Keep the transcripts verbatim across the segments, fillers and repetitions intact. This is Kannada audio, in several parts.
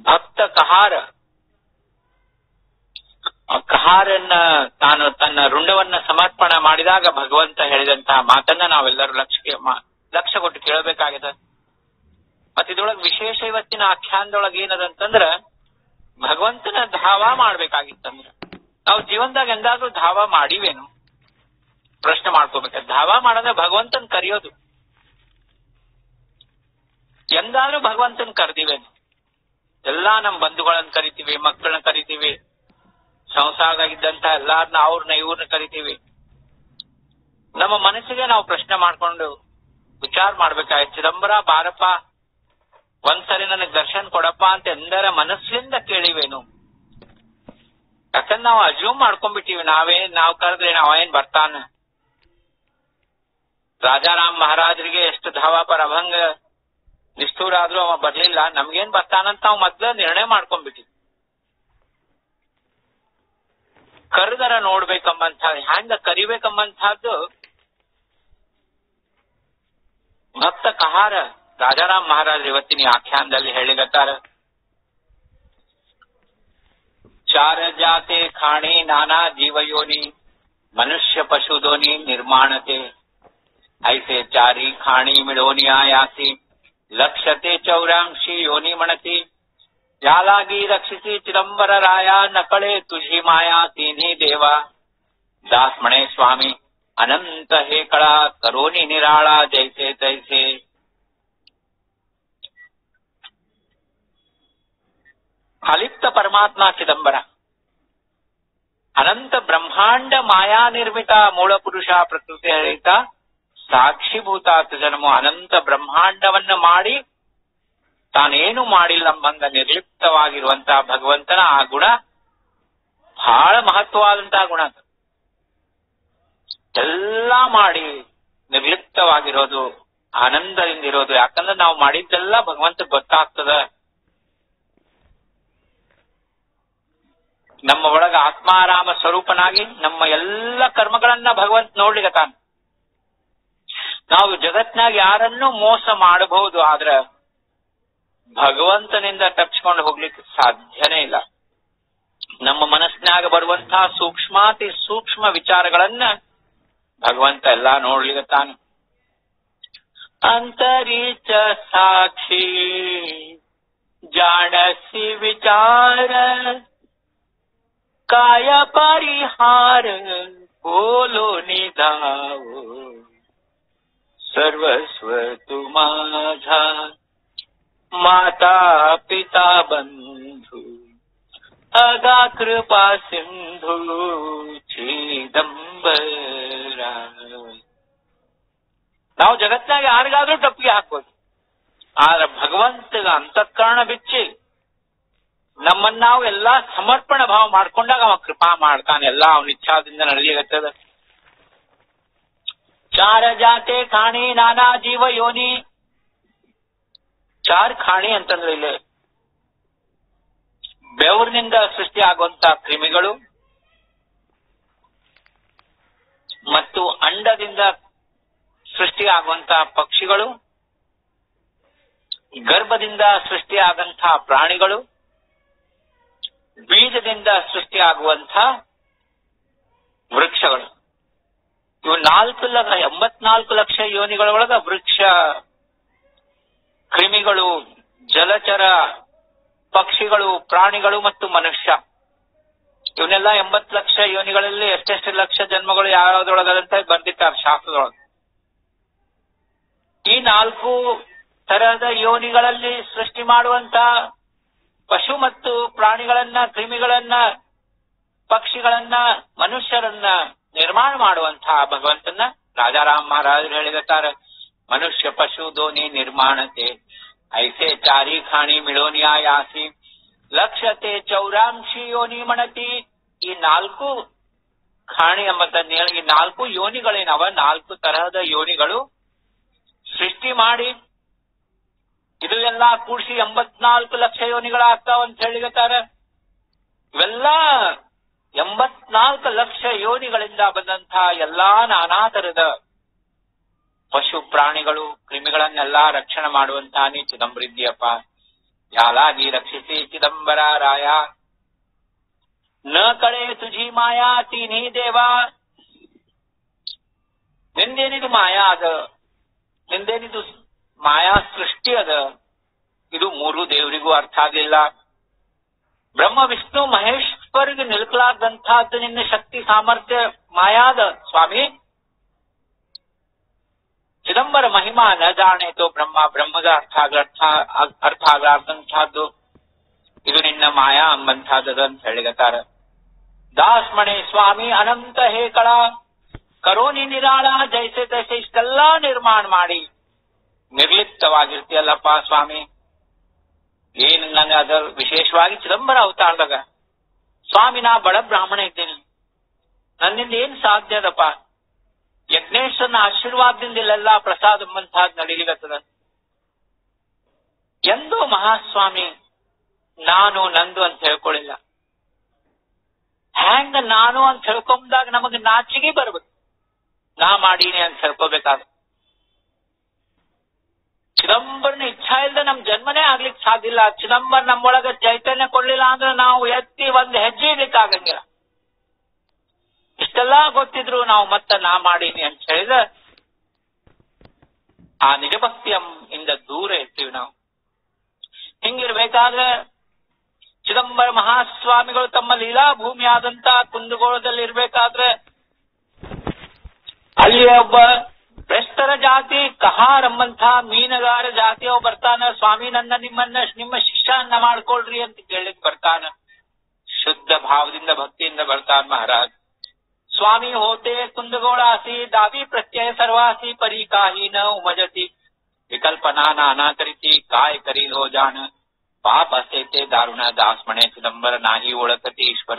ಭಕ್ತ ಕಹಾರ ಕಹಾರನ್ನ ತಾನು ತನ್ನ ರುಂಡವನ್ನ ಸಮರ್ಪಣೆ ಮಾಡಿದಾಗ ಭಗವಂತ ಹೇಳಿದಂತಹ ಮಾತನ್ನ ನಾವೆಲ್ಲರೂ ಲಕ್ಷ್ಯ ಲಕ್ಷ್ಯ ಕೊಟ್ಟು ಕೇಳಬೇಕಾಗಿದೆ. ಮತ್ತೆ ಇದ್ರೊಳಗೆ ವಿಶೇಷ ಇವತ್ತಿನ ಆಖ್ಯಾನದೊಳಗೆ ಏನದಂತಂದ್ರ ಭಗವಂತನ ಧಾವ ಮಾಡ್ಬೇಕಾಗಿತ್ತಂದ್ರ ನಾವು ಜೀವನದಾಗ ಎಂದಾದ್ರೂ ಧಾವ ಮಾಡಿವೇನು ಪ್ರಶ್ನೆ ಮಾಡ್ಕೋಬೇಕ. ಧಾವ ಮಾಡೋದ್ರೆ ಭಗವಂತನ್ ಕರೆಯೋದು. ಎಂದಾದ್ರೂ ಭಗವಂತನ್ ಕರೆದಿವೇನು? ಎಲ್ಲಾ ನಮ್ ಬಂಧುಗಳನ್ನ ಕರಿತೀವಿ, ಮಕ್ಕಳನ್ನ ಕರಿತೀವಿ, ಸಂಸಾರದಾಗಿದ್ದಂತ ಎಲ್ಲಾರನ್ನ ಅವ್ರನ್ನ ಇವ್ರನ್ನ ಕರಿತೀವಿ. ನಮ್ಮ ಮನಸ್ಸಿಗೆ ನಾವು ಪ್ರಶ್ನೆ ಮಾಡ್ಕೊಂಡು ವಿಚಾರ ಮಾಡ್ಬೇಕಾಯ್ತು. ಚಿದಂಬರ ಬಾರಪ್ಪ ಒಂದ್ಸರಿ ನನಗ್ ದರ್ಶನ್ ಕೊಡಪ್ಪ ಅಂತ ಎಂದರ ಮನಸ್ಸಿಂದ ಕೇಳಿವೇನು? ಯಾಕಂದ್ರೆ ನಾವು ಅಜ್ಯೂಮ್ ಮಾಡ್ಕೊಂಡ್ಬಿಟ್ಟಿವಿ, ನಾವೇ ನಾವ್ ಕರೆದ್ರೆ ನಾವ ಏನ್ ಬರ್ತಾನ. ರಾಜಾರಾಮ್ ಮಹಾರಾಜರಿಗೆ ಎಷ್ಟು ಧಾವಾಪರ ಅಭಂಗ ನಿಷ್ಠೂರ ಆದ್ರೂ ಅವ ಬರ್ಲಿಲ್ಲ, ನಮ್ಗೇನ್ ಬರ್ತಾನಂತ ನಾವು ಮೊದ್ಲ ನಿರ್ಣಯ ಮಾಡ್ಕೊಂಡ್ಬಿಟ್ಟಿವಿ. ಕರೆದರ ನೋಡ್ಬೇಕಂಬಂತ ಹ್ಯಾಂಗ ಕರಿಬೇಕಂಬಂತಹದ್ದು ಭಕ್ತ ಕಹಾರ ರಾಜಾರಾಮ್ ಮಹಾರಾಜ್ ಇವತ್ತಿನ ಆಖ್ಯಾನದಲ್ಲಿ ಹೇಳಿಗತ್ತಾರ. ಚಾರ ಜಾತೆ ಖಾಣಿ ನಾನಾ ಜೀವಯೋನಿ ಮನುಷ್ಯ ಪಶು ದೋನಿ ನಿರ್ಮಾಣತೆ ಐಸೆ ಚಾರಿ ಖಾಣಿ ಮಿಳೋನಿ ಆಯಾಸಿ ಲಕ್ಷತೆ ಚೌರಾಂಶಿ ಯೋನಿ ಮಣತಿ ಯಾಲಾಗಿ ರಕ್ಷಿಸಿ ಚಿದಂಬರ ರಾಯ ನಕಳೆ ತುझी ಮಾಯಾ ತೀನಿ ದೇವ ದಾಸ್ ಮಣೆ ಸ್ವಾಮಿ ಅನಂತ ಹೇ ಕಳ ಕರೋನಿ ನಿರಾಳ ಜೈಸೆ ತೈಸೆ. ಅಲಿಪ್ತ ಪರಮಾತ್ಮ ಚಿದಂಬರ ಅನಂತ ಬ್ರಹ್ಮಾಂಡ ಮಾಯಾ ನಿರ್ಮಿತ ಮೂಲ ಪುರುಷ ಪ್ರಕೃತಿ ರಹಿತ ಸಾಕ್ಷಿಭೂತ ಜನ್ಮ ಅನಂತ ಬ್ರಹ್ಮಾಂಡವನ್ನ ಮಾಡಿ ತಾನೇನು ಮಾಡಿಲ್ಲ ಎಂಬಂಗ ನಿರ್ಲಿಪ್ತವಾಗಿರುವಂತಹ ಭಗವಂತನ ಆ ಗುಣ ಬಹಳ ಮಹತ್ವವಾದಂತಹ ಗುಣ. ಎಲ್ಲಾ ಮಾಡಿ ನಿರ್ಲಿಪ್ತವಾಗಿರೋದು, ಆನಂದದಿಂದ ಇರೋದು. ಯಾಕಂದ್ರೆ ನಾವು ಮಾಡಿದ್ದೆಲ್ಲ ಭಗವಂತ ಗೊತ್ತಾಗ್ತದ. ನಮ್ಮ ಒಳಗ ಆತ್ಮಾರಾಮ ಸ್ವರೂಪನಾಗಿ ನಮ್ಮ ಎಲ್ಲ ಕರ್ಮಗಳನ್ನ ಭಗವಂತ ನೋಡ್ಲಿಕ್ಕೆ ತಾನು. ನಾವು ಜಗತ್ನಾಗ ಯಾರನ್ನೂ ಮೋಸ ಮಾಡಬಹುದು, ಆದ್ರ ಭಗವಂತನಿಂದ ತಪ್ಪಿಸ್ಕೊಂಡು ಹೋಗ್ಲಿಕ್ಕೆ ಸಾಧ್ಯನೇ ಇಲ್ಲ. ನಮ್ಮ ಮನಸ್ಸಿನಾಗ ಬರುವಂತಹ ಸೂಕ್ಷ್ಮಾತಿ ಸೂಕ್ಷ್ಮ ವಿಚಾರಗಳನ್ನ ಭಗವಂತ ಎಲ್ಲಾ ನೋಡ್ಲಿಕ್ಕೆ ತಾನು. ಅಂತರಿಚ ಸಾಕ್ಷಿ ಜಾಣಸಿ ವಿಚಾರ काय परिहार बोलो निधावो सर्वस्व तु माझा माता पिता बंधु अगा कृपा सिंधु ಚಿದಂಬರ. ನಾವು ಜಗತ್ನಾಗ ಯಾರಿಗಾದ್ರೂ ಟಪ್ಪಿಗೆ ಹಾಕ್ಬೋದು, ಆದ್ರೆ ಭಗವಂತಗ ಅಂತಃಕರಣ ಬಿಚ್ಚಿ ನಮ್ಮನ್ನ ನಾವು ಎಲ್ಲಾ ಸಮರ್ಪಣ ಭಾವ ಮಾಡ್ಕೊಂಡಾಗ ಅವ ಕೃಪಾ ಮಾಡ್ತಾನೆ. ಎಲ್ಲಾ ಅವನ ಇಚ್ಛಾದಿಂದ ನಡೆಯಗತ್ತದ. ಚಾರ ಜಾತೆ ಖಾಣಿ ನಾನಾ ಜೀವ ಯೋನಿ. ಚಾರ್ ಖಾಣಿ ಅಂತಂದ್ರೆ ಇಲ್ಲಿ ಬೆವರಿನಿಂದ ಸೃಷ್ಟಿ ಆಗುವಂತ ಕ್ರಿಮಿಗಳು ಮತ್ತು ಅಂಡದಿಂದ ಸೃಷ್ಟಿ ಆಗುವಂತ ಪಕ್ಷಿಗಳು, ಗರ್ಭದಿಂದ ಸೃಷ್ಟಿ ಆದಂತಹ ಪ್ರಾಣಿಗಳು, ಬೀಜದಿಂದ ಸೃಷ್ಟಿಯಾಗುವಂಥ ವೃಕ್ಷಗಳು. ಇವು ನಾಲ್ಕು ಲಕ್ಷ ಎಂಬತ್ನಾಲ್ಕು ಲಕ್ಷ ಯೋನಿಗಳ ಒಳಗ ವೃಕ್ಷ, ಕ್ರಿಮಿಗಳು, ಜಲಚರ, ಪಕ್ಷಿಗಳು, ಪ್ರಾಣಿಗಳು ಮತ್ತು ಮನುಷ್ಯ, ಇವನ್ನೆಲ್ಲ ಎಂಬತ್ತು ಲಕ್ಷ ಯೋನಿಗಳಲ್ಲಿ ಎಷ್ಟೆಷ್ಟು ಲಕ್ಷ ಜನ್ಮಗಳು ಯಾವ್ಯಾವ್ದೊಳಗದಂತ ಬರ್ದಿದ್ದಾರೆ ಶಾಸ್ತ್ರದೊಳಗೆ. ಈ ನಾಲ್ಕು ತರಹದ ಯೋನಿಗಳಲ್ಲಿ ಸೃಷ್ಟಿ ಮಾಡುವಂತ ಪಶು ಮತ್ತು ಪ್ರಾಣಿಗಳನ್ನ, ಕ್ರಿಮಿಗಳನ್ನ, ಪಕ್ಷಿಗಳನ್ನ, ಮನುಷ್ಯರನ್ನ ನಿರ್ಮಾಣ ಮಾಡುವಂತಹ ಭಗವಂತನ ರಾಜಾರಾಮ್ ಮಹಾರಾಜರು ಹೇಳಿದ್ದಾರೆ. ಮನುಷ್ಯ ಪಶು ದೋನಿ ನಿರ್ಮಾಣತೆ ಐಸೆ ಚಾರಿ ಖಾಣಿ ಮಿಳೋನಿ ಆಯಾಸಿ ಲಕ್ಷತೆ ಚೌರಾಂಶಿ ಯೋನಿ ಮಣತಿ. ಈ ನಾಲ್ಕು ಖಾಣಿ ಎಂಬ ಈ ನಾಲ್ಕು ಯೋನಿಗಳೇನವ, ನಾಲ್ಕು ತರಹದ ಯೋನಿಗಳು ಸೃಷ್ಟಿ ಮಾಡಿ ಇದು ಎಲ್ಲಾ ಕೂಡಿಸಿ ಎಂಬತ್ನಾಲ್ಕು ಲಕ್ಷ ಯೋನಿಗಳಾಗ್ತಾವ ಅಂತ ಹೇಳಿಗತ್ತಾರೆ. ಇವೆಲ್ಲ ಎಂಬತ್ನಾಲ್ಕು ಲಕ್ಷ ಯೋನಿಗಳಿಂದ ಬಂದಂತಹ ಎಲ್ಲಾ ನಾನಾ ತರದ ಪಶು ಪ್ರಾಣಿಗಳು ಕ್ರಿಮಿಗಳನ್ನೆಲ್ಲಾ ರಕ್ಷಣೆ ಮಾಡುವಂತಹ ನೀ ಚಿದಂಬರಿದ್ದೀಯಪ್ಪ. यालागी रक्षिसी चिदंबरा राया न कळे तुझी माया तिन्ही देवा ನಿಂದೇನಿದು ಮಾಯಾ ಅದ ನಿಂದೇನಿದು ಮಾಯಾ ಸೃಷ್ಟಿ ಅದ ಇದು ಮೂರು ದೇವರಿಗೂ ಅರ್ಥ ಆಗಲಿಲ್ಲ. ಬ್ರಹ್ಮ ವಿಷ್ಣು ಮಹೇಶ್ವರಿಗೆ ನಿಲ್ಕಲಾರ್ದಂತಹದ್ದು ನಿನ್ನ ಶಕ್ತಿ ಸಾಮರ್ಥ್ಯ ಮಾಯಾದ ಸ್ವಾಮಿ. ಚಿದಂಬರ ಮಹಿಮಾ ನ ಜಾಣೇತೋ ಬ್ರಹ್ಮ ಬ್ರಹ್ಮದ ಅರ್ಥ ಆಗ್ಲರ್ಥ ಅರ್ಥ ಆಗ್ಲಾರ್ದಂತಹದ್ದು ಇದು ನಿನ್ನ ಮಾಯಾ ಅಂಬಂತಹದ್ದು ಅಂತ ಹೇಳಿಗತಾರ. ದಾಸ್ಮಣೆ ಸ್ವಾಮಿ ಅನಂತ ಹೇಕಳ ಕರೋನಿ ನಿರಾಳ ಜೈಸೆ ತೈಸೆ ಇಷ್ಟೆಲ್ಲ ನಿರ್ಮಾಣ ಮಾಡಿ ನಿರ್ಲಿಪ್ತವಾಗಿರ್ತೀಯಲ್ಲಪ್ಪ ಸ್ವಾಮಿ. ಏನ್ ನಂಗೆ ಅದ ವಿಶೇಷವಾಗಿ ಚಿದಂಬರ ಅವತಾರದಾಗ ಸ್ವಾಮಿ ನಾ ಬಡ ಬ್ರಾಹ್ಮಣ ಇದ್ದೇನೆ, ನನ್ನಿಂದ ಏನ್ ಸಾಧ್ಯ ಅದಪ್ಪ. ಯಜ್ಞೇಶ್ವರನ ಆಶೀರ್ವಾದದಿಂದ ಇಲ್ಲೆಲ್ಲ ಪ್ರಸಾದ ಎಂಬಂತಹದ್ದು ನಡೀಲಿಗತ್ತದ. ಎಂದೂ ಮಹಾಸ್ವಾಮಿ ನಾನು ನಂದು ಅಂತ ಹೇಳ್ಕೊಳ್ಳಿಲ್ಲ. ಹ್ಯಾಂಗ ನಾನು ಅಂತ ಹೇಳ್ಕೊಂಡಾಗ ನಮಗ್ ನಾಚಿಗೆ ಬರ್ಬೇಕು, ನಾ ಮಾಡೀನಿ ಅಂತ ಹೇಳ್ಕೋಬೇಕಾದ. ಚಿದಂಬರನ ಇಚ್ಛಾ ಇಲ್ಲದೆ ನಮ್ ಜನ್ಮನೇ ಆಗ್ಲಿಕ್ಕೆ ಸಾಧ್ಯ ಇಲ್ಲ. ಚಿದಂಬರ ನಮ್ಮೊಳಗ ಚೈತನ್ಯ ಕೊಡ್ಲಿಲ್ಲ ಅಂದ್ರೆ ನಾವು ಎತ್ತಿ ಒಂದ್ ಹೆಜ್ಜೆ ಇಡ್ಲಿಕ್ಕೆ ಆಗಂಗಿಲ್ಲ. ಇಷ್ಟೆಲ್ಲಾ ಗೊತ್ತಿದ್ರು ನಾವು ಮತ್ತ ನಾ ಮಾಡೀನಿ ಅಂತ ಹೇಳಿದ್ರೆ ಆ ನಿಜಭಕ್ತಿಯ ಇಂದ ದೂರ ಇರ್ತೀವಿ ನಾವು. ಹಿಂಗಿರ್ಬೇಕಾದ್ರೆ ಚಿದಂಬರ ಮಹಾಸ್ವಾಮಿಗಳು ತಮ್ಮ ಲೀಲಾ ಭೂಮಿ ಆದಂತ ಕುಂದಗೋಳದಲ್ಲಿ ಇರ್ಬೇಕಾದ್ರೆ ಅಲ್ಲಿ ಒಬ್ಬ ಬೆಸ್ತರ ಜಾತಿ ಕಹಾರ್ ಎಂಬಂತ ಮೀನುಗಾರ ಜಾತಿ ಅವ್ ಬರ್ತಾನ. ಸ್ವಾಮಿ ನನ್ನ ನಿಮ್ಮನ್ನ ನಿಮ್ಮ ಶಿಷ್ಯನ್ನ ಮಾಡ್ಕೊಳ್ರಿ ಅಂತ ಕೇಳಲಿಕ್ಕೆ ಬರ್ತಾನ. ಶುದ್ಧ ಭಾವದಿಂದ ಭಕ್ತಿಯಿಂದ ಬರ್ತಾನ ಮಹಾರಾಜ್. ಸ್ವಾಮಿ ಹೋತೆ ಕುಂದಗೋಳಾಸಿ ದಾವಿ ಪ್ರತ್ಯಯ ಸರ್ವಾಸಿ ಪರಿ ಕಾಹಿ ನ ಉಮಜತಿ ವಿಕಲ್ಪನಾ ನಾನಾ ಕರಿತಿ काय करील हो जान पाप असे ते दारुण दासमणे चिದಂಬರ नाही ओळखती ईश्वर.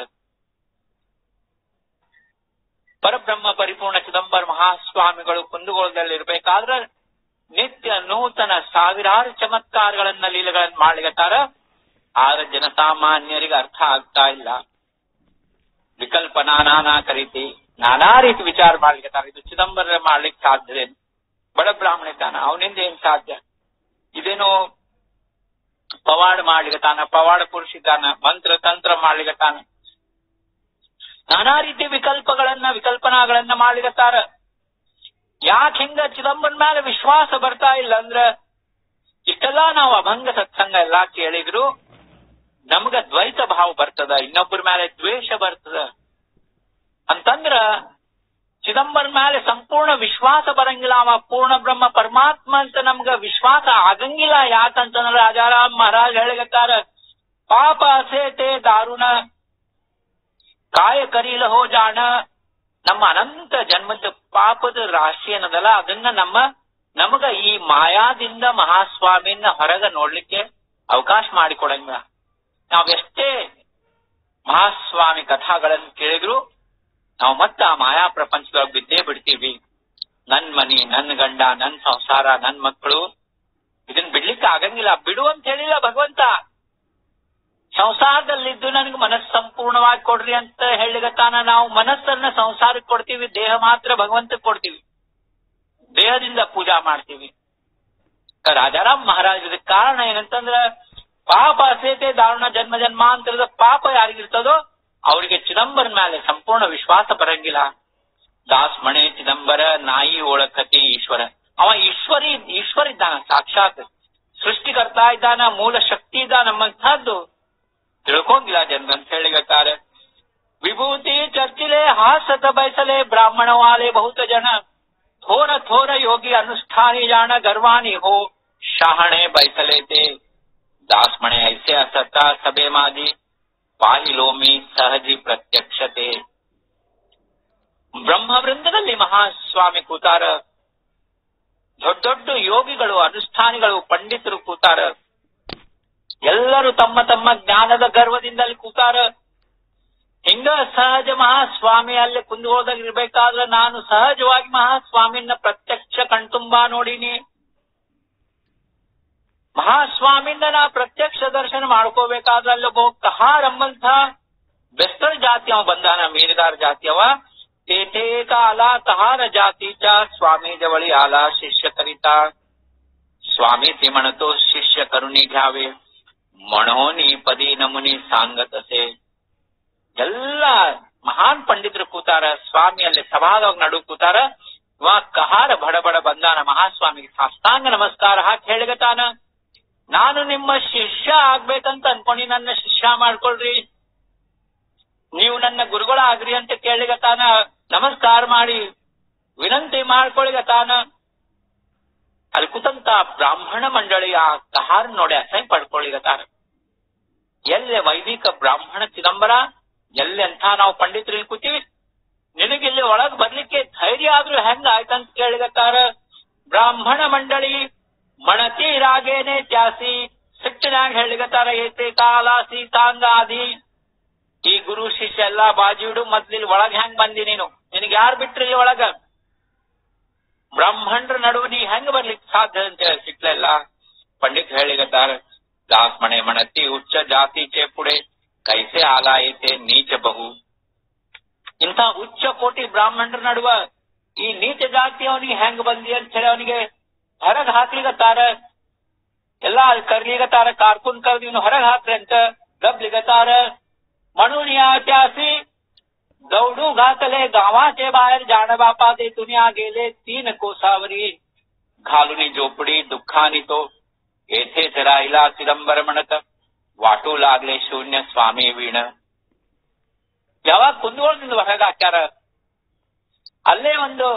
ಪರಬ್ರಹ್ಮ ಪರಿಪೂರ್ಣ ಚಿದಂಬರ ಮಹಾಸ್ವಾಮಿಗಳು ಕುಂದಗೋಳದಲ್ಲಿ ಇರ್ಬೇಕಾದ್ರೆ ನಿತ್ಯ ನೂತನ ಸಾವಿರಾರು ಚಮತ್ಕಾರಗಳನ್ನ ಲೀಲೆಗಳನ್ನ ಮಾಡ್ಲಿಕತ್ತಾರ. ಆಗ ಜನಸಾಮಾನ್ಯರಿಗೆ ಅರ್ಥ ಆಗ್ತಾ ಇಲ್ಲ. ವಿಕಲ್ಪನಾ ನಾನಾ ಕರೀತಿ ನಾನಾ ರೀತಿ ವಿಚಾರ ಮಾಡ್ಲಿಕತ್ತಾರ. ಇದು ಚಿದಂಬರ ಮಾಡ್ಲಿಕ್ಕೆ ಸಾಧ್ಯ, ಬಡ ಬ್ರಾಹ್ಮಣ ಇದ್ದಾನ, ಅವನಿಂದ ಏನ್ ಸಾಧ್ಯ? ಇದೇನೋ ಪವಾಡ ಮಾಡ್ಲಿಕತ್ತಾನ, ಪವಾಡ ಪುರುಷ ಇದ್ದಾನ, ಮಂತ್ರ ತಂತ್ರ ಮಾಡ್ಲಿಕತ್ತಾನ, ನಾನಾ ರೀತಿ ವಿಕಲ್ಪಗಳನ್ನ ವಿಕಲ್ಪನಾಗಳನ್ನ ಮಾಡ್ಲಿಕತ್ತಾರ. ಯಾಕೆ ಹಿಂಗ ಚಿದಂಬರನ ಮೇಲೆ ವಿಶ್ವಾಸ ಬರ್ತಾ ಇಲ್ಲ ಅಂದ್ರ ಇಷ್ಟೆಲ್ಲಾ ನಾವು ಅಭಂಗ ಸತ್ಸಂಗ ಎಲ್ಲಾ ಕೇಳಿದ್ರು ನಮ್ಗ ದ್ವೈತ ಭಾವ ಬರ್ತದ, ಇನ್ನೊಬ್ಬರ ಮೇಲೆ ದ್ವೇಷ ಬರ್ತದ ಅಂತಂದ್ರ ಚಿದಂಬರನ ಮೇಲೆ ಸಂಪೂರ್ಣ ವಿಶ್ವಾಸ ಬರಂಗಿಲ್ಲ. ಅವ ಪೂರ್ಣ ಬ್ರಹ್ಮ ಪರಮಾತ್ಮ ಅಂತ ನಮ್ಗ ವಿಶ್ವಾಸ ಆಗಂಗಿಲ್ಲ. ಯಾಕಂತಂದ್ರ ರಾಜಾರಾಮ್ ಮಹಾರಾಜ್ ಹೇಳಿಗತ್ತಾರ, ಪಾಪ ಅಸೇತೆ ದಾರುಣ काय करील हो जाण. ನಮ್ಮ ಅನಂತ ಜನ್ಮದ ಪಾಪದ ರಾಶಿ ಏನದಲ್ಲ ಅದನ್ನ ನಮ್ಮ ನಮಗ ಈ ಮಾಯಾದಿಂದ ಮಹಾಸ್ವಾಮಿಯನ್ನ ಹೊರಗ ನೋಡ್ಲಿಕ್ಕೆ ಅವಕಾಶ ಮಾಡಿಕೊಡಂಗಿಲ್ಲ. ನಾವೆಷ್ಟೇ ಮಹಾಸ್ವಾಮಿ ಕಥಾಗಳನ್ನು ಕೇಳಿದ್ರು ನಾವು ಮತ್ತೆ ಆ ಮಾಯಾ ಪ್ರಪಂಚದೊಳಗೆ ಬಿದ್ದೇ ಬಿಡ್ತೀವಿ. ನನ್ ಮನಿ, ನನ್ ಗಂಡ, ನನ್ ಸಂಸಾರ, ನನ್ ಮಕ್ಕಳು ಇದನ್ನ ಬಿಡ್ಲಿಕ್ಕೆ ಆಗಂಗಿಲ್ಲ. ಬಿಡು ಅಂತ ಹೇಳಿಲ್ಲ ಭಗವಂತ. ಸಂಸಾರದಲ್ಲಿದ್ದು ನನಗೆ ಮನಸ್ಸು ಸಂಪೂರ್ಣವಾಗಿ ಕೊಡ್ರಿ ಅಂತ ಹೇಳಿಗತ್ತಾನ. ನಾವು ಮನಸ್ಸನ್ನ ಸಂಸಾರಕ್ಕೆ ಕೊಡ್ತೀವಿ, ದೇಹ ಮಾತ್ರ ಭಗವಂತಕ್ಕೆ ಕೊಡ್ತೀವಿ, ದೇಹದಿಂದ ಪೂಜಾ ಮಾಡ್ತೀವಿ. ರಾಜಾರಾಮ್ ಮಹಾರಾಜದ ಕಾರಣ ಏನಂತಂದ್ರ ಪಾಪ ಅಸೇತೆ ದಾರುಣ ಜನ್ಮ ಜನ್ಮಾಂತರದ ಪಾಪ ಯಾರಿಗಿರ್ತದೋ ಅವರಿಗೆ ಚಿದಂಬರನ ಮೇಲೆ ಸಂಪೂರ್ಣ ವಿಶ್ವಾಸ ಬರಂಗಿಲ್ಲ. ದಾಸ್ಮಣೆ ಚಿದಂಬರ ನಾಯಿ ಓಳಕತಿ ಈಶ್ವರ. ಅವ ಈಶ್ವರಿ ಈಶ್ವರ ಇದ್ದಾನ, ಸಾಕ್ಷಾತ್ ಸೃಷ್ಟಿಕರ್ತಾ ಇದ್ದಾನ, ಮೂಲ ಶಕ್ತಿ ಇದ್ದಾನ ನಮ್ಮಂತಹದ್ದು ತಿಳ್ಕೊಂಗಿಲ್ಲ ಜನ ಅಂತ ಹೇಳಿಗತ್ತಾರೆ. ವಿಭೂತಿ ಚರ್ಚಿಲೆ ಹಾಸತ ಬಯಸಲೆ ಬ್ರಾಹ್ಮಣ ವಾಲೆ ಬಹುತ ಜನ ಥೋರ ಥೋರ ಯೋಗಿ ಅನುಷ್ಠಾನಿ ಜಾಣ ಗರ್ವಾನಿ ಹೋ ಶಾಹಣೆ ಬಯಸಲೇತೆ ದಾಸ್ಮಣೆ ಐಸೆ ಅಸತ ಸಭೆ ಮಾದಿ ಪಾಹಿಲೋಮಿ ಸಹಜಿ ಪ್ರತ್ಯಕ್ಷತೆ. ಬ್ರಹ್ಮವೃಂದದಲ್ಲಿ ಮಹಾಸ್ವಾಮಿ ಕೂತಾರ, ದೊಡ್ಡ ದೊಡ್ಡ ಯೋಗಿಗಳು, ಅನುಷ್ಠಾನಿಗಳು, ಪಂಡಿತರು ಕೂತಾರ. ಎಲ್ಲರೂ ತಮ್ಮ ತಮ್ಮ ಜ್ಞಾನದ ಗರ್ವದಿಂದಲ್ಲಿ ಕೂತಾರ. ಹಿಂಗ ಸಹಜ ಮಹಾಸ್ವಾಮಿ ಅಲ್ಲಿ ಕುಂದಗೋಳದಾಗ ಇರ್ಬೇಕಾದ್ರೆ ನಾನು ಸಹಜವಾಗಿ ಮಹಾಸ್ವಾಮಿನ ಪ್ರತ್ಯಕ್ಷ ಕಣ್ತುಂಬಾ ನೋಡಿನಿ. ಮಹಾಸ್ವಾಮಿಯಿಂದ ನಾ ಪ್ರತ್ಯಕ್ಷ ದರ್ಶನ ಮಾಡ್ಕೋಬೇಕಾದ್ರೆ ಅಲ್ಲೊಬ್ಬ ಕಹಾರ್ ಎಂಬಂತ ಬೆಸ್ತರ ಜಾತಿ ಅವ ಬಂದಾನ, ಮೀನುಗಾರ ಜಾತಿ ಅವ. ತೇಟೇಕ ಆಲಾ ಕಹಾರ ಜಾತಿ ಚ ಸ್ವಾಮಿ ಜವಳಿ ಆಲಾ ಶಿಷ್ಯ ಕರಿತಾ. ಸ್ವಾಮಿ ತಿ म्हणतो शिष्य करुणी घ्यावे ಮಣೋನಿ ಪದಿ ನಮುನಿ ಸಾಂಗತಸೆ. ಎಲ್ಲ ಮಹಾನ್ ಪಂಡಿತರು ಕೂತಾರ, ಸ್ವಾಮಿ ಅಲ್ಲಿ ಸಭಾದೊಳಗ ನಡು ಕೂತಾರ. ಇವ ಕಹಾರ ಬಡಬಡ ಬಂದಾನ, ಮಹಾಸ್ವಾಮಿಗೆ ಸಾಷ್ಟಾಂಗ ನಮಸ್ಕಾರ ಹಾಕಿ ಹೇಳಿಗತಾನ, ನಾನು ನಿಮ್ಮ ಶಿಷ್ಯ ಆಗ್ಬೇಕಂತ ಅನ್ಕೊಂಡಿ, ನನ್ನ ಶಿಷ್ಯ ಮಾಡ್ಕೊಳ್ರಿ, ನೀವು ನನ್ನ ಗುರುಗಳ ಆಗ್ರಿ ಅಂತ ಕೇಳಿಗತಾನ. ನಮಸ್ಕಾರ ಮಾಡಿ ವಿನಂತಿ ಮಾಡ್ಕೊಳಿಗತಾನ. ಅಲ್ಲಿ ಕೂತಂತ ಬ್ರಾಹ್ಮಣ ಮಂಡಳಿ ಆ ಕಹಾರ ನೋಡಿ ಅಸಹ್ಯ ಪಡ್ಕೊಳ್ಳಿಗತಾರ. ಎಲ್ಲೆ ವೈದಿಕ ಬ್ರಾಹ್ಮಣ ಚಿದಂಬರ, ಎಲ್ಲೆಂಥ ನಾವು ಪಂಡಿತರು ಇಲ್ಲಿ ಕೂತೀವಿ, ನಿನಗಿಲ್ಲಿ ಒಳಗ್ ಬರ್ಲಿಕ್ಕೆ ಧೈರ್ಯ ಆದ್ರೂ ಹೆಂಗ ಆಯ್ತಂತ ಕೇಳಿಗತ್ತಾರ. ಬ್ರಾಹ್ಮಣ ಮಂಡಳಿ ಮಣತಿ ರಾಗೇನೆ ತ್ಯಾಸಿ, ಸಿಟ್ಟಿನಾಗ ಹೇಳಿಗತ್ತಾರ, ಏತೆ ಕಾಲಾಸಿ ತಾಂಗಾದಿ. ಈ ಗುರು ಶಿಷ್ಯ ಎಲ್ಲಾ ಬಾಜಿ ಇಡು, ಮೊದ್ಲಿಲ್ಲಿ ಒಳಗ್ ಹೆಂಗ್ ಬಂದಿ ನೀನು, ನಿನಗೆ ಯಾರು ಬಿಟ್ರಿ ಇಲ್ಲಿ ಒಳಗ, ಬ್ರಾಹ್ಮಣರ ನಡುವೆ ನೀ ಹೆಂಗ್ ಬರ್ಲಿಕ್ಕೆ ಸಾಧ್ಯ ಅಂತ ಹೇಳಿ ಸಿಟ್ಲೆಲ್ಲ ಪಂಡಿತ್ ಹೇಳಿಗತ್ತಾರ. ದಾಸ್ ಮಣೆ ಮಣತಿ ಉಚ್ಚ ಜಾತಿ ಚೇ ಪುಡೆ ಕೈಸೆ ಆಲ ಐತೆ ನೀಚ ಬಹು. ಇಂಥ ಉಚ್ಚ ಕೋಟಿ ಬ್ರಾಹ್ಮಣರ ನಡುವ ಈ ನೀಚ ಜಾತಿಯವನಿಗೆ ಹೆಂಗ್ ಬಂದಿ ಅಂತ ಹೇಳಿ ಅವನಿಗೆ ಹೊರಗ್ ಹಾಕ್ಲಿಗತ್ತಾರ. ಎಲ್ಲಾ ಕರ್ಲಿಗತ್ತಾರ, ಕಾರ್ಕುನ್ ಕರ್ದಿ ಹೊರಗ್ ಹಾಕ್ರಿ ಅಂತ ಗಬ್ಲಿಗತ್ತಾರ. म्हणून त्यासी दौडू घातले गावाचे बाहेर जाण बापा ते दुनिया गेले तीन कोसावरी. घालुनी झोपडी दुःखानी तो येथेच राहिला चिदंबर म्हणत, वाटू लागले शून्य स्वामी वीण. ಯಾವಾಗ ಕುಂದಗೋಳದಿಂದ ಹೊರಗೆ ಹಾಕ್ಯಾರ, ಅಲ್ಲೇ ಒಂದು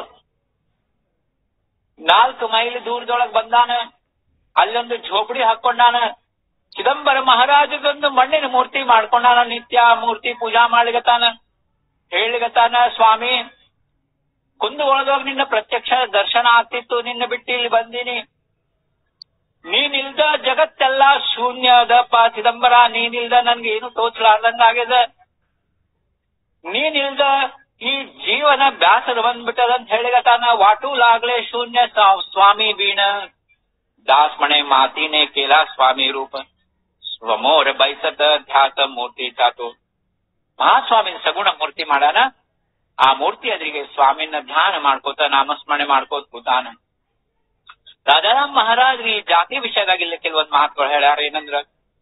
ನಾಲ್ಕು ಮೈಲ್ ದೂರದೊಳಗೆ ಬಂದಾನ, ಅಲ್ಲೊಂದು ಝೋಪಡಿ ಹಾಕೊಂಡಾನ. ಚಿದಂಬರ ಮಹಾರಾಜದೊಂದು ಮಣ್ಣಿನ ಮೂರ್ತಿ ಮಾಡ್ಕೊಂಡಾನ, ನಿತ್ಯ ಮೂರ್ತಿ ಪೂಜಾ ಮಾಡ್ಲಿಗತಾನ. ಹೇಳಿಗತಾನ, ಸ್ವಾಮಿ ಕುಂದಗೋಳದೊಳಗ ನಿನ್ನ ಪ್ರತ್ಯಕ್ಷ ದರ್ಶನ ಆಗ್ತಿತ್ತು, ನಿನ್ನ ಬಿಟ್ಟು ಇಲ್ಲಿ ಬಂದೀನಿ, ನೀನಿಲ್ದ ಜಗತ್ತೆಲ್ಲ ಶೂನ್ಯ ಅದಪ್ಪ ಚಿದಂಬರ, ನೀನಿಲ್ದ ನನ್ಗೆ ಏನು ತೋಚಲಾರ್ದಂಗ ಆಗ್ಯದ, ನೀನಿಲ್ದ ಈ ಜೀವನ ಬ್ಯಾಸರ ಬಂದ್ಬಿಟ್ಟದಂತ ಹೇಳಿಗತಾನ. ವಾಟೂಲಾಗ್ಲೆ ಶೂನ್ಯ ಸ್ವಾಮಿ ಬೀಣ. दास मणे माती ने केला स्वामी रूप, स्वमोर बैसत ध्यात मूर्ति चातो. ಮಹಾಸ್ವಾಮಿನ ಸಗುಣ ಮೂರ್ತಿ ಮಾಡಾನ, ಆ ಮೂರ್ತಿ ಎದುರಿಗೆ ಸ್ವಾಮಿನ ಧ್ಯಾನ ಮಾಡ್ಕೋತ ನಾಮಸ್ಮರಣೆ ಮಾಡ್ಕೋತ ಕೂತಾನ. ರಾಜಾರಾಮ್ ಮಹಾರಾಜ್ ಈ ಜಾತಿ ವಿಷಯದಾಗ ಇಲ್ಲಿ ಕೆಲವೊಂದು ಮಾತುಗಳು ಹೇಳ್ಯಾರ. ಏನಂದ್ರ,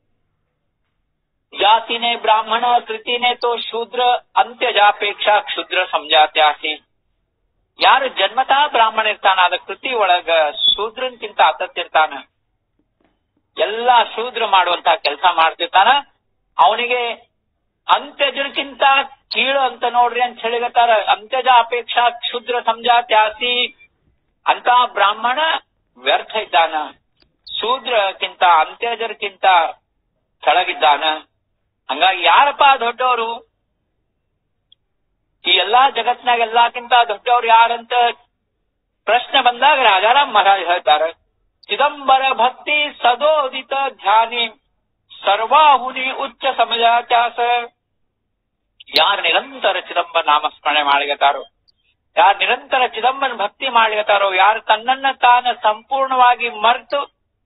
ಜಾತಿನೇ ಬ್ರಾಹ್ಮಣ ಕೃತಿನೇ ತೋ ಶೂದ್ರ ಅಂತ್ಯಜಾಪೇಕ್ಷಾ ಕ್ಷುದ್ರ ಸಂಜಾತ್ಯಾಸಿ. ಯಾರು ಜನ್ಮತಃ ಬ್ರಾಹ್ಮಣ ಇರ್ತಾನ, ಅದ ಕೃತಿ ಒಳಗ ಶೂದ್ರನ್ಕಿಂತ ಅತತ್ತಿರ್ತಾನ, ಎಲ್ಲಾ ಶೂದ್ರ ಮಾಡುವಂತ ಕೆಲಸ ಮಾಡ್ತಿರ್ತಾನ, ಅವನಿಗೆ ಅಂತ್ಯಜಕ್ಕಿಂತ ಕೀಳು ಅಂತ ನೋಡ್ರಿ ಅಂತ ಹೇಳಿಗತ್ತಾರ. ಅಂತ್ಯಜ ಅಪೇಕ್ಷಾ ಕ್ಷುದ್ರ ಸಂಜಾತ್ಯಾಸಿ. ಅಂತ ಬ್ರಾಹ್ಮಣ ವ್ಯರ್ಥ ಇದ್ದಾನ, ಶೂದ್ರಕ್ಕಿಂತ ಅಂತ್ಯಜರ್ಕಿಂತ ಕೆಳಗಿದ್ದಾನ. ಹಂಗಾಗಿ ಯಾರಪ್ಪ ದೊಡ್ಡವರು, ಈ ಎಲ್ಲಾ ಜಗತ್ನಾಗ ಎಲ್ಲಾಕ್ಕಿಂತ ದೊಡ್ಡವ್ರು ಯಾರಂತ ಪ್ರಶ್ನೆ ಬಂದಾಗ ರಾಜಾರಾಮ್ ಮಹಾರಾಜ್ ಹೇಳ್ತಾರ, ಚಿದಂಬರ ಭಕ್ತಿ ಸದೋದಿತ ಧ್ಯಾನಿ ಸರ್ವಾಹುನಿ ಉಚ್ಚ ಸಮಜಾತ್ಯಾಸ. ಯಾರು ನಿರಂತರ ಚಿದಂಬರ ನಾಮಸ್ಮರಣೆ ಮಾಡಿಗತಾರೋ, ಯಾರು ನಿರಂತರ ಚಿದಂಬರ ಭಕ್ತಿ ಮಾಡಿಗತಾರೋ, ಯಾರು ತನ್ನನ್ನ ತಾನ ಸಂಪೂರ್ಣವಾಗಿ ಮರೆತು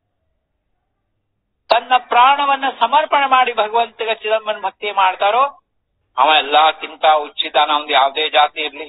ತನ್ನ ಪ್ರಾಣವನ್ನ ಸಮರ್ಪಣೆ ಮಾಡಿ ಭಗವಂತಗ ಚಿದಂಬರ ಭಕ್ತಿ ಮಾಡ್ತಾರೋ, ಅವ ಎಲ್ಲಕ್ಕಿಂತ ಉಚ್ಚಿತಾನ. ಒಂದು ಯಾವುದೇ ಜಾತಿ ಇರ್ಲಿ,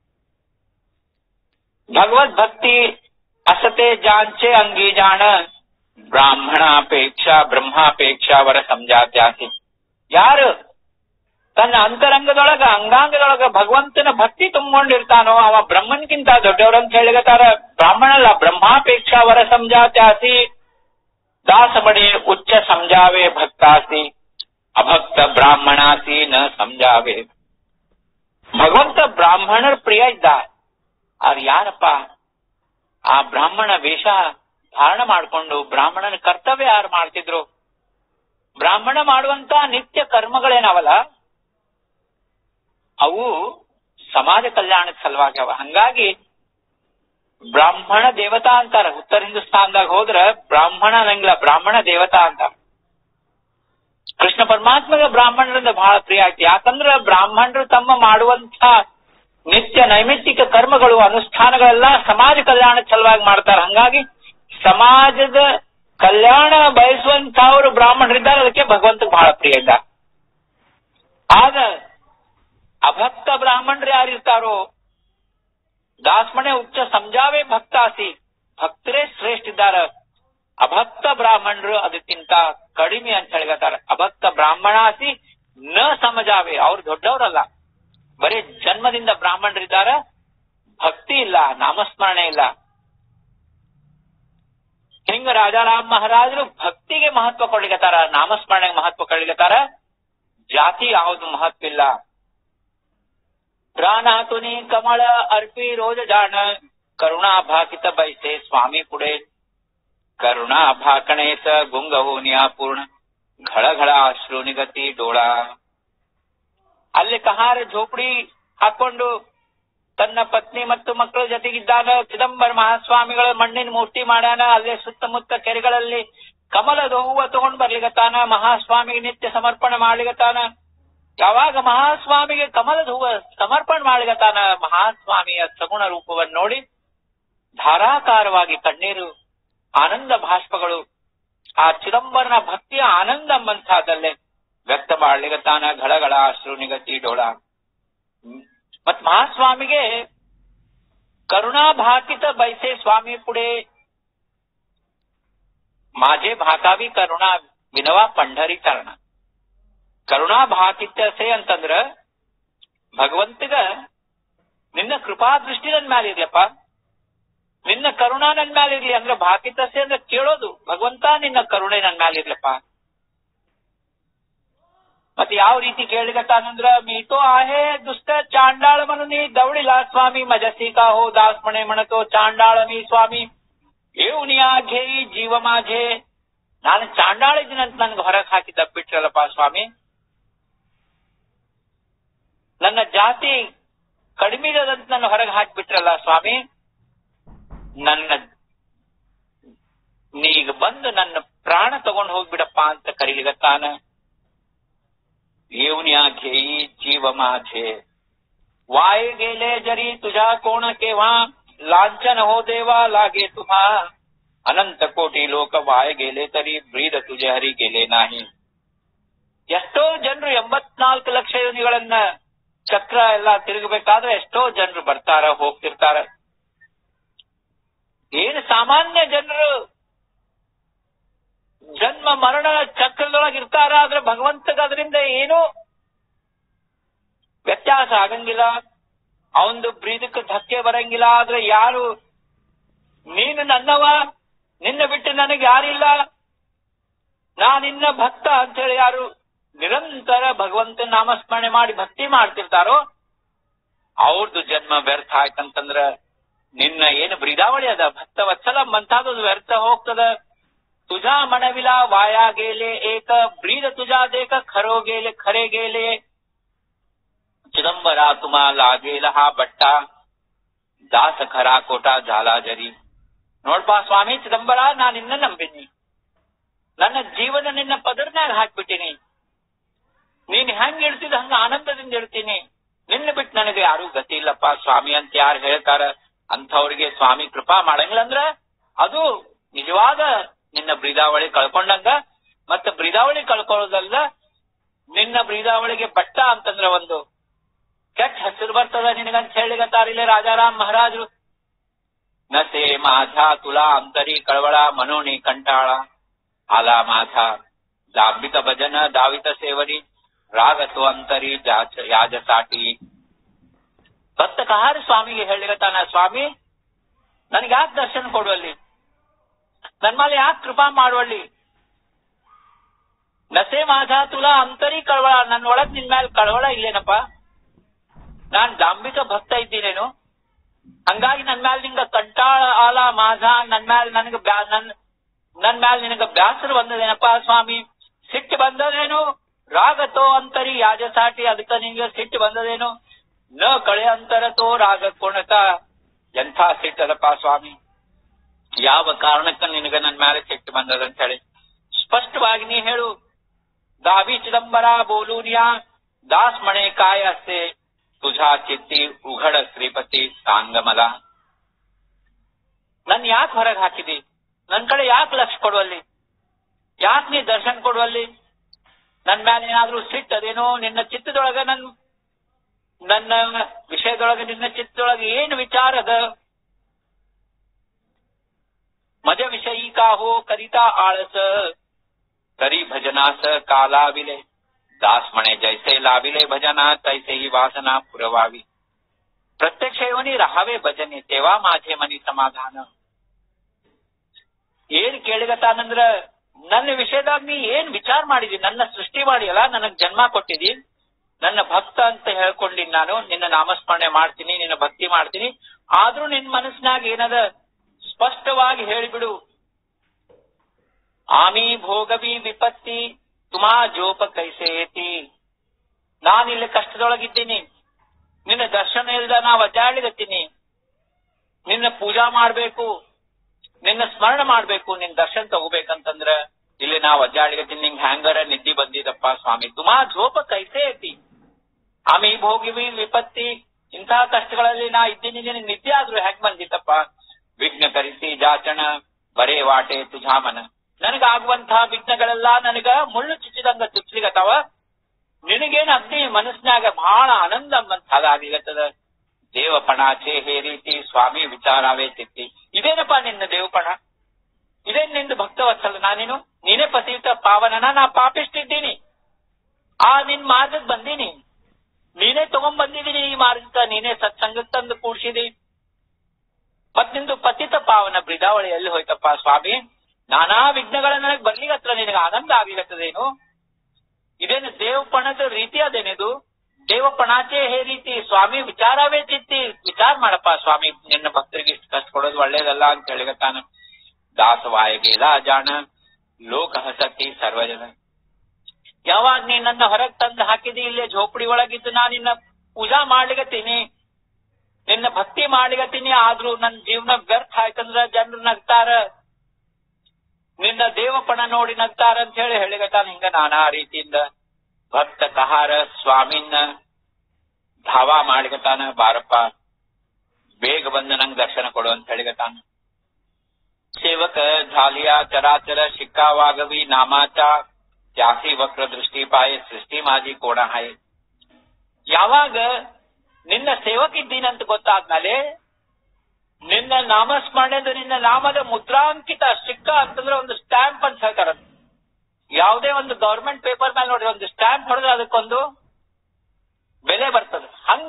ಭಗವದ್ ಭಕ್ತಿ ಅಸತೆ ಜಾಂಚೆ ಅಂಗಿ ಜಾಣ, ಬ್ರಾಹ್ಮಣಾಪೇಕ್ಷಾ ಬ್ರಹ್ಮಾಪೇಕ್ಷಾ ವರ ಸಂಜಾತ್ಯಾಸಿ. ಯಾರು ತನ್ನ ಅಂತರಂಗದೊಳಗ ಅಂಗಾಂಗದೊಳಗ ಭಗವಂತನ ಭಕ್ತಿ ತುಂಬಿಕೊಂಡಿರ್ತಾನೋ ಅವ ಬ್ರಹ್ಮನ್ಕಿಂತ ದೊಡ್ಡವ್ರಂತ ಹೇಳಿಗತಾರ. ಬ್ರಾಹ್ಮಣ ಅಲ್ಲ, ಬ್ರಹ್ಮಾಪೇಕ್ಷಾ ವರ ಸಂಜಾತ್ಯಾಸಿ. ದಾಸಬಡಿ ಉಚ್ಚ ಸಂಜಾವೆ ಭಕ್ತಾಸಿ, ಅಭಕ್ತ ಬ್ರಾಹ್ಮಣಾಸಿ ನ ಸಂಜಾವೆ. ಭಗವಂತ ಬ್ರಾಹ್ಮಣರ ಪ್ರಿಯ ಇದ್ದ, ಅವ್ರು ಯಾರಪ್ಪ ಆ ಬ್ರಾಹ್ಮಣ ವೇಷ ಧಾರಣ ಮಾಡಿಕೊಂಡು ಬ್ರಾಹ್ಮಣನ ಕರ್ತವ್ಯ ಯಾರು ಮಾಡ್ತಿದ್ರು, ಬ್ರಾಹ್ಮಣ ಮಾಡುವಂತ ನಿತ್ಯ ಕರ್ಮಗಳೇನವಲ್ಲ ಅವು ಸಮಾಜ ಕಲ್ಯಾಣದ ಸಲುವಾಗಿ ಅವ. ಹಂಗಾಗಿ ಬ್ರಾಹ್ಮಣ ದೇವತಾ ಅಂತಾರ. ಉತ್ತರ ಹಿಂದೂಸ್ತಾನದಾಗ ಹೋದ್ರ ಬ್ರಾಹ್ಮಣ ಅನ್ನಂಗಿಲ್ಲ, ಬ್ರಾಹ್ಮಣ ದೇವತಾ ಅಂತಾರ. ಕೃಷ್ಣ ಪರಮಾತ್ಮಗೆ ಬ್ರಾಹ್ಮಣರಿಂದ ಬಹಳ ಪ್ರಿಯ ಆಯ್ತು. ಯಾಕಂದ್ರ ಬ್ರಾಹ್ಮಣರು ತಮ್ಮ ಮಾಡುವಂತ ನಿತ್ಯ ನೈಮಿತ್ತಿಕ ಕರ್ಮಗಳು ಅನುಷ್ಠಾನಗಳೆಲ್ಲ ಸಮಾಜ ಕಲ್ಯಾಣ ಸಲುವಾಗಿ ಮಾಡ್ತಾರ. ಹಂಗಾಗಿ ಸಮಾಜದ ಕಲ್ಯಾಣ ಬಯಸುವಂತವರು ಬ್ರಾಹ್ಮಣರಿದ್ದಾರೆ, ಅದಕ್ಕೆ ಭಗವಂತ ಬಹಳ ಪ್ರಿಯ ಇದ್ದ. ಆಗ ಅಭಕ್ತ ಬ್ರಾಹ್ಮಣರು ಯಾರಿರ್ತಾರೋ, ದಾಸ್ಮಣೆ ಉಚ್ಚ ಸಂಜಾವೇ ಭಕ್ತಾಸಿ, ಭಕ್ತರೇ ಶ್ರೇಷ್ಠ ಇದ್ದಾರ. ಅಭಕ್ತ ಬ್ರಾಹ್ಮಣರು ಅದಕ್ಕಿಂತ ಕಡಿಮೆ ಅಂತ ಹೇಳಿಗತ್ತಾರ. ಅಭಕ್ತ ಬ್ರಾಹ್ಮಣಾಸಿ ನ ಸಮಜಾವೆ, ಅವ್ರು ದೊಡ್ಡವರಲ್ಲ, ಬರೀ ಜನ್ಮದಿಂದ ಬ್ರಾಹ್ಮಣರಿದ್ದಾರ, ಭಕ್ತಿ ಇಲ್ಲ, ನಾಮಸ್ಮರಣೆ ಇಲ್ಲ. ಹಿಂಗ ರಾಜಾರಾಮ್ ಮಹಾರಾಜರು ಭಕ್ತಿಗೆ ಮಹತ್ವ ಕೊಡ್ಲಿಕತ್ತಾರ, ನಾಮಸ್ಮರಣೆಗೆ ಮಹತ್ವ ಕೊಡ್ಲಿಕತ್ತಾರ, ಜಾತಿ ಯಾವುದು ಮಹತ್ವ ಇಲ್ಲ. ಪ್ರಾಣಾತುನಿ ಕಮಳ ಅರ್ಪಿ ರೋಜ ಜಾಣ ಕರುಣಾ ಭಾಕಿತ ಬೈಸೆ ಸ್ವಾಮಿ ಪುಡೆ ಕರುಣಾ ಭಾಕಣೇತ ಗುಂಗವೋನಿಯಾ ಪೂರ್ಣ ಘಳಘಳ ಅಶ್ರು ನಿಗತಿ ಡೋಳ. ಅಲ್ಲಿ ಕಹಾರ ಝೋಪಡಿ ಹಾಕೊಂಡು ತನ್ನ ಪತ್ನಿ ಮತ್ತು ಮಕ್ಕಳ ಜೊತೆಗಿದ್ದಾಗ ಚಿದಂಬರ ಮಹಾಸ್ವಾಮಿಗಳ ಮಣ್ಣಿನ ಮೂರ್ತಿ ಮಾಡ್ಯಾನ. ಅಲ್ಲೇ ಸುತ್ತಮುತ್ತ ಕೆರೆಗಳಲ್ಲಿ ಕಮಲದ ಹೂವ ತಗೊಂಡ್ ಬರ್ಲಿಗತ್ತಾನ, ಮಹಾಸ್ವಾಮಿಗೆ ನಿತ್ಯ ಸಮರ್ಪಣೆ ಮಾಡ್ಲಿಗತ್ತಾನ. ಯಾವಾಗ ಮಹಾಸ್ವಾಮಿಗೆ ಕಮಲದ ಹೂವ ಸಮರ್ಪಣೆ ಮಾಡ್ಲಿಗತ್ತಾನ, ಮಹಾಸ್ವಾಮಿಯ ಸಗುಣ ರೂಪವನ್ನು ನೋಡಿ ಧಾರಾಕಾರವಾಗಿ ಕಣ್ಣೀರು, ಆನಂದ ಭಾಷ್ಪಗಳು ಆ ಚಿದಂಬರನ ಭಕ್ತಿಯ ಆನಂದ ಎಂಬಂಥದ್ದಲ್ಲೇ ವ್ಯಕ್ತ ಮಾಡ್ಲಿಗತ್ತಾನ. ಘಳಗಳ ಅಶ್ರು ನಿಗತಿ ಡೋಳ. ಮತ್ ಮಹಾಸ್ವಾಮಿಗೆ ಕರುಣಾ ಭಾಕಿತ ಬೈಸೆ ಸ್ವಾಮಿ ಪುಡೆ माझे भाकावी करुणा विनवा पंढरी कर्ण. ಕರುಣಾ ಭಾಕಿತ್ಯಸೆ ಅಂತಂದ್ರ ಭಗವಂತಗ ನಿನ್ನ ಕೃಪಾ ದೃಷ್ಟಿ ನನ್ ಮ್ಯಾಲ ಇರ್ಲಪ್ಪ, ನಿನ್ನ ಕರುಣಾ ನನ್ ಮ್ಯಾಲ ಇರ್ಲಿ. ಅಂದ್ರೆ ಭಾಕಿತಸೆ ಅಂದ್ರೆ ಕೇಳೋದು, ಭಗವಂತ ನಿನ್ನ ಕರುಣೆ ನನ್ ಮ್ಯಾಲ ಇರ್ಲಪ್ಪ. ಮತ್ತೆ ಯಾವ ರೀತಿ ಕೇಳಿಗತ್ತಾನಂದ್ರ ಮೀತೋ आहे दुष्ट चांडाळ म्हणून दवडिला स्वामी मजसी का हो दास म्हणे म्हणतो चांडाळ मी स्वामी ಏವುನಿಯಾ ಘೇಯಿ ಜೀವ ಮಾঝೆ. ನಾನು ಚಾಂಡಾಳ ಇದ್ದೀನಂತ ನನ್ಗೆ ಹೊರಗೆ ಹಾಕಿ ದಬ್ಬಿಟ್ರಲ್ಲಪ್ಪ ಸ್ವಾಮಿ, ನನ್ನ ಜಾತಿ ಕಡಿಮೆ ಇರೋದಂತ ನನ್ನ ಹೊರಗೆ ಹಾಕಿಬಿಟ್ರಲ್ಲ ಸ್ವಾಮಿ, ನನ್ನ ನೀಗ ಬಂದು ನನ್ನ ಪ್ರಾಣ ತಗೊಂಡು ಹೋಗ್ಬಿಡಪ್ಪ ಅಂತ ಕರೀಲಿಗತ್ತಾನ. येऊनिया घेई जीव माझे वाय गेले जरी तुझ्या कोण केव्हा लांछन हो देवा लागे तुम्हा अनंत कोटी लोक वाय गेले तरी ब्रीद तुझे हरी गेले नाही. ಎಷ್ಟೋ ಜನರು ಎಂಬತ್ನಾಲ್ಕು ಲಕ್ಷ ಯೋನಿಗಳನ್ನ ಚಕ್ರ ಎಲ್ಲ ತಿರುಗಬೇಕಾದ್ರೆ ಎಷ್ಟೋ ಜನರು ಬರ್ತಾರ ಹೋಗ್ತಿರ್ತಾರ. ಏನು ಸಾಮಾನ್ಯ ಜನರು ಜನ್ಮ ಮರಣ ಚಕ್ರದೊಳಗಿರ್ತಾರ, ಆದ್ರೆ ಭಗವಂತಗ ಅದರಿಂದ ಏನು ವ್ಯತ್ಯಾಸ ಆಗಂಗಿಲ್ಲ, ಅವಂದು ಬ್ರೀದಕ್ಕೆ ಧಕ್ಕೆ ಬರಂಗಿಲ್ಲ. ಆದ್ರೆ ಯಾರು ನೀನು ನನ್ನವ, ನಿನ್ನ ಬಿಟ್ಟು ನನಗೆ ಯಾರಿಲ್ಲ, ನಾ ನಿನ್ನ ಭಕ್ತ ಅಂತೇಳಿ ಯಾರು ನಿರಂತರ ಭಗವಂತನ ನಾಮಸ್ಮರಣೆ ಮಾಡಿ ಭಕ್ತಿ ಮಾಡ್ತಿರ್ತಾರೋ ಅವ್ರದ್ದು ಜನ್ಮ ವ್ಯರ್ಥ ಆಯ್ತಂತಂದ್ರ ನಿನ್ನ ಏನು ಬ್ರೀದಾವಳಿ ಅದ ಭಕ್ತ ವತ್ಸಲ ಮಂತಾದದು ವ್ಯರ್ಥ ಹೋಗ್ತದ. तुझा म्हणविला वाया गेले एक ब्रीद तुझा देख खरो गेले खरे गेले चिदंबरा तुम्हा लागेल हा बट्टा दास खरा कोटा झाला जरी. ನೋಡ್ಪಾ ಸ್ವಾಮಿ ಚಿದಂಬರ, ನಾನು ನಿನ್ನ ನಂಬಿನಿ, ನನ್ನ ಜೀವನ ನಿನ್ನ ಪದರ್ನಾಗ ಹಾಕ್ಬಿಟ್ಟಿನಿ, ನೀನ್ ಹೆಂಗ್ ಇಡ್ತಿದ ಹಂಗ ಆನಂದದಿಂದ ಇಡ್ತೀನಿ, ನಿನ್ನ ಬಿಟ್ಟು ನನಗೆ ಯಾರು ಗತಿ ಇಲ್ಲಪ್ಪ ಸ್ವಾಮಿ ಅಂತ ಯಾರು ಹೇಳ್ತಾರ ಅಂಥವ್ರಿಗೆ ಸ್ವಾಮಿ ಕೃಪಾ ಮಾಡಂಗಿಲ್ಲ. ಅಂದ್ರ ಅದು ನಿಜವಾದ ನಿನ್ನ ಬ್ರೀದಾವಳಿ ಕಳ್ಕೊಂಡಂಗ. ಮತ್ತೆ ಬ್ರೀದಾವಳಿ ಕಳ್ಕೊಳ್ಳೋದಲ್ಲ, ನಿನ್ನ ಬ್ರೀದಾವಳಿಗೆ ಬಟ್ಟ ಅಂತಂದ್ರ ಒಂದು ಕೆಟ್ಟ ಹೆಸರು ಬರ್ತದ ನಿನಗಂತ ಹೇಳಿಗತ್ತಾರಿಲ್ಲ ರಾಜಾರಾಮ್ ಮಹಾರಾಜರು. ನಸೆ माझा तुला अंतरी कळवळा मनोनी कंटाळा आला माझा दांबिक भजन दावित सेवरी राग तो अंतरी ಯಾಜಸಾಟಿ. ಭಕ್ತ ಕಹಾರ ಸ್ವಾಮಿಗೆ ಹೇಳಿಗತ್ತಾನ, ಸ್ವಾಮಿ ನನಗೆ ಯಾಕೆ ದರ್ಶನ ಕೊಡುವಲ್ಲಿ, ನನ್ ಮೇಲೆ ಯಾಕೆ ಕೃಪಾ ಮಾಡುವಲ್ಲಿ. ನಸೆ माझा तुला अंतरी ಕಳವಳ, ನನ್ನ ಒಳಗ್ ನಿನ್ ಮೇಲೆ ಕಳವಳ ಇಲ್ಲೇನಪ್ಪ, ನಾನ್ ದಾಂಬಿಕ ಭಕ್ತ ಇದ್ದೀನೇನು, ಹಂಗಾಗಿ ನನ್ ಮ್ಯಾಲ ನಿಂಗ ಕಂಟಾಳ ಆಲ ಮಾಝ, ನನ್ ಮ್ಯಾಲ ನನಗ ನನ್ ನನ್ ಮ್ಯಾಲ ನಿನಗ ಬ್ಯಾಸರ ಬಂದದೇನಪ್ಪ ಸ್ವಾಮಿ, ಸಿಟ್ಟು ಬಂದದೇನು, ರಾಗತೋ ಅಂತರಿ ಯಾಜಸಾಟಿ, ಅದಕ್ಕ ನಿಂಗ ಸಿಟ್ಟು ಬಂದದೇನು, ನ ಕಳೆ ಅಂತರತೋ ರಾಗ ಕೊಣತ, ಎಂಥ ಸಿಟ್ಟದಪ್ಪ ಸ್ವಾಮಿ, ಯಾವ ಕಾರಣಕ್ಕ ನಿನಗ ನನ್ ಮೇಲೆ ಸಿಟ್ಟು ಬಂದದಂತ ಹೇಳಿ ಸ್ಪಷ್ಟವಾಗಿ ನೀ ಹೇಳು. दावी चिदंबरा बोलूनिया दास म्हणे काय असे तुझा चित्ती उघड श्रीपती सांग मला. ನನ್ ಯಾಕೆ ಹೊರಗೆ ಹಾಕಿದಿ, ನನ್ ಕಡೆ ಯಾಕೆ ಲಕ್ಷ್ಯ ಕೊಡುವಲ್ಲಿ, ಯಾಕೆ ನೀ ದರ್ಶನ ಕೊಡುವಲ್ಲಿ, ನನ್ ಮೇಲೆ ಏನಾದ್ರೂ ಸಿಟ್ಟದೇನೋ, ನಿನ್ನ ಚಿತ್ತದೊಳಗ ನನ್ ನನ್ನ ವಿಷಯದೊಳಗೆ ನಿನ್ನ ಚಿತ್ತದೊಳಗೆ ಏನು ವಿಚಾರದ. ಮಜ ವಿಷಯಿ का हो करिता आळस तरी भजनास कालाविले, दास म्हणे जैसे लाविले भजना तैसे ही वासना पुरवावी. प्रत्यक्ष येऊनी राहावे भजने, तेव्हा माझे मनी ಸಮಾಧಾನ. ಏನ್ ಕೇಳಿಗತ್ತಾನಂದ್ರ ನನ್ನ ವಿಷಯದಾಗ ನೀ ಏನ್ ವಿಚಾರ ಮಾಡಿದಿ, ನನ್ನ ಸೃಷ್ಟಿ ಮಾಡಿ ಅಲ್ಲ ನನಗ್ ಜನ್ಮ ಕೊಟ್ಟಿದಿ, ನನ್ನ ಭಕ್ತ ಅಂತ ಹೇಳ್ಕೊಂಡಿನಿ, ನಾನು ನಿನ್ನ ನಾಮಸ್ಮರಣೆ ಮಾಡ್ತೀನಿ, ನಿನ್ನ ಭಕ್ತಿ ಮಾಡ್ತೀನಿ, ಆದ್ರೂ ನಿನ್ ಮನಸ್ಸಿನಾಗ ಏನದ ಸ್ಪಷ್ಟವಾಗಿ ಹೇಳಿಬಿಡು. ಆಮಿ ಭೋಗವಿ ವಿಪತ್ತಿ ತುಮಾ ಜೋಪ ಕೈಸೆ ಏತಿ, ನಾನಿಲ್ಲಿ ಕಷ್ಟದೊಳಗಿದ್ದೀನಿ, ನಿನ್ನ ದರ್ಶನ ಇಲ್ದ ನಾ ಒದ್ದಾಡಿಗತ್ತೀನಿ, ನಿನ್ನ ಪೂಜಾ ಮಾಡ್ಬೇಕು, ನಿನ್ನ ಸ್ಮರಣ ಮಾಡ್ಬೇಕು, ನಿನ್ ದರ್ಶನ ತಗೋಬೇಕಂತಂದ್ರ ಇಲ್ಲಿ ನಾ ಒದ್ದಾಡಿಗತ್ತೀನಿ, ನಿಂಗ್ ಹ್ಯಾಂಗರ ನಿದ್ದಿ ಬಂದಿದಪ್ಪ ಸ್ವಾಮಿ. ತುಮಾ ಜೋಪ ಕೈಸೆ ಐತಿ, ಆಮಿ ಭೋಗಿವಿ ವಿಪತ್ತಿ, ಇಂತಹ ಕಷ್ಟಗಳಲ್ಲಿ ನಾ ಇದ್ದೀನಿ, ನಿನಗೆ ನಿದ್ದೆ ಆದ್ರೂ ಹೆಂಗ್ ಬಂದಿತ್ತಪ್ಪ. ವಿಘ್ನ ಕರಿಸಿ ಜಾಚಣ ಬರೇ ವಾಟೆ ತುಜಾಮನ, ನನಗಾಗುವಂತಹ ವಿಘ್ನಗಳೆಲ್ಲ ನನಗ ಮುಳ್ಳು ಚುಚ್ಚಿದಂಗ ಚುಚ್ಚಲಿಗತ್ತವ, ನಿನಗೇನ್ ಅಗ್ನಿ ಮನಸ್ಸಿನಾಗ ಬಹಳ ಆನಂದ ಅಂತಾಗತ್ತದ. ದೇವಪಣಾಚೆ ಹೇ ರೀತಿ ಸ್ವಾಮಿ ವಿಚಾರವೇ ತಿತ್ತಿ, ಇದೇನಪ್ಪ ನಿನ್ನ ದೇವಪಣ, ಇದೇನ್ ನಿಂದು ಭಕ್ತವತ್ಸಲ, ನಾನೇನು ನೀನೇ ಪತಿತ ಪಾವನನ, ನಾ ಪಾಪಿಷ್ಟಿದ್ದೀನಿ, ಆ ನಿನ್ ಮಾರ್ಗಕ್ ಬಂದೀನಿ, ನೀನೇ ತಗೊಂಡ್ ಬಂದಿದ್ದೀನಿ, ಈ ಮಾರ್ಗಕ್ಕ ನೀನೇ ಸತ್ಸಂಗಕ್ಕೆ ತಂದು ಕೂಡ್ಸಿದಿ, ಮತ್ ನಿಂದು ಪತಿತ ಪಾವನ ಬ್ರಿದಾವಳಿ ಎಲ್ಲಿ ಹೋಯ್ತಪ್ಪ ಸ್ವಾಮಿ, ನಾನಾ ವಿಘ್ನಗಳ ನನಗ್ ಬರ್ಲಿಗತ್ರ ನಿನಗೆ ಆನಂದ ಆಗ್ಲಿಗತ್ತದೇನು, ಇದೇನು ದೇವಪಣದ ರೀತಿ ಅದೇನಿದು, ದೇವಪಣಾಚೆ ಹೇ ರೀತಿ ಸ್ವಾಮಿ ವಿಚಾರವೇ ಚಿತ್ತಿ, ವಿಚಾರ ಮಾಡಪ್ಪ ಸ್ವಾಮಿ, ನಿನ್ನ ಭಕ್ತರಿಗೆ ಇಷ್ಟು ಕಷ್ಟ ಕೊಡೋದು ಒಳ್ಳೇದಲ್ಲ ಅಂತ ಹೇಳಿಗತ್ತಾನ. ದಾಸವಾಯಗೇಲ ಜಾಣ ಲೋಕ ಹಸತಿ ಸರ್ವಜನ, ಯಾವಾಗ ನೀ ನನ್ನ ಹೊರಗ್ ತಂದು ಹಾಕಿದಿ, ಇಲ್ಲೇ ಝೋಪಡಿ ಒಳಗಿದ್ದು ನಾ ನಿನ್ನ ಪೂಜಾ ಮಾಡ್ಲಿಗತ್ತೀನಿ, ನಿನ್ನ ಭಕ್ತಿ ಮಾಡ್ಲಿಗತ್ತೀನಿ, ಆದ್ರೂ ನನ್ನ ಜೀವನ ವ್ಯರ್ಥ ಆಯ್ತಂದ್ರ ಜನರು ನಗ್ತಾರ, ನಿನ್ನ ದೇವಪಣ ನೋಡಿ ನಗ್ತಾರ ಅಂತ ಹೇಳಿ ಹೇಳಿಗತ್ತಾನ. ಹಿಂಗ ನಾನಾ ರೀತಿಯಿಂದ ಭಕ್ತ ಕಹಾರ ಸ್ವಾಮಿನ ಧಾವಾ ಮಾಡಿಗತಾನ, ಬಾರಪ್ಪ ಬೇಗ ಬಂದು ನಂಗ್ ದರ್ಶನ ಕೊಡು ಅಂತ ಹೇಳಿಗತಾನ. ಸೇವಕ ಝಾಲಿಯಾ ಚರಾಚರ ಶಿಕ್ಕಾವಾಗವಿ ನಾಮಾಚಾ ತ್ಯಾಸಿ ವಕ್ರ ದೃಷ್ಟಿ ಪಾಯೆ ಸೃಷ್ಟಿ ಮಾಜಿ ಕೋಣ ಹಾಯ್. ಯಾವಾಗ ನಿನ್ನ ಸೇವಕ ಇದ್ದೀನಂತ ಗೊತ್ತಾದ್ಮೇಲೆ ನಿನ್ನ ನಾಮಸ್ಮರಣೆ, ನಿನ್ನ ನಾಮದ ಮುದ್ರಾಂಕಿತ ಸಿಕ್ಕ ಅಂತಂದ್ರೆ ಒಂದು ಸ್ಟ್ಯಾಂಪ್ ಅಂತ ಹೇಳ್ತಾರ. ಯಾವುದೇ ಒಂದು ಗವರ್ಮೆಂಟ್ ಪೇಪರ್ ಮೇಲೆ ನೋಡ್ರಿ ಒಂದು ಸ್ಟ್ಯಾಂಪ್ ಹೊಡೆದ್ರೆ ಅದಕ್ಕೊಂದು ಬೆಲೆ ಬರ್ತದೆ. ಹಂಗ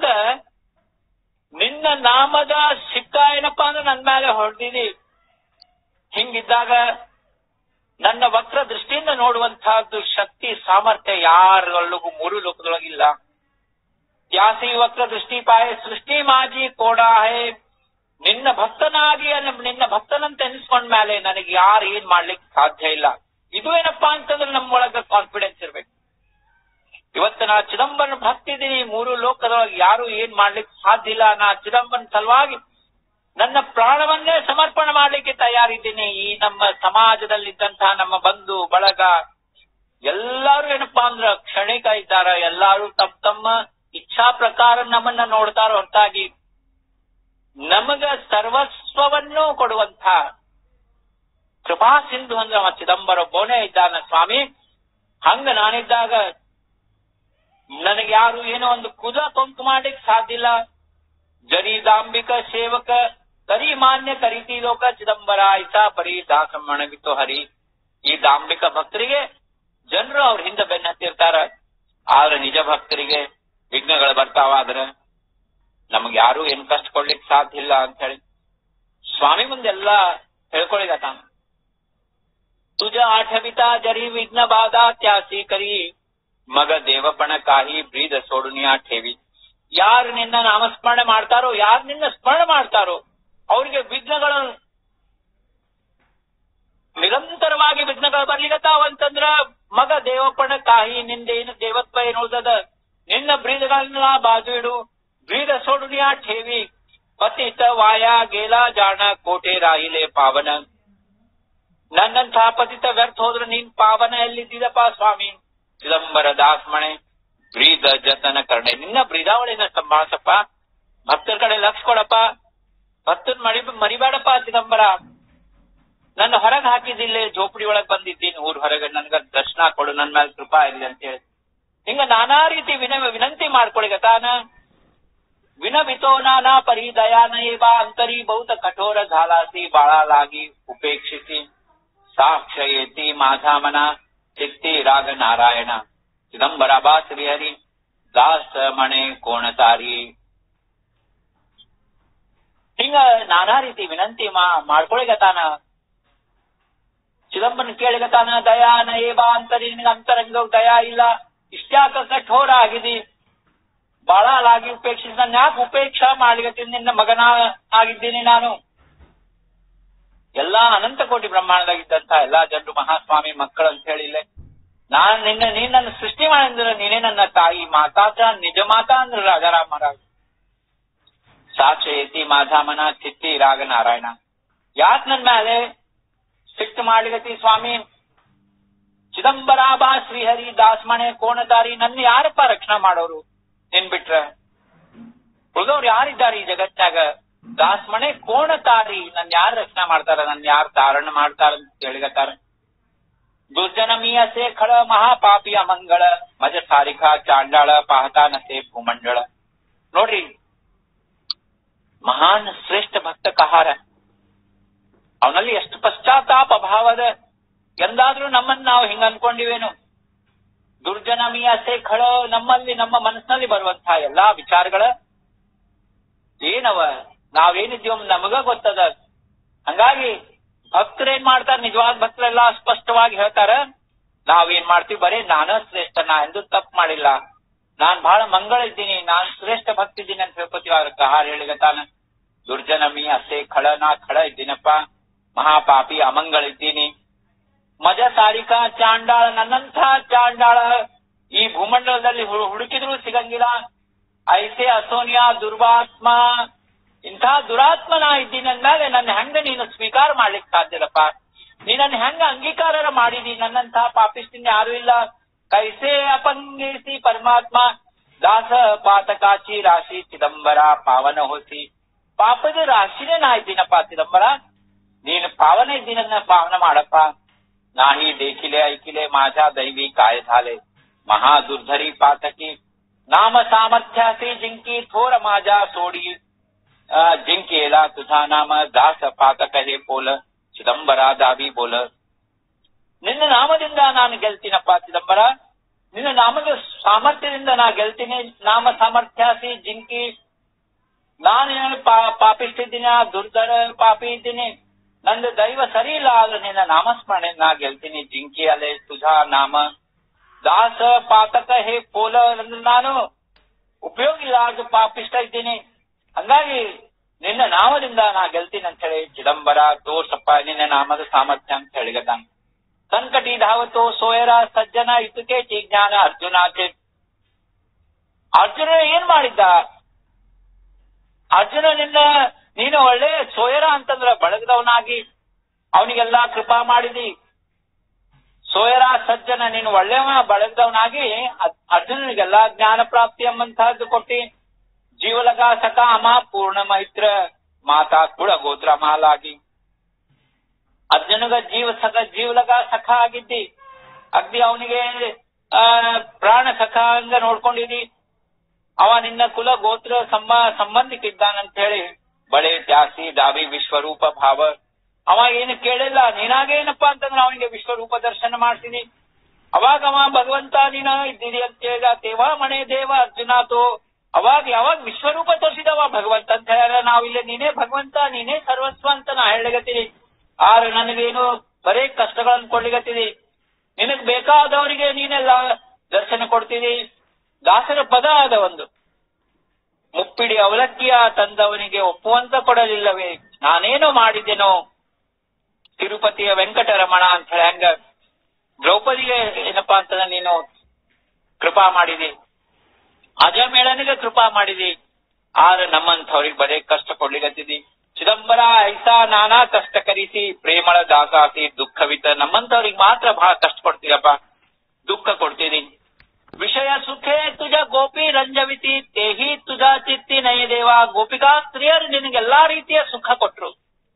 ನಿನ್ನ ನಾಮದ ಸಿಕ್ಕ ಏನಪ್ಪಾ ಅಂದ್ರೆ ನನ್ ಮೇಲೆ ಹೊಡೆದಿದಿ, ಹಿಂಗಿದ್ದಾಗ ನನ್ನ ವಕ್ರ ದೃಷ್ಟಿಯಿಂದ ನೋಡುವಂತಹದ್ದು ಶಕ್ತಿ ಸಾಮರ್ಥ್ಯ ಯಾರೊಳಗೂ ಮೂರು ಲೋಕದೊಳಗಿಲ್ಲ. ತ್ಯಾಸಿ ವಕ್ರ ದೃಷ್ಟಿ ಪಾಯೆ ಸೃಷ್ಟಿ ಮಾಜಿ ಕೋಡಾ ಹೇ, ನಿನ್ನ ಭಕ್ತನಾಗಿ ನಿನ್ನ ಭಕ್ತನಂತ ಎನಿಸ್ಕೊಂಡ ಮೇಲೆ ನನಗೆ ಯಾರು ಏನ್ ಮಾಡ್ಲಿಕ್ಕೆ ಸಾಧ್ಯ ಇಲ್ಲ. ಇದು ಏನಪ್ಪಾ ಅಂತಂದ್ರೆ ನಮ್ಮೊಳಗ ಕಾನ್ಫಿಡೆನ್ಸ್ ಇರ್ಬೇಕು. ಇವತ್ತು ನಾ ಚಿದಂಬರನ ಭಕ್ತಿದ್ದೀನಿ, ಮೂರು ಲೋಕದೊಳಗೆ ಯಾರು ಏನ್ ಮಾಡ್ಲಿಕ್ಕೆ ಸಾಧ್ಯ ಇಲ್ಲ, ನಾ ಚಿದಂಬರನ ಸಲುವಾಗಿ ನನ್ನ ಪ್ರಾಣವನ್ನೇ ಸಮರ್ಪಣೆ ಮಾಡ್ಲಿಕ್ಕೆ ತಯಾರಿದ್ದೀನಿ. ಈ ನಮ್ಮ ಸಮಾಜದಲ್ಲಿದ್ದಂತಹ ನಮ್ಮ ಬಂಧು ಬಳಗ ಎಲ್ಲಾರು ಏನಪ್ಪಾ ಅಂದ್ರ ಕ್ಷಣಿಕ ಇದ್ದಾರ, ಎಲ್ಲಾರು ತಮ್ಮ ತಮ್ಮ ಇಚ್ಛಾ ಪ್ರಕಾರ ನಮ್ಮನ್ನ ನೋಡ್ತಾರ ಹೊರತಾಗಿ ನಮಗ ಸರ್ವಸ್ವವನ್ನು ಕೊಡುವಂತ ಕೃಪಾ ಸಿಂಧು ಅಂದ್ರೆ ಅವ ಚಿದಂಬರ ಒಬ್ಬನೇ ಇದ್ದಾನ ಸ್ವಾಮಿ. ಹಂಗ ನಾನಿದ್ದಾಗ ನನಗೆ ಯಾರು ಏನೋ ಒಂದು ಕುದ ಕೊಂಕು ಮಾಡ್ಲಿಕ್ಕೆ ಸಾಧ್ಯ ಇಲ್ಲ. ಜರೀದಾಂಬಿಕ ಸೇವಕ ಕರಿ ಮಾನ್ಯ ಕರಿತಿ ಲೋಕ ಚಿದಂಬರ ಐಸಾ ಪರಿ ದಾಸಮ್ಮಣಗಿತ್ತು ಹರಿ. ಈ ದಾಂಬಿಕ ಭಕ್ತರಿಗೆ ಜನರು ಅವ್ರ ಹಿಂದೆ ಬೆನ್ನ ಹತ್ತಿರ್ತಾರ, ಆದ್ರೆ ನಿಜ ಭಕ್ತರಿಗೆ ವಿಘ್ನಗಳು ಬರ್ತಾವಾದ್ರ ನಮಗ್ ಯಾರು ಏನ್ ಕಷ್ಟ ಕೊಡ್ಲಿಕ್ಕೆ ಸಾಧ್ಯ ಇಲ್ಲ ಅಂತ ಹೇಳಿ ಸ್ವಾಮಿ ಮುಂದೆಲ್ಲ ಹೇಳ್ಕೊಳಿಗತಾನ. ತುಜ ಆಠವಿತಾ ಜರಿ ವಿಘ್ನ ಬಾಧಾ ತ್ಯಾಸಿ ಕರಿ ಮಗ ದೇವಪಣ ಕಾಹಿ ಬ್ರೀದ ಸೋಡುನಿಯಾ ಠೇವಿ. ಯಾರು ನಿನ್ನ ನಾಮಸ್ಮರಣೆ ಮಾಡ್ತಾರೋ, ಯಾರು ನಿನ್ನ ಸ್ಮರಣೆ ಮಾಡ್ತಾರೋ ಅವ್ರಿಗೆ ವಿಘ್ನಗಳು ನಿರಂತರವಾಗಿ ವಿಘ್ನಗಳು ಬರ್ಲಿಗತ್ತಾವ ಅಂತಂದ್ರ ಮಗ ದೇವಪಣ ಕಾಹಿ, ನಿಂದೇನು ದೇವತ್ವ ಏನು ಉಳ್ದದ, ನಿನ್ನ ಬ್ರೀದಗಳನ್ನ ಬಾಜು ಇಡು. ಬ್ರೀದ ಸೋಡುನಿಯಾ ಠೇವಿ ಪತಿತ ವಾಯ ಗೇಲಾ ಜಾಣ ಕೋಟೆ ರಾಯಿಲೆ ಪಾವನ. ನನ್ನಂತಹ ಪತಿತ ವ್ಯರ್ಥ ಹೋದ್ರೆ ನೀನ್ ಪಾವನ ಎಲ್ಲಿದ್ದೀದಪ್ಪ ಸ್ವಾಮಿ. ಚಿದಂಬರ ದಾಸ್ಮಣೆ ಬ್ರೀದ ಜತನ ಕರ್ಣೆ, ನಿನ್ನ ಬ್ರೀದಾವಳಿನ ಸಂಭಾಳಿಸಪ್ಪ, ಭಕ್ತರ ಕಡೆ ಲಕ್ಷ ಕೊಡಪ್ಪ, ಭಕ್ತನ್ ಮರಿ ಮರಿಬೇಡಪ್ಪ ಚಿದಂಬರ. ನನ್ನ ಹೊರಗೆ ಹಾಕಿದಿಲ್ಲ, ಜೋಪಡಿ ಒಳಗ್ ಬಂದಿದ್ದೀನಿ ಊರ್ ಹೊರಗೆ, ನನ್ಗ ದರ್ಶನ ಕೊಡು, ನನ್ ಮೇಲೆ ಕೃಪಾ ಇರಲಿ ಅಂತೇಳಿ ಹಿಂಗ ನಾನಾ ರೀತಿ ವಿನ ವಿನಂತಿ ಮಾಡ್ಕೊಳಿಗತಾನ. ವಿನವಿತೋ ನಾನಾ ಪರಿ ದಯಾನಯೇವ ಅಂತರಿ ಬಹುತ ಕಠೋರ ಝಾಲಾಸಿ ಬಾಳಾಲಾಗಿ ಉಪೇಕ್ಷಿಸಿ ಸಾಕ್ಷಯೇತಿ ಮಾಧಾಮನ ಚಿತ್ತಿ ರಾಗ ನಾರಾಯಣ ಚಿದಂಬರಾಬಾ ಶ್ರೀಹರಿ ದಾಸ ಮಣೆ ಕೋಣತಾರಿ. ಹಿಂಗ ನಾನಾ ರೀತಿ ವಿನಂತಿ ಮಾ ಮಾಡ್ಕೊಳಿಗತಾನ. ಚಿದಂಬರನ್ ಕೇಳಿಗತಾನ, ದಯಾ ನಯೇ ಬಾ ಅಂತರಿ, ನಿನಗ ಅಂತರಂಗ ದಯಾ ಇಲ್ಲ, ಇಷ್ಟ್ಯಾಕ ಕಠೋರ ಆಗಿದಿ, ಬಾಳಾಗಿ ಉಪೇಕ್ಷಿಸಿ ನನ್ನ ಯಾಕೆ ಉಪೇಕ್ಷಾ ಮಾಡ್ಲಿಗತ್ತೀನಿ, ನಿನ್ನ ಮಗನ ಆಗಿದ್ದೀನಿ ನಾನು. ಎಲ್ಲಾ ಅನಂತ ಕೋಟಿ ಬ್ರಹ್ಮಾಂಡದಾಗಿದ್ದಂತ ಎಲ್ಲಾ ಜನರು ಮಹಾಸ್ವಾಮಿ ಮಕ್ಕಳು ಅಂತ ಹೇಳಿಲ್ಲ. ನಾನ್ ನಿನ್ನ ನೀನ್ ನನ್ನ ಸೃಷ್ಟಿ ಮಾಡಿದ್ರೆ ನೀನೇ ನನ್ನ ತಾಯಿ, ಮಾತಾತ ನಿಜ ಮಾತಾ ಅಂದ್ರ ರಾಜಾರಾಮ್ ಮಹಾರಾಜ್. ಸಾಕ್ಷೇತಿ ಮಾಧಾಮನ ಚಿತ್ತಿ ರಾಗ ನಾರಾಯಣ, ಯಾಕೆ ನನ್ ಮೇಲೆ ಸಿಟ್ಟು ಮಾಡ್ಲಿಗತಿ ಸ್ವಾಮಿ? ಚಿದಂಬರಾಬಾ ಶ್ರೀಹರಿ ದಾಸ್ಮಣೆ ಕೋಣತಾರಿ, ನನ್ನ ಯಾರಪ್ಪ ರಕ್ಷಣಾ ಮಾಡೋರು ನಿನ್ ಬಿಟ್ರ? ಉಳಿದವ್ರು ಯಾರಿದ್ದಾರೆ ಈ ಜಗತ್ತಾಗ? ದಾಸ್ಮಣೆ ಕೋಣತಾರಿ, ನನ್ ಯಾರು ರಕ್ಷಣಾ ಮಾಡ್ತಾರ, ನನ್ ಯಾರು ತಾರಣ ಮಾಡ್ತಾರ ಅಂತ ಹೇಳಿಗತ್ತಾರ. ದುರ್ಜನಮೀಯ ಸೇ ಖಳ ಮಹಾಪಾಪಿ ಅಮಂಗಳ ಮಜ ಸಾರಿಕಾ ಚಾಂಡಾಳ ಪಾಹತಾನಸೆ ಭೂಮಂಡಳ. ನೋಡ್ರಿ, ಮಹಾನ್ ಶ್ರೇಷ್ಠ ಭಕ್ತ ಕಹಾರ, ಅವನಲ್ಲಿ ಎಷ್ಟು ಪಶ್ಚಾತ್ತಾಪ ಅಭಾವದ. ಎಂದಾದ್ರೂ ನಮ್ಮನ್ನ ನಾವು ಹಿಂಗ ಅನ್ಕೊಂಡಿವೇನು? ದುರ್ಜನಮೀಯ ಸೇ ಖಳ, ನಮ್ಮಲ್ಲಿ ನಮ್ಮ ಮನಸ್ಸಿನಲ್ಲಿ ಬರುವಂತಹ ಎಲ್ಲಾ ವಿಚಾರಗಳ ಏನವ, ನಾವೇನಿದ್ದೀವ ನಮಗ ಗೊತ್ತದ. ಹಂಗಾಗಿ ಭಕ್ತರೇನ್ ಮಾಡ್ತಾರ, ನಿಜವಾದ ಭಕ್ತರೆಲ್ಲ ಸ್ಪಷ್ಟವಾಗಿ ಹೇಳ್ತಾರ, ನಾವೇನ್ ಮಾಡ್ತೀವಿ ಬರೀ ನಾನ ಶ್ರೇಷ್ಠ, ನಾ ಎಂದು ತಪ್ಪು ಮಾಡಿಲ್ಲ, ನಾನ್ ಬಹಳ ಮಂಗಳ ಇದ್ದೀನಿ, ನಾನ್ ಶ್ರೇಷ್ಠ ಭಕ್ತ ಇದ್ದೀನಿ ಅಂತ ಹೇಳ್ಕೊತೀವಿ. ಅವ್ರ ಕಹಾರ ಹೇಳಿಗತಾನ, ದುರ್ಜನಮಿ ಅಸೆ ಖಳ, ನಾ ಖಳ ಇದ್ದೀನಪ್ಪ, ಮಹಾಪಾಪಿ ಅಮಂಗಳ ಇದ್ದೀನಿ. ಮಜ ತಾರಿಕಾ ಚಾಂಡಾಳ, ನನ್ನಂಥ ಚಾಂಡಾಳ ಈ ಭೂಮಂಡಲದಲ್ಲಿ ಹುಡುಕಿದ್ರು ಸಿಗಂಗಿಲ್ಲ. ಐಸೆ ಅಸೋನಿಯಾ ದುರ್ವಾತ್ಮ, ಇಂಥ ದುರಾತ್ಮ ನಾ ಇದ್ದೀನಿ ಅಂದ್ಮೇಲೆ ನನ್ನ ಹೆಂಗ ನೀನು ಸ್ವೀಕಾರ ಮಾಡ್ಲಿಕ್ಕೆ ಸಾಧ್ಯದಪ್ಪ? ನೀ ನನ್ನ ಹೆಂಗ ಅಂಗೀಕಾರ ಮಾಡಿದಿ? ನನ್ನಂಥ ಪಾಪಿಷ್ಟಿನ ಯಾರು ಇಲ್ಲ. ಕೈಸೆ ಅಪಂಗಿಸಿ ಪರಮಾತ್ಮ ದಾಸ ಪಾತಕಾಚಿ ರಾಶಿ ಚಿದಂಬರ ಪಾವನ ಹೋಸಿ. ಪಾಪದ ರಾಶಿನೇ ನಾ ಇದ್ದೀನಪ್ಪ ಚಿದಂಬರ, ನೀನು ಪಾವನ ಇದ್ದೀನನ್ನ ಪಾವನ ಮಾಡಪ್ಪ. नाही देखिले ऐकिले माझ्या दैवी काय झाले, महादुर्धरी पातकी नाम सामर्थ्यासी जिंकी थोर माझ्या सोडी. जिंकेला तुझा नाम दास ಪಾತಕ ಹೇ ಪೋಲ ಚಿದಂಬರ ದಾವಿ ಬೋಲ. ನಿನ್ನ ನಾಮದಿಂದ ನಾನು ಗೆಲ್ತೀನಪ್ಪ ಚಿದಂಬರ, ನಿನ್ನ ನಾಮದ ಸಾಮರ್ಥ್ಯದಿಂದ ನಾ ಗೆಲ್ತೀನಿ. ನಾಮ ಸಾಮರ್ಥ್ಯಾಸಿ ಜಿಂಕಿ, ನಾನು ಪಾಪಿಷ್ಟಿದ್ದೀನಿ, ದುರ್ಧರ ಪಾಪಿ ಇದ್ದೀನಿ, ನಂದು ದೈವ ಸರಿ ಇಲ್ಲ, ಆದ್ರೆ ನಿನ್ನ ನಾಮಸ್ಮರಣೆ ನಾ ಗೆಲ್ತೀನಿ. ಜಿಂಕಿ ಅಲೆ ತುझा ನಾಮ ದಾಸ ಪಾತಕ ಹೇ ಪೋಲ, ನಾನು ಉಪಯೋಗ ಇಲ್ಲ, ಅದು ಪಾಪಿಷ್ಟ ಇದ್ದೀನಿ, ಹಂಗಾಗಿ ನಿನ್ನ ನಾಮದಿಂದ ನಾ ಗೆಲ್ತೀನಿ ಅಂತ ಹೇಳಿ ಚಿದಂಬರ ತೋರ್ಸಪ್ಪ ನಿನ್ನ ನಾಮದ ಸಾಮರ್ಥ್ಯ ಅಂತ ಹೇಳಿಗತಾನ. ಸಂಕಟಿ ಧಾವತೋ ಸೋಯರ ಸಜ್ಜನ ಇತುಕೆ ಚಿ ಜ್ಞಾನ ಅರ್ಜುನಾಚೆ. ಅರ್ಜುನ ಏನ್ ಮಾಡಿದ್ದ? ಅರ್ಜುನ ನಿನ್ನ ನೀನು ಒಳ್ಳೆ ಸೋಯರ ಅಂತಂದ್ರ ಬಳಗದವನಾಗಿ ಅವನಿಗೆಲ್ಲಾ ಕೃಪಾ ಮಾಡಿದಿ. ಸೋಯರ ಸಜ್ಜನ, ನೀನು ಒಳ್ಳೆವ ಬಳಗದವನಾಗಿ ಅರ್ಜುನನಿಗೆಲ್ಲಾ ಜ್ಞಾನ ಪ್ರಾಪ್ತಿ ಎಂಬಂತಹದ್ದು ಕೊಟ್ಟಿ. ಜೀವಲಗ ಸಖ ಅಮ ಪೂರ್ಣ ಮೈತ್ರ ಮಾತಾ ಕುಳ ಗೋತ್ರ ಮಾಲಾಗಿ. ಅರ್ಜುನಗ ಜೀವ ಸಖ ಜೀವಲಗ ಸಖ ಆಗಿದ್ದಿ, ಅಗ್ದಿ ಅವನಿಗೆ ಆ ಪ್ರಾಣ ಸಖ ಹಂಗ ನೋಡ್ಕೊಂಡಿದಿ. ಅವ ನಿನ್ನ ಕುಲ ಗೋತ್ರ ಸಂಬ ಸಂಬಂಧಿಕಿದ್ದಾನಂತ ಹೇಳಿ ಬಳೆ ತ್ಯಾಸಿ ದಾವಿ ವಿಶ್ವರೂಪ ಭಾವ. ಅವ ಏನು ಕೇಳಿಲ್ಲ, ನೀನಾಗೇನಪ್ಪ ಅಂತಂದ್ರೆ ಅವನಿಗೆ ವಿಶ್ವರೂಪ ದರ್ಶನ ಮಾಡ್ತೀನಿ. ಅವಾಗ ಅವ ಭಗವಂತ ನೀನ ಇದ್ದೀರಿ ಅಂತ ಹೇಳಿದ. ತೇವಾ ಮಣೆ ದೇವ ಅರ್ಜುನಾಥೋ, ಅವಾಗ ಯಾವಾಗ ವಿಶ್ವರೂಪ ತೋರಿಸಿದವ ಭಗವಂತ ಅಂತ ಹೇಳ. ನಾವಿಲ್ಲ ನೀನೇ ಭಗವಂತ, ನೀನೇ ಸರ್ವಸ್ವ ಅಂತ ನಾ ಹೇಳಿಗತ್ತೀನಿ. ಆದ್ರೆ ನನಗೇನು ಬರೇ ಕಷ್ಟಗಳನ್ನು ಕೊಡ್ಲಿಗತ್ತೀರಿ. ನಿನಗ್ ಬೇಕಾದವರಿಗೆ ನೀನೆಲ್ಲ ದರ್ಶನ ಕೊಡ್ತೀರಿ. ದಾಸರ ಪದ ಆದ ಒಂದು, ಮುಪ್ಪಿಡಿ ಅವಲಕ್ಕಿಯ ತಂದವನಿಗೆ ಒಪ್ಪುವಂತ ಕೊಡಲಿಲ್ಲವೇ, ನಾನೇನೋ ಮಾಡಿದ್ದೇನೋ ತಿರುಪತಿಯ ವೆಂಕಟರಮಣ ಅಂತ ಹೇಳಿ. ಹಂಗ ದ್ರೌಪದಿಗೆ ಏನಪ್ಪಾ ಅಂತಂದ್ರೆ ನೀನು ಕೃಪಾ ಮಾಡಿದಿ, ಅಜಮೇಳನಿಗೆ ಕೃಪಾ ಮಾಡಿದಿ. ಆದ್ರೆ ನಮ್ಮಂಥವ್ರಿಗೆ ಬರೇ ಕಷ್ಟ ಕೊಡ್ಲಿಗತ್ತಿದಿ. ಚಿದಂಬರ ಐಸಾ ನಾನಾ ಕಷ್ಟ ಕರಿಸಿ ಪ್ರೇಮಳ ದಾಸಾಸಿ ದುಃಖವಿತ. ನಮ್ಮಂಥವ್ರಿಗೆ ಮಾತ್ರ ಬಹಳ ಕಷ್ಟ ಕೊಡ್ತೀರಪ್ಪ, ದುಃಖ ಕೊಡ್ತೀರಿ. ವಿಷಯ ಸುಖೇ ತುಜ ಗೋಪಿ ರಂಜವಿತಿ ತೇಹಿ ತುಜ ಚಿತ್ತಿ ನಯ ದೇವ. ಗೋಪಿಕಾ ಸ್ತ್ರೀಯರು ನಿನಗೆಲ್ಲಾ ರೀತಿಯ ಸುಖ ಕೊಟ್ರು.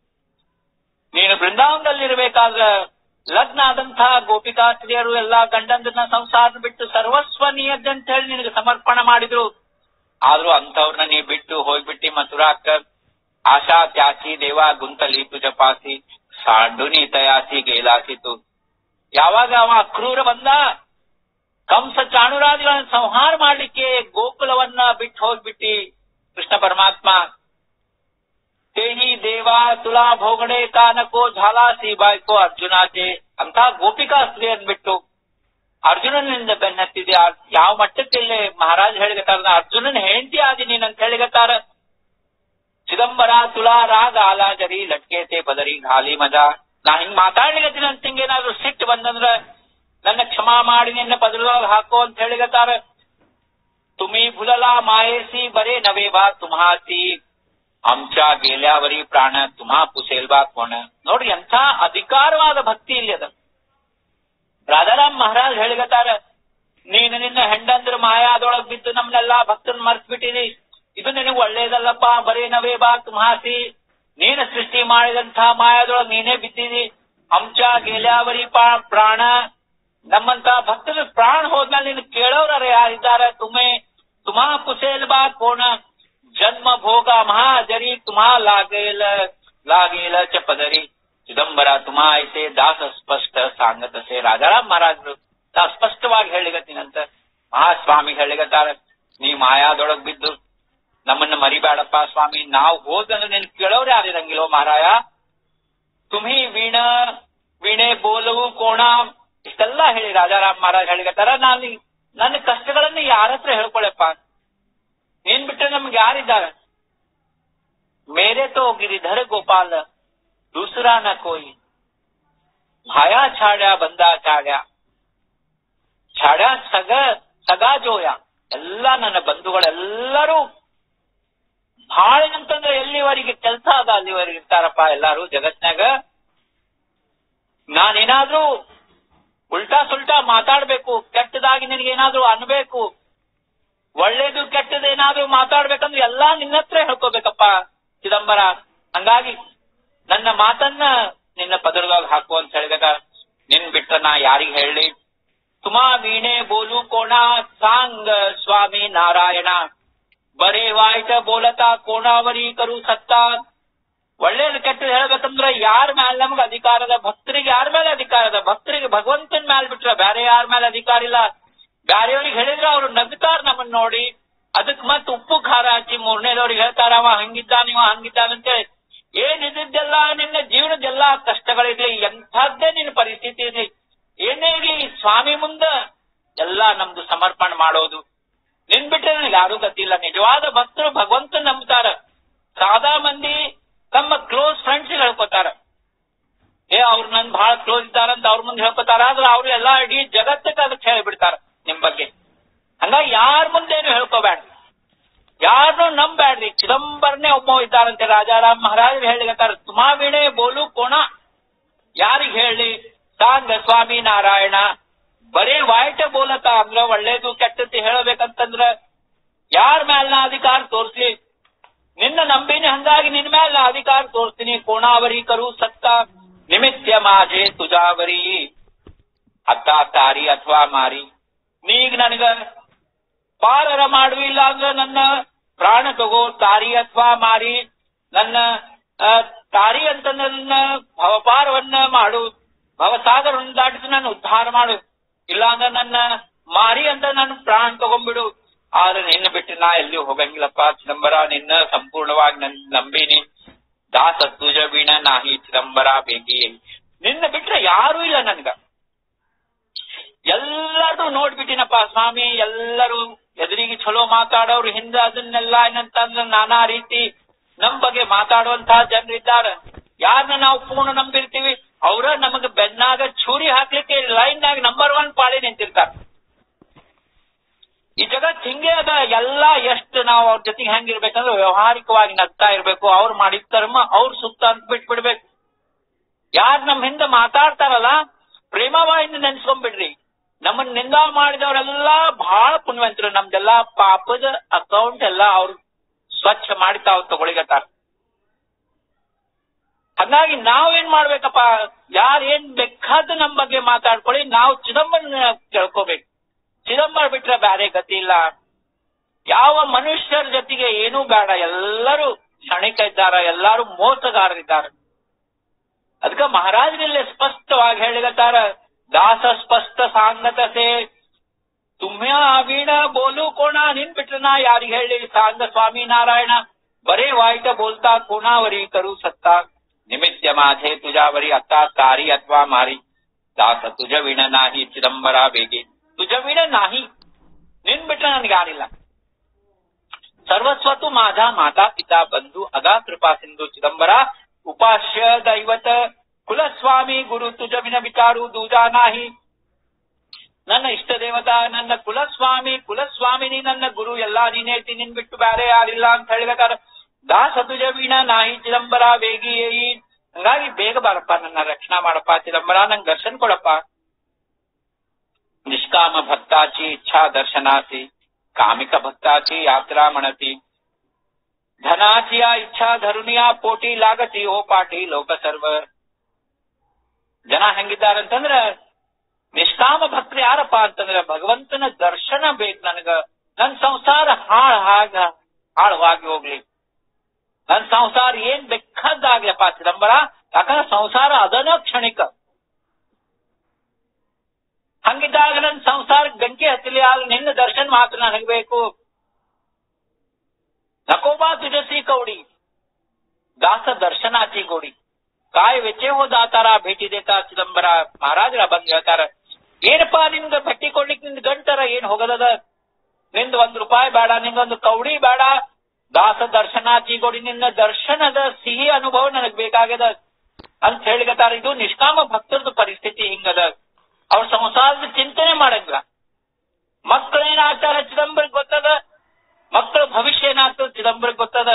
ನೀನು ಬೃಂದಾವನದಲ್ಲಿರ್ಬೇಕಾದ್ರ ಲಗ್ನ ಆದಂತಹ ಗೋಪಿಕಾ ಸ್ತ್ರೀಯರು ಎಲ್ಲಾ ಗಂಡಂದನ್ನ ಸಂಸಾರ ಬಿಟ್ಟು ಸರ್ವಸ್ವ ನೀಯದ್ದ ಅಂತ ಹೇಳಿ ನಿನಗೆ ಸಮರ್ಪಣೆ ಮಾಡಿದ್ರು. ಆದ್ರೂ ಅಂಥವ್ರನ್ನ ನೀ ಬಿಟ್ಟು ಹೋಗ್ಬಿಟ್ಟಿ ಮಥುರಾಕ್ಕ. ಆಶಾ ತ್ಯಾಸಿ ದೇವ ಗುಂತಲಿ ತುಜ ಪಾಸಿ ಸಾಂಡುನಿ ತಯಾಸಿ ಗೇಲಾಸಿತು. ಯಾವಾಗ ಅವ ಕ್ರೂರ ಬಂದ ಕಂಸ ಚಾಣುರಾದಿಗಳನ್ನ ಸಂಹಾರ ಮಾಡ್ಲಿಕ್ಕೆ ಗೋಕುಲವನ್ನ ಬಿಟ್ಟು ಹೋಗ್ಬಿಟ್ಟಿ ಕೃಷ್ಣ ಪರಮಾತ್ಮ ತೇಹಿ ದೇವಾ ತುಲಾ ಭೋಗಣೆ ಕಾನಕೋ ಝಾಲಾಸಿ ಬಾಯ್ಕೋ ಅರ್ಜುನಾಚೆ ಅಂತ ಗೋಪಿಕಾ ಸ್ತ್ರೀಯನ್ ಬಿಟ್ಟು ಅರ್ಜುನನಿಂದ ಬೆನ್ನತ್ತಿದೆ. ಯಾವ ಮಟ್ಟಕ್ಕೆ ಇಲ್ಲಿ ಮಹಾರಾಜ್ ಹೇಳಿಗತ್ತಾರ ಅರ್ಜುನನ್ ಹೆಂಡತಿ ಆದಿ ನೀನ್ ಅಂತ ಹೇಳಿಗತ್ತಾರ. ಚಿದಂಬರ ತುಲಾ ರಾಗ ಆಲಾಜರಿ ಲಟ್ಕೇತೆ ಬದರಿ ಘಾಲಿ ಮಜಾ. ನಾ ಹಿಂಗ್ ಮಾತಾಡ್ಲಿಗತ್ತೀನಿ ಅಂತ ಹಿಂಗೇನಾದ್ರು ಸಿಟ್ಟು ಬಂದಂದ್ರ ನನ್ನ ಕ್ಷಮಾ ಮಾಡಿ ನಿನ್ನ ಪದರದಾಗ ಹಾಕೋ ಅಂತ ಹೇಳಿಗತ್ತಾರ. ತುಮಿ ಭುಲಲಾ ಮಾಯೇಸಿ ಬರೇ ನವೇ ಬಾ ತುಮ್ಹಾಸಿ ಅಂಚಾ ಗೇಲ್ಯಾವರಿ ಪ್ರಾಣ ತುಮಾ ಪುಸೇಲ್ ಬಾ ಕೋಣ. ನೋಡ್ರಿ ಎಂಥ ಅಧಿಕಾರವಾದ ಭಕ್ತಿ ಇಲ್ಲಿ ಅದ. ರಾಧಾರಾಮ್ ಮಹಾರಾಜ್ ಹೇಳಿಗತ್ತಾರ ನೀನು ನಿನ್ನ ಹೆಂಡಂದ್ರ ಮಾಯಾದೊಳಗ್ ಬಿದ್ದು ನಮ್ನೆಲ್ಲಾ ಭಕ್ತನ್ ಮರ್ತ್ ಬಿಟ್ಟಿದಿ. ಇದು ನಿನಗ್ ಒಳ್ಳೇದಲ್ಲಪ್ಪ. ಬರೇ ನವೇ ಬಾ ತುಮ್ಹಾಸಿ ನೀನು ಸೃಷ್ಟಿ ಮಾಡಿದಂಥ ಮಾಯಾದೊಳಗ್ ನೀನೇ ಬಿದ್ದಿದಿ. ಅಂಚಾ ಗೇಲ್ಯಾವರಿ ಪ್ರಾಣ ನಮ್ಮಂತ ಭಕ್ತರ ಪ್ರಾಣ ಹೋದ್ಮೇಲೆ ನೀನು ಕೇಳೋರ ಯಾರಿದ್ದಾರೆ. ತುಮೆ ತುಮಾ ಪುಸೇಲ್ ಬಾ ಕೋಣ ಜನ್ಮ ಭೋಗ ಮಹಾಜರಿ ತುಮಾ ಲಾಗೇಲ ಲಾಗೇಲ ಚಪದರಿ ಚಿದಂಬರ ತುಮಾ ಐಸೆ ದಾಸ ಸ್ಪಷ್ಟ ಸಾಂಗತಸೆ. ರಾಜಾರಾಮ್ ಮಹಾರಾಜರು ತಾ ಸ್ಪಷ್ಟವಾಗಿ ಹೇಳಿಗತ್ತೀನಂತ ಮಹಾಸ್ವಾಮಿ ಹೇಳಿಗತ್ತಾರ ನೀ ಮಾಯಾದೊಳಗ್ ಬಿದ್ದು ನಮ್ಮನ್ನ ಮರಿಬೇಡಪ್ಪ ಸ್ವಾಮಿ. ನಾವು ಹೋದಂದ್ರೆ ನೀನ್ ಕೇಳೋರು ಯಾರಿರಂಗಿಲ್ಲೋ ಮಹಾರಾಯ. ತುಮಿ ವೀಣ ವೀಣೆ ಬೋಲವು ಕೋಣ ಇಷ್ಟೆಲ್ಲಾ ಹೇಳಿ ರಾಜಾರಾಮ್ ಮಹಾರಾಜ್ ಹೇಳಿಗತ್ತಾರ ನಾನು ನನ್ನ ಕಷ್ಟಗಳನ್ನ ಯಾರ ಹತ್ರ ಹೇಳ್ಕೊಳಪ್ಪ. ನೀನ್ ಬಿಟ್ರೆ ನಮ್ಗೆ ಯಾರಿದ್ದಾರೆ. ಮೇರೆ ತೋ ಗಿರಿಧರ ಗೋಪಾಲ ದೂಸರಾ ನ ಕೋಯಿ ಭಾಯ ಛಾಡ್ಯ ಬಂದ ಚಾಡ್ಯ ಛಾಡ್ಯ ಸಗ ಸಗಾ ಜೋಯ. ಎಲ್ಲ ನನ್ನ ಬಂಧುಗಳೆಲ್ಲರೂ ಭಾಳ ಅಂತಂದ್ರೆ ಎಲ್ಲಿವರೆಗೆ ಕೆಲಸ ಅದ ಅಲ್ಲಿವರೆಗೆ ಇರ್ತಾರಪ್ಪ ಎಲ್ಲಾರು ಜಗತ್ನಾಗ. ನಾನೇನಾದ್ರೂ ಉಲ್ಟಾ ಸುಲ್ಟಾ ಮಾತಾಡ್ಬೇಕು, ಕೆಟ್ಟದಾಗಿ ನಿನಗೇನಾದ್ರೂ ಅನ್ಬೇಕು, ಒಳ್ಳೇದು ಕೆಟ್ಟದೇನಾದ್ರೂ ಮಾತಾಡ್ಬೇಕಂದ್ರೆ ಎಲ್ಲಾ ನಿನ್ನ ಹತ್ರ ಹೇಳ್ಕೋಬೇಕಪ್ಪ ಚಿದಂಬರ. ಹಂಗಾಗಿ ನನ್ನ ಮಾತನ್ನ ನಿನ್ನ ಪದರದಾಗ ಹಾಕು ಅಂತ ಹೇಳಿದಾಗ ನಿನ್ ಬಿಟ್ಟ ನಾ ಯಾರಿಗ ಹೇಳಿ. ತುಮಾ ವೀಣೆ ಬೋಲು ಕೋಣ ಸಾಂಗ್ ಸ್ವಾಮಿ ನಾರಾಯಣ ಬರೇ ವಾಯ್ಟ ಬೋಲತಾ ಕೋಣಾವರಿ ಕರು ಸತ್ತ. ಒಳ್ಳೇದು ಕೆಟ್ಟದ್ದು ಹೇಳ್ಬೇಕಂದ್ರ ಯಾರ ಮ್ಯಾಲ ನಮ್ಗೆ ಅಧಿಕಾರದ, ಭಕ್ತರಿಗೆ ಯಾರ ಮೇಲೆ ಅಧಿಕಾರದ, ಭಕ್ತರಿಗೆ ಭಗವಂತನ ಮ್ಯಾಲ ಬಿಟ್ರ ಬ್ಯಾರೆ ಯಾರ ಮೇಲೆ ಅಧಿಕಾರ ಇಲ್ಲ. ಬ್ಯಾರೆಯವ್ರಿಗೆ ಹೇಳಿದ್ರ ಅವ್ರು ನಗ್ತಾರ ನಮ್ಮನ್ನ ನೋಡಿ. ಅದಕ್ ಮತ್ ಉಪ್ಪು ಖಾರ ಹಚ್ಚಿ ಮೂರನೇದವ್ರಿಗೆ ಹೇಳ್ತಾರ ಅವ ಹಂಗಿದ್ದಾನ ಇವ ಹಂಗಿದ್ದಾನಂತೇಳಿ. ಏನಿದ್ದೆಲ್ಲ ನಿನ್ನ ಜೀವನದೆಲ್ಲಾ ಕಷ್ಟಗಳಿರ್ಲಿ, ಎಂಥದ್ದೇ ನಿನ್ನ ಪರಿಸ್ಥಿತಿ ಇರ್ಲಿ, ಏನೇ ಇರ್ಲಿ ಸ್ವಾಮಿ ಮುಂದ ಎಲ್ಲಾ ನಮ್ದು ಸಮರ್ಪಣೆ ಮಾಡೋದು. ನಿನ್ ಬಿಟ್ರೆ ನನಗೆ ಯಾರೂ ಗೊತ್ತಿಲ್ಲ. ನಿಜವಾದ ಭಕ್ತರು ಭಗವಂತನ ನಂಬ್ತಾರ. ಸಾದಾ ಮಂದಿ ತಮ್ಮ ಕ್ಲೋಸ್ ಫ್ರೆಂಡ್ಸ್ ಹೇಳ್ಕೊತಾರ, ಏ ಅವ್ರು ನನ್ ಬಹಳ ಕ್ಲೋಸ್ ಇದ್ದಾರಂತ ಅವ್ರ ಮುಂದೆ ಹೇಳ್ಕೊತಾರ. ಆದ್ರೆ ಅವ್ರು ಎಲ್ಲಾ ಇಡೀ ಜಗತ್ತಕ್ಕೆ ಅದಕ್ಕೆ ಹೇಳಿಬಿಡ್ತಾರ ನಿಮ್ ಬಗ್ಗೆ. ಹಂಗಾಗಿ ಯಾರ ಮುಂದೇನು ಹೇಳ್ಕೋಬೇಡ, ಯಾರನ್ನೂ ನಂಬ್ಯಾಡ್ರಿ. ಚಿದಂಬರನೇ ಒಬ್ಬ ಇದ್ದಾರಂತೆ ರಾಜಾರಾಮ್ ಮಹಾರಾಜರು ಹೇಳಿಗತ್ತಾರ ತುಮಾ ವೀಣೆ ಬೋಲು ಕೋಣ. ಯಾರಿಗ್ ಹೇಳಿ ಸಾಂಗ ಸ್ವಾಮಿ ನಾರಾಯಣ ಬರೇ ವಾಯ್ಟ ಬೋಲತ ಅಂದ್ರ ಒಳ್ಳೇದು ಕೆಟ್ಟದ್ದು ಹೇಳಬೇಕಂತಂದ್ರ ಯಾರ ಮ್ಯಾಲ ಅಧಿಕಾರ ತೋರಿಸ್ಲಿ. ನಿನ್ನ ನಂಬಿನಿ, ಹಂಗಾಗಿ ನಿನ್ ಮ್ಯಾಲ ಅಧಿಕಾರ ತೋರಿಸ್ತೀನಿ. ಕೋಣಾವರಿ ಕರು ಸತ್ತ ನಿಮಿತ್ಯ ಮಾಜೆ ತುಜಾವರಿ ಅತ್ತ ತಾರಿ ಅಥವಾ ಮಾರಿ. ನೀಗ ನನಗ ಪಾರರ ಮಾಡುವಿಲ್ಲ ಅಂದ್ರ ನನ್ನ ಪ್ರಾಣ ತಗೋ. ತಾರಿ ಅಥವಾ ಮಾರಿ, ನನ್ನ ತಾರಿ ಅಂತಂದ್ರ ನನ್ನ ಭವಪಾರವನ್ನ ಮಾಡು, ಭವಸಾಗರವನ್ನು ದಾಟಿಸಿ ನನ್ನ ಉದ್ಧಾರ ಮಾಡು. ಇಲ್ಲಾಂದ್ರ ನನ್ನ ಮಾರಿ ಅಂತ ನನ್ನ ಪ್ರಾಣ ತಗೊಂಡ್ಬಿಡು. ಆದ್ರೆ ನಿನ್ನ ಬಿಟ್ಟು ನಾ ಎಲ್ಲಿ ಹೋಗಂಗಿಲ್ಲಪ್ಪ ಚಿದಂಬರ. ನಿನ್ನ ಸಂಪೂರ್ಣವಾಗಿ ನನ್ ನಂಬಿನಿ. ದಾಸ ತುಜ ವೀಣ ನಾಹಿ ಚಿದಂಬರ ಬೇಗಿ. ನಿನ್ನ ಬಿಟ್ರೆ ಯಾರೂ ಇಲ್ಲ ನನ್ಗ. ಎಲ್ಲರೂ ನೋಡ್ಬಿಟ್ಟಿನಪ್ಪ ಸ್ವಾಮಿ. ಎಲ್ಲರೂ ಎದುರಿಗೆ ಚಲೋ ಮಾತಾಡೋರು, ಹಿಂದ ಅದನ್ನೆಲ್ಲ ಏನಂತಂದ್ರ ನಾನಾ ರೀತಿ ನಮ್ ಬಗ್ಗೆ ಮಾತಾಡುವಂತಹ ಜನರು ಇದ್ದಾರೆ. ಯಾರನ್ನ ನಾವು ಪೂರ್ಣ ನಂಬಿರ್ತೀವಿ ಅವ್ರ ನಮಗ ಬೆನ್ನಾಗ ಚೂರಿ ಹಾಕ್ಲಿಕ್ಕೆ ಲೈನ್ ನಾಗ ನಂಬರ್ ಒನ್ ಪಾಳಿ ನಿಂತಿರ್ತಾರ. ಈ ಜಗತ್ ಹಿಂಗೆ ಅದ. ಎಲ್ಲಾ ಎಷ್ಟು ನಾವು ಅವ್ರ ಜೊತೆಗೆ ಹೆಂಗಿರ್ಬೇಕಂದ್ರೆ ವ್ಯವಹಾರಿಕವಾಗಿ ನಗ್ತಾ ಇರ್ಬೇಕು. ಅವ್ರು ಮಾಡಿದ ಕರ್ಮ ಅವ್ರ ಸುತ್ತ ಅಂತ ಬಿಟ್ಬಿಡ್ಬೇಕು. ಯಾರು ನಮ್ ಹಿಂದೆ ಮಾತಾಡ್ತಾರಲ್ಲ ಪ್ರೇಮವಾಯಿಂದ ನೆನ್ಸ್ಕೊಂಡ್ಬಿಡ್ರಿ. ನಮ್ಮನ್ನ ನಿಂದ ಮಾಡಿದವರೆಲ್ಲಾ ಬಹಳ ಪುಣ್ಯವಂತರು. ನಮ್ದೆಲ್ಲಾ ಪಾಪದ ಅಕೌಂಟ್ ಎಲ್ಲಾ ಅವ್ರು ಸ್ವಚ್ಛ ಮಾಡಿ ತಾವು ತಗೊಳಿಗತ್ತಾರ. ಹಾಗಾಗಿ ನಾವೇನ್ ಮಾಡ್ಬೇಕಪ್ಪ, ಯಾರು ಏನ್ ಬೇಕಾದ ನಮ್ ಬಗ್ಗೆ ಮಾತಾಡ್ಕೊಳ್ಳಿ, ನಾವು ಚಿದಂಬರನ ಕೇಳ್ಕೋಬೇಕು. ಚಿದಂಬರ ಬಿಟ್ರೆ ಬ್ಯಾರೆ ಗತಿ ಇಲ್ಲ. ಯಾವ ಮನುಷ್ಯರ ಜೊತೆಗೆ ಏನೂ ಬೇಡ. ಎಲ್ಲರೂ ಕ್ಷಣಿಕ ಇದ್ದಾರ, ಎಲ್ಲಾರು ಮೋಸಗಾರರಿದ್ದಾರೆ. ಅದಕ್ಕೆ ಮಹಾರಾಜರಲ್ಲಿ ಸ್ಪಷ್ಟವಾಗಿ ಹೇಳಿಗತ್ತಾರ दास स्पष्ट सांगत से तुम्ह्या वीण बोलू कोणा निन बिटना यारी हेळली सांग स्वामी नारायण बरे वाईट बोलता कोणावरी करू सत्ता निमित्त माझे तुझ्यावरी आता कारी अथवा मारी दास तुझ विण नाही चिदंबरा बेगी तुझ विण नाही निन बिटना ನನಗೆ ಯಾರಿಲ್ಲ सर्वस्व तू माझा माता पिता बंधू अगा कृपा सिंधू चिदंबरा उपास्य दैवत ಕುಲಸ್ವಾಮಿ ಗುರು ತುಜ ವಿನ ವಿಚಾರು ದೂಜಾ ನಾಹಿ ನನ್ನ ಇಷ್ಟ ದೇವತಾ ನನ್ನ ಕುಲಸ್ವಾಮಿ ಕುಲಸ್ವಾಮಿನಿ ನನ್ನ ಗುರು ಎಲ್ಲಾ ನೀನೇತಿ ನಿನ್ ಬಿಟ್ಟು ಬೇರೆ ಯಾರಿಲ್ಲ ಅಂತ ಹೇಳಿದಾರ ದಾಸ ತುಜ ವೀಣ ನಾಹಿ ಚಿದಂಬರ ವೇಗಿ ಹಂಗಾಗಿ ಬೇಗ ಬಾರಪ್ಪ ನನ್ನ ರಕ್ಷಣಾ ಮಾಡಪ್ಪ ಚಿದಂಬರ ನಂಗೆ ದರ್ಶನ ಕೊಡಪ್ಪ ನಿಷ್ಕಾಮ ಭಕ್ತಾಚಿ ಇಚ್ಛಾ ದರ್ಶನಾಸಿ ಕಾಮಿಕ ಭಕ್ತಾಚಿ ಯಾತ್ರಾ ಮಣತಿ ಧನಾಚಿಯ ಇಚ್ಛಾ ಧರುಣಿಯ ಪೋಟಿ ಲಾಗತಿ ಓ ಪಾಟಿ ಲೋಕ ಸರ್ವ ಜನ ಹೆಂಗಿದ್ದಾರಂತಂದ್ರ ನಿಷ್ಕಾಮ ಭಕ್ತರು ಯಾರಪ್ಪ ಅಂತಂದ್ರ ಭಗವಂತನ ದರ್ಶನ ಬೇಕು ನನಗ ನನ್ ಸಂಸಾರ ಹಾಳ ಹಾಗ ಹಾಳವಾಗಿ ಹೋಗ್ಲಿ ನನ್ ಸಂಸಾರ ಏನ್ ಬೇಕಾದಾಗ್ಲಪ್ಪ ಚಿದಂಬರ ಯಾಕಂದ್ರೆ ಸಂಸಾರ ಅದನ್ನ ಕ್ಷಣಿಕ ಹಂಗಿದ್ದಾಗ ನನ್ ಸಂಸಾರ ಗಂಟೆ ಹತ್ತಲಿ ಆಗ ನಿನ್ನ ದರ್ಶನ ಮಾತ್ರ ನನಗ್ ಬೇಕು ನಕೋಬಾ ತುಜಸಿ ಕೌಡಿ ದಾಸ ದರ್ಶನಾಚಿ ಗೋಡಿ काय वेचे हो दातारा भेटी देता ಚಿದಂಬರ ಮಹಾರಾಜರ ಬಂದು ಹೇಳ್ತಾರ ಏನಪ್ಪಾ ನಿಮ್ದು ಭಟ್ಟಿ ಕೊಡ್ಲಿಕ್ಕೆ ನಿಂದ ಗಂಟರ ಏನ್ ಹೋಗದದ ನಿಂದ ಒಂದ್ ರೂಪಾಯಿ ಬೇಡ ನಿಂಗೊಂದು ಕೌಡಿ ಬೇಡ ದಾಸ ದರ್ಶನಾಚಿ ಗೋಡಿ ನಿನ್ನ ದರ್ಶನದ ಸಿಹಿ ಅನುಭವ ನನಗ್ ಬೇಕಾಗ್ಯದ ಅಂತ ಹೇಳಿಗತಾರ ಇದು ನಿಷ್ಕಾಮ ಭಕ್ತರದು ಪರಿಸ್ಥಿತಿ ಹಿಂಗದ ಅವ್ರ ಸಂಸಾರದ ಚಿಂತನೆ ಮಾಡಂಗಿಲ್ಲ ಮಕ್ಕಳೇನಾಗ್ತಾರ ಚಿದಂಬರಿಗೆ ಗೊತ್ತದ ಮಕ್ಕಳ ಭವಿಷ್ಯ ಏನಾಗ್ತದ ಚಿದಂಬರಿಗೆ ಗೊತ್ತದ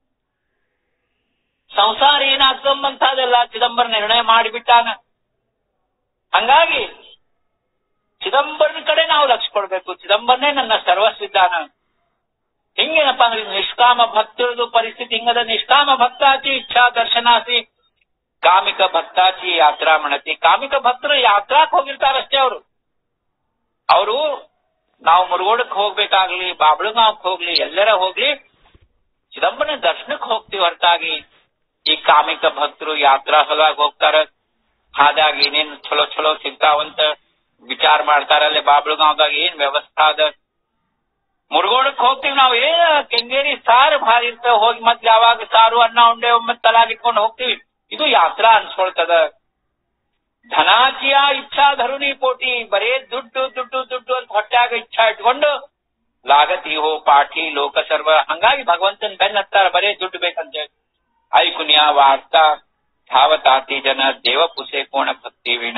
ಸಂಸಾರ ಏನಾಗ್ತಂಬಂತದೆಲ್ಲ ಚಿದಂಬರ ನಿರ್ಣಯ ಮಾಡಿಬಿಟ್ಟಾನ ಹಂಗಾಗಿ ಚಿದಂಬರನ ಕಡೆ ನಾವು ಲಕ್ಷ್ಯ ಕೊಡ್ಬೇಕು ಚಿದಂಬರನೇ ನನ್ನ ಸರ್ವಸ್ವಿದ್ದಾನ ಹಿಂಗೇನಪ್ಪ ಅಂದ್ರೆ ನಿಷ್ಕಾಮ ಭಕ್ತರದು ಪರಿಸ್ಥಿತಿ ಹಿಂಗದ ನಿಷ್ಕಾಮ ಭಕ್ತಾಚಿ ಇಚ್ಛಾ ದರ್ಶನಾಸಿ ಕಾಮಿಕ ಭಕ್ತಾಚಿ ಯಾತ್ರಾ ಮಣತಿ ಕಾಮಿಕ ಭಕ್ತರು ಯಾತ್ರಾಕ್ ಹೋಗಿರ್ತಾರಷ್ಟೇ ಅವರು ಅವರು ನಾವು ಮುರುಗೋಡಕ್ ಹೋಗ್ಬೇಕಾಗ್ಲಿ ಬಾಬಳಗಾಂವ್ಕ್ ಹೋಗ್ಲಿ ಎಲ್ಲರ ಹೋಗ್ಲಿ ಚಿದಂಬರನ ದರ್ಶನಕ್ಕೆ ಹೋಗ್ತೀವಿ ಹೊರತಾಗಿ ಈ ಕಾಮಿಕ ಭಕ್ತರು ಯಾತ್ರಾ ಸಲುವಾಗಿ ಹೋಗ್ತಾರ ಹಾಗಾಗಿ ಏನೇನ್ ಚಲೋ ಚಲೋ ಸಿಗ್ತಾವಂತ ವಿಚಾರ ಮಾಡ್ತಾರ ಅಲ್ಲಿ ಬಾಬಳಗಾಂವ್ದಾಗ ಏನ್ ವ್ಯವಸ್ಥಾ ಅದ ಮುರುಗೋಡಕ್ ಹೋಗ್ತೀವಿ ನಾವು ಏನ್ ಕೆಂಗೇರಿ ಸಾರು ಭಾರಿ ಇರ್ತೇವೆ ಹೋಗಿ ಮತ್ ಯಾವಾಗ ಸಾರು ಅನ್ನ ಉಂಡೆ ಒಮ್ಮತ್ ತಲಾಗಿಟ್ಕೊಂಡು ಹೋಗ್ತೀವಿ ಇದು ಯಾತ್ರಾ ಅನ್ಸ್ಕೊಳ್ತದ ಧನಾಚಿಯ ಇಚ್ಛಾ ಧರುಣಿ ಪೋಟಿ ಬರೇ ದುಡ್ಡು ದುಡ್ಡು ದುಡ್ಡು ಅಂತ ಹೊಟ್ಟ್ಯಾಗ ಇಚ್ಛಾ ಇಟ್ಕೊಂಡು ಲಾಗತಿ ಹೋ ಪಾಠಿ ಲೋಕ ಸರ್ವ ಹಂಗಾಗಿ ಭಗವಂತನ್ ಬೆನ್ ಹತ್ತಾರ ಬರೇ ದುಡ್ಡು ಬೇಕಂತೇಳಿ ಐಕುನ್ಯ ವಾರ್ತಾ ಧಾವತಾತಿ ಜನ ದೇವ ಪುಸೆ ಕೋಣ ಭಕ್ತಿ ವೀಣ